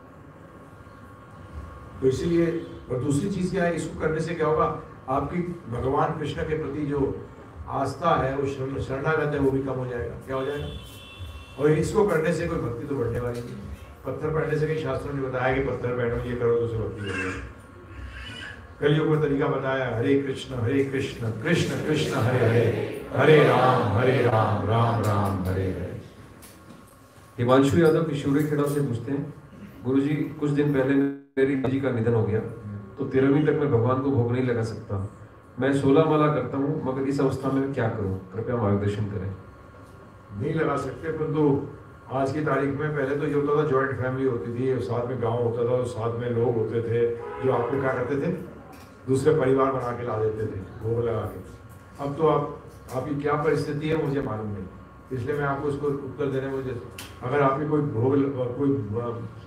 तो इसीलिए, और दूसरी चीज क्या है, इसको करने से क्या होगा, आपकी भगवान कृष्ण के प्रति जो आस्था है, वो शरणागत है, वो भी कम हो जाएगा। क्या हो जाएगा? और इसको करने से कोई भक्ति तो बढ़ने वाली नहीं। पत्थर पहनने से कई शास्त्रों ने बताया कि पत्थर पहनो, ये करो तो उससे भक्ति बढ़ेगी। कलयुग में तरीका बताया, हरे कृष्ण कृष्ण कृष्ण हरे हरे, हरे राम राम राम हरे हरे। हिमांशु यादव किशोरी खेड़ा से पूछते हैं, गुरुजी कुछ दिन पहले मेरी जी का निधन हो गया, तो 13वीं तक मैं भगवान को भोग नहीं लगा सकता। मैं 16 माला करता हूँ, मगर इस अवस्था में क्या करूँ? कृपया मार्गदर्शन करें। नहीं लगा सकते, परंतु आज की तारीख में, पहले तो ये होता था जॉइंट फैमिली होती थी, साथ में गांव होता था, साथ में लोग होते थे जो आपको क्या करते थे, दूसरे परिवार बना के ला देते थे भोग लगा के। अब तो आपकी क्या परिस्थिति है मुझे मालूम नहीं, इसलिए मैं आपको इसको उत्तर देने में, अगर आपकी कोई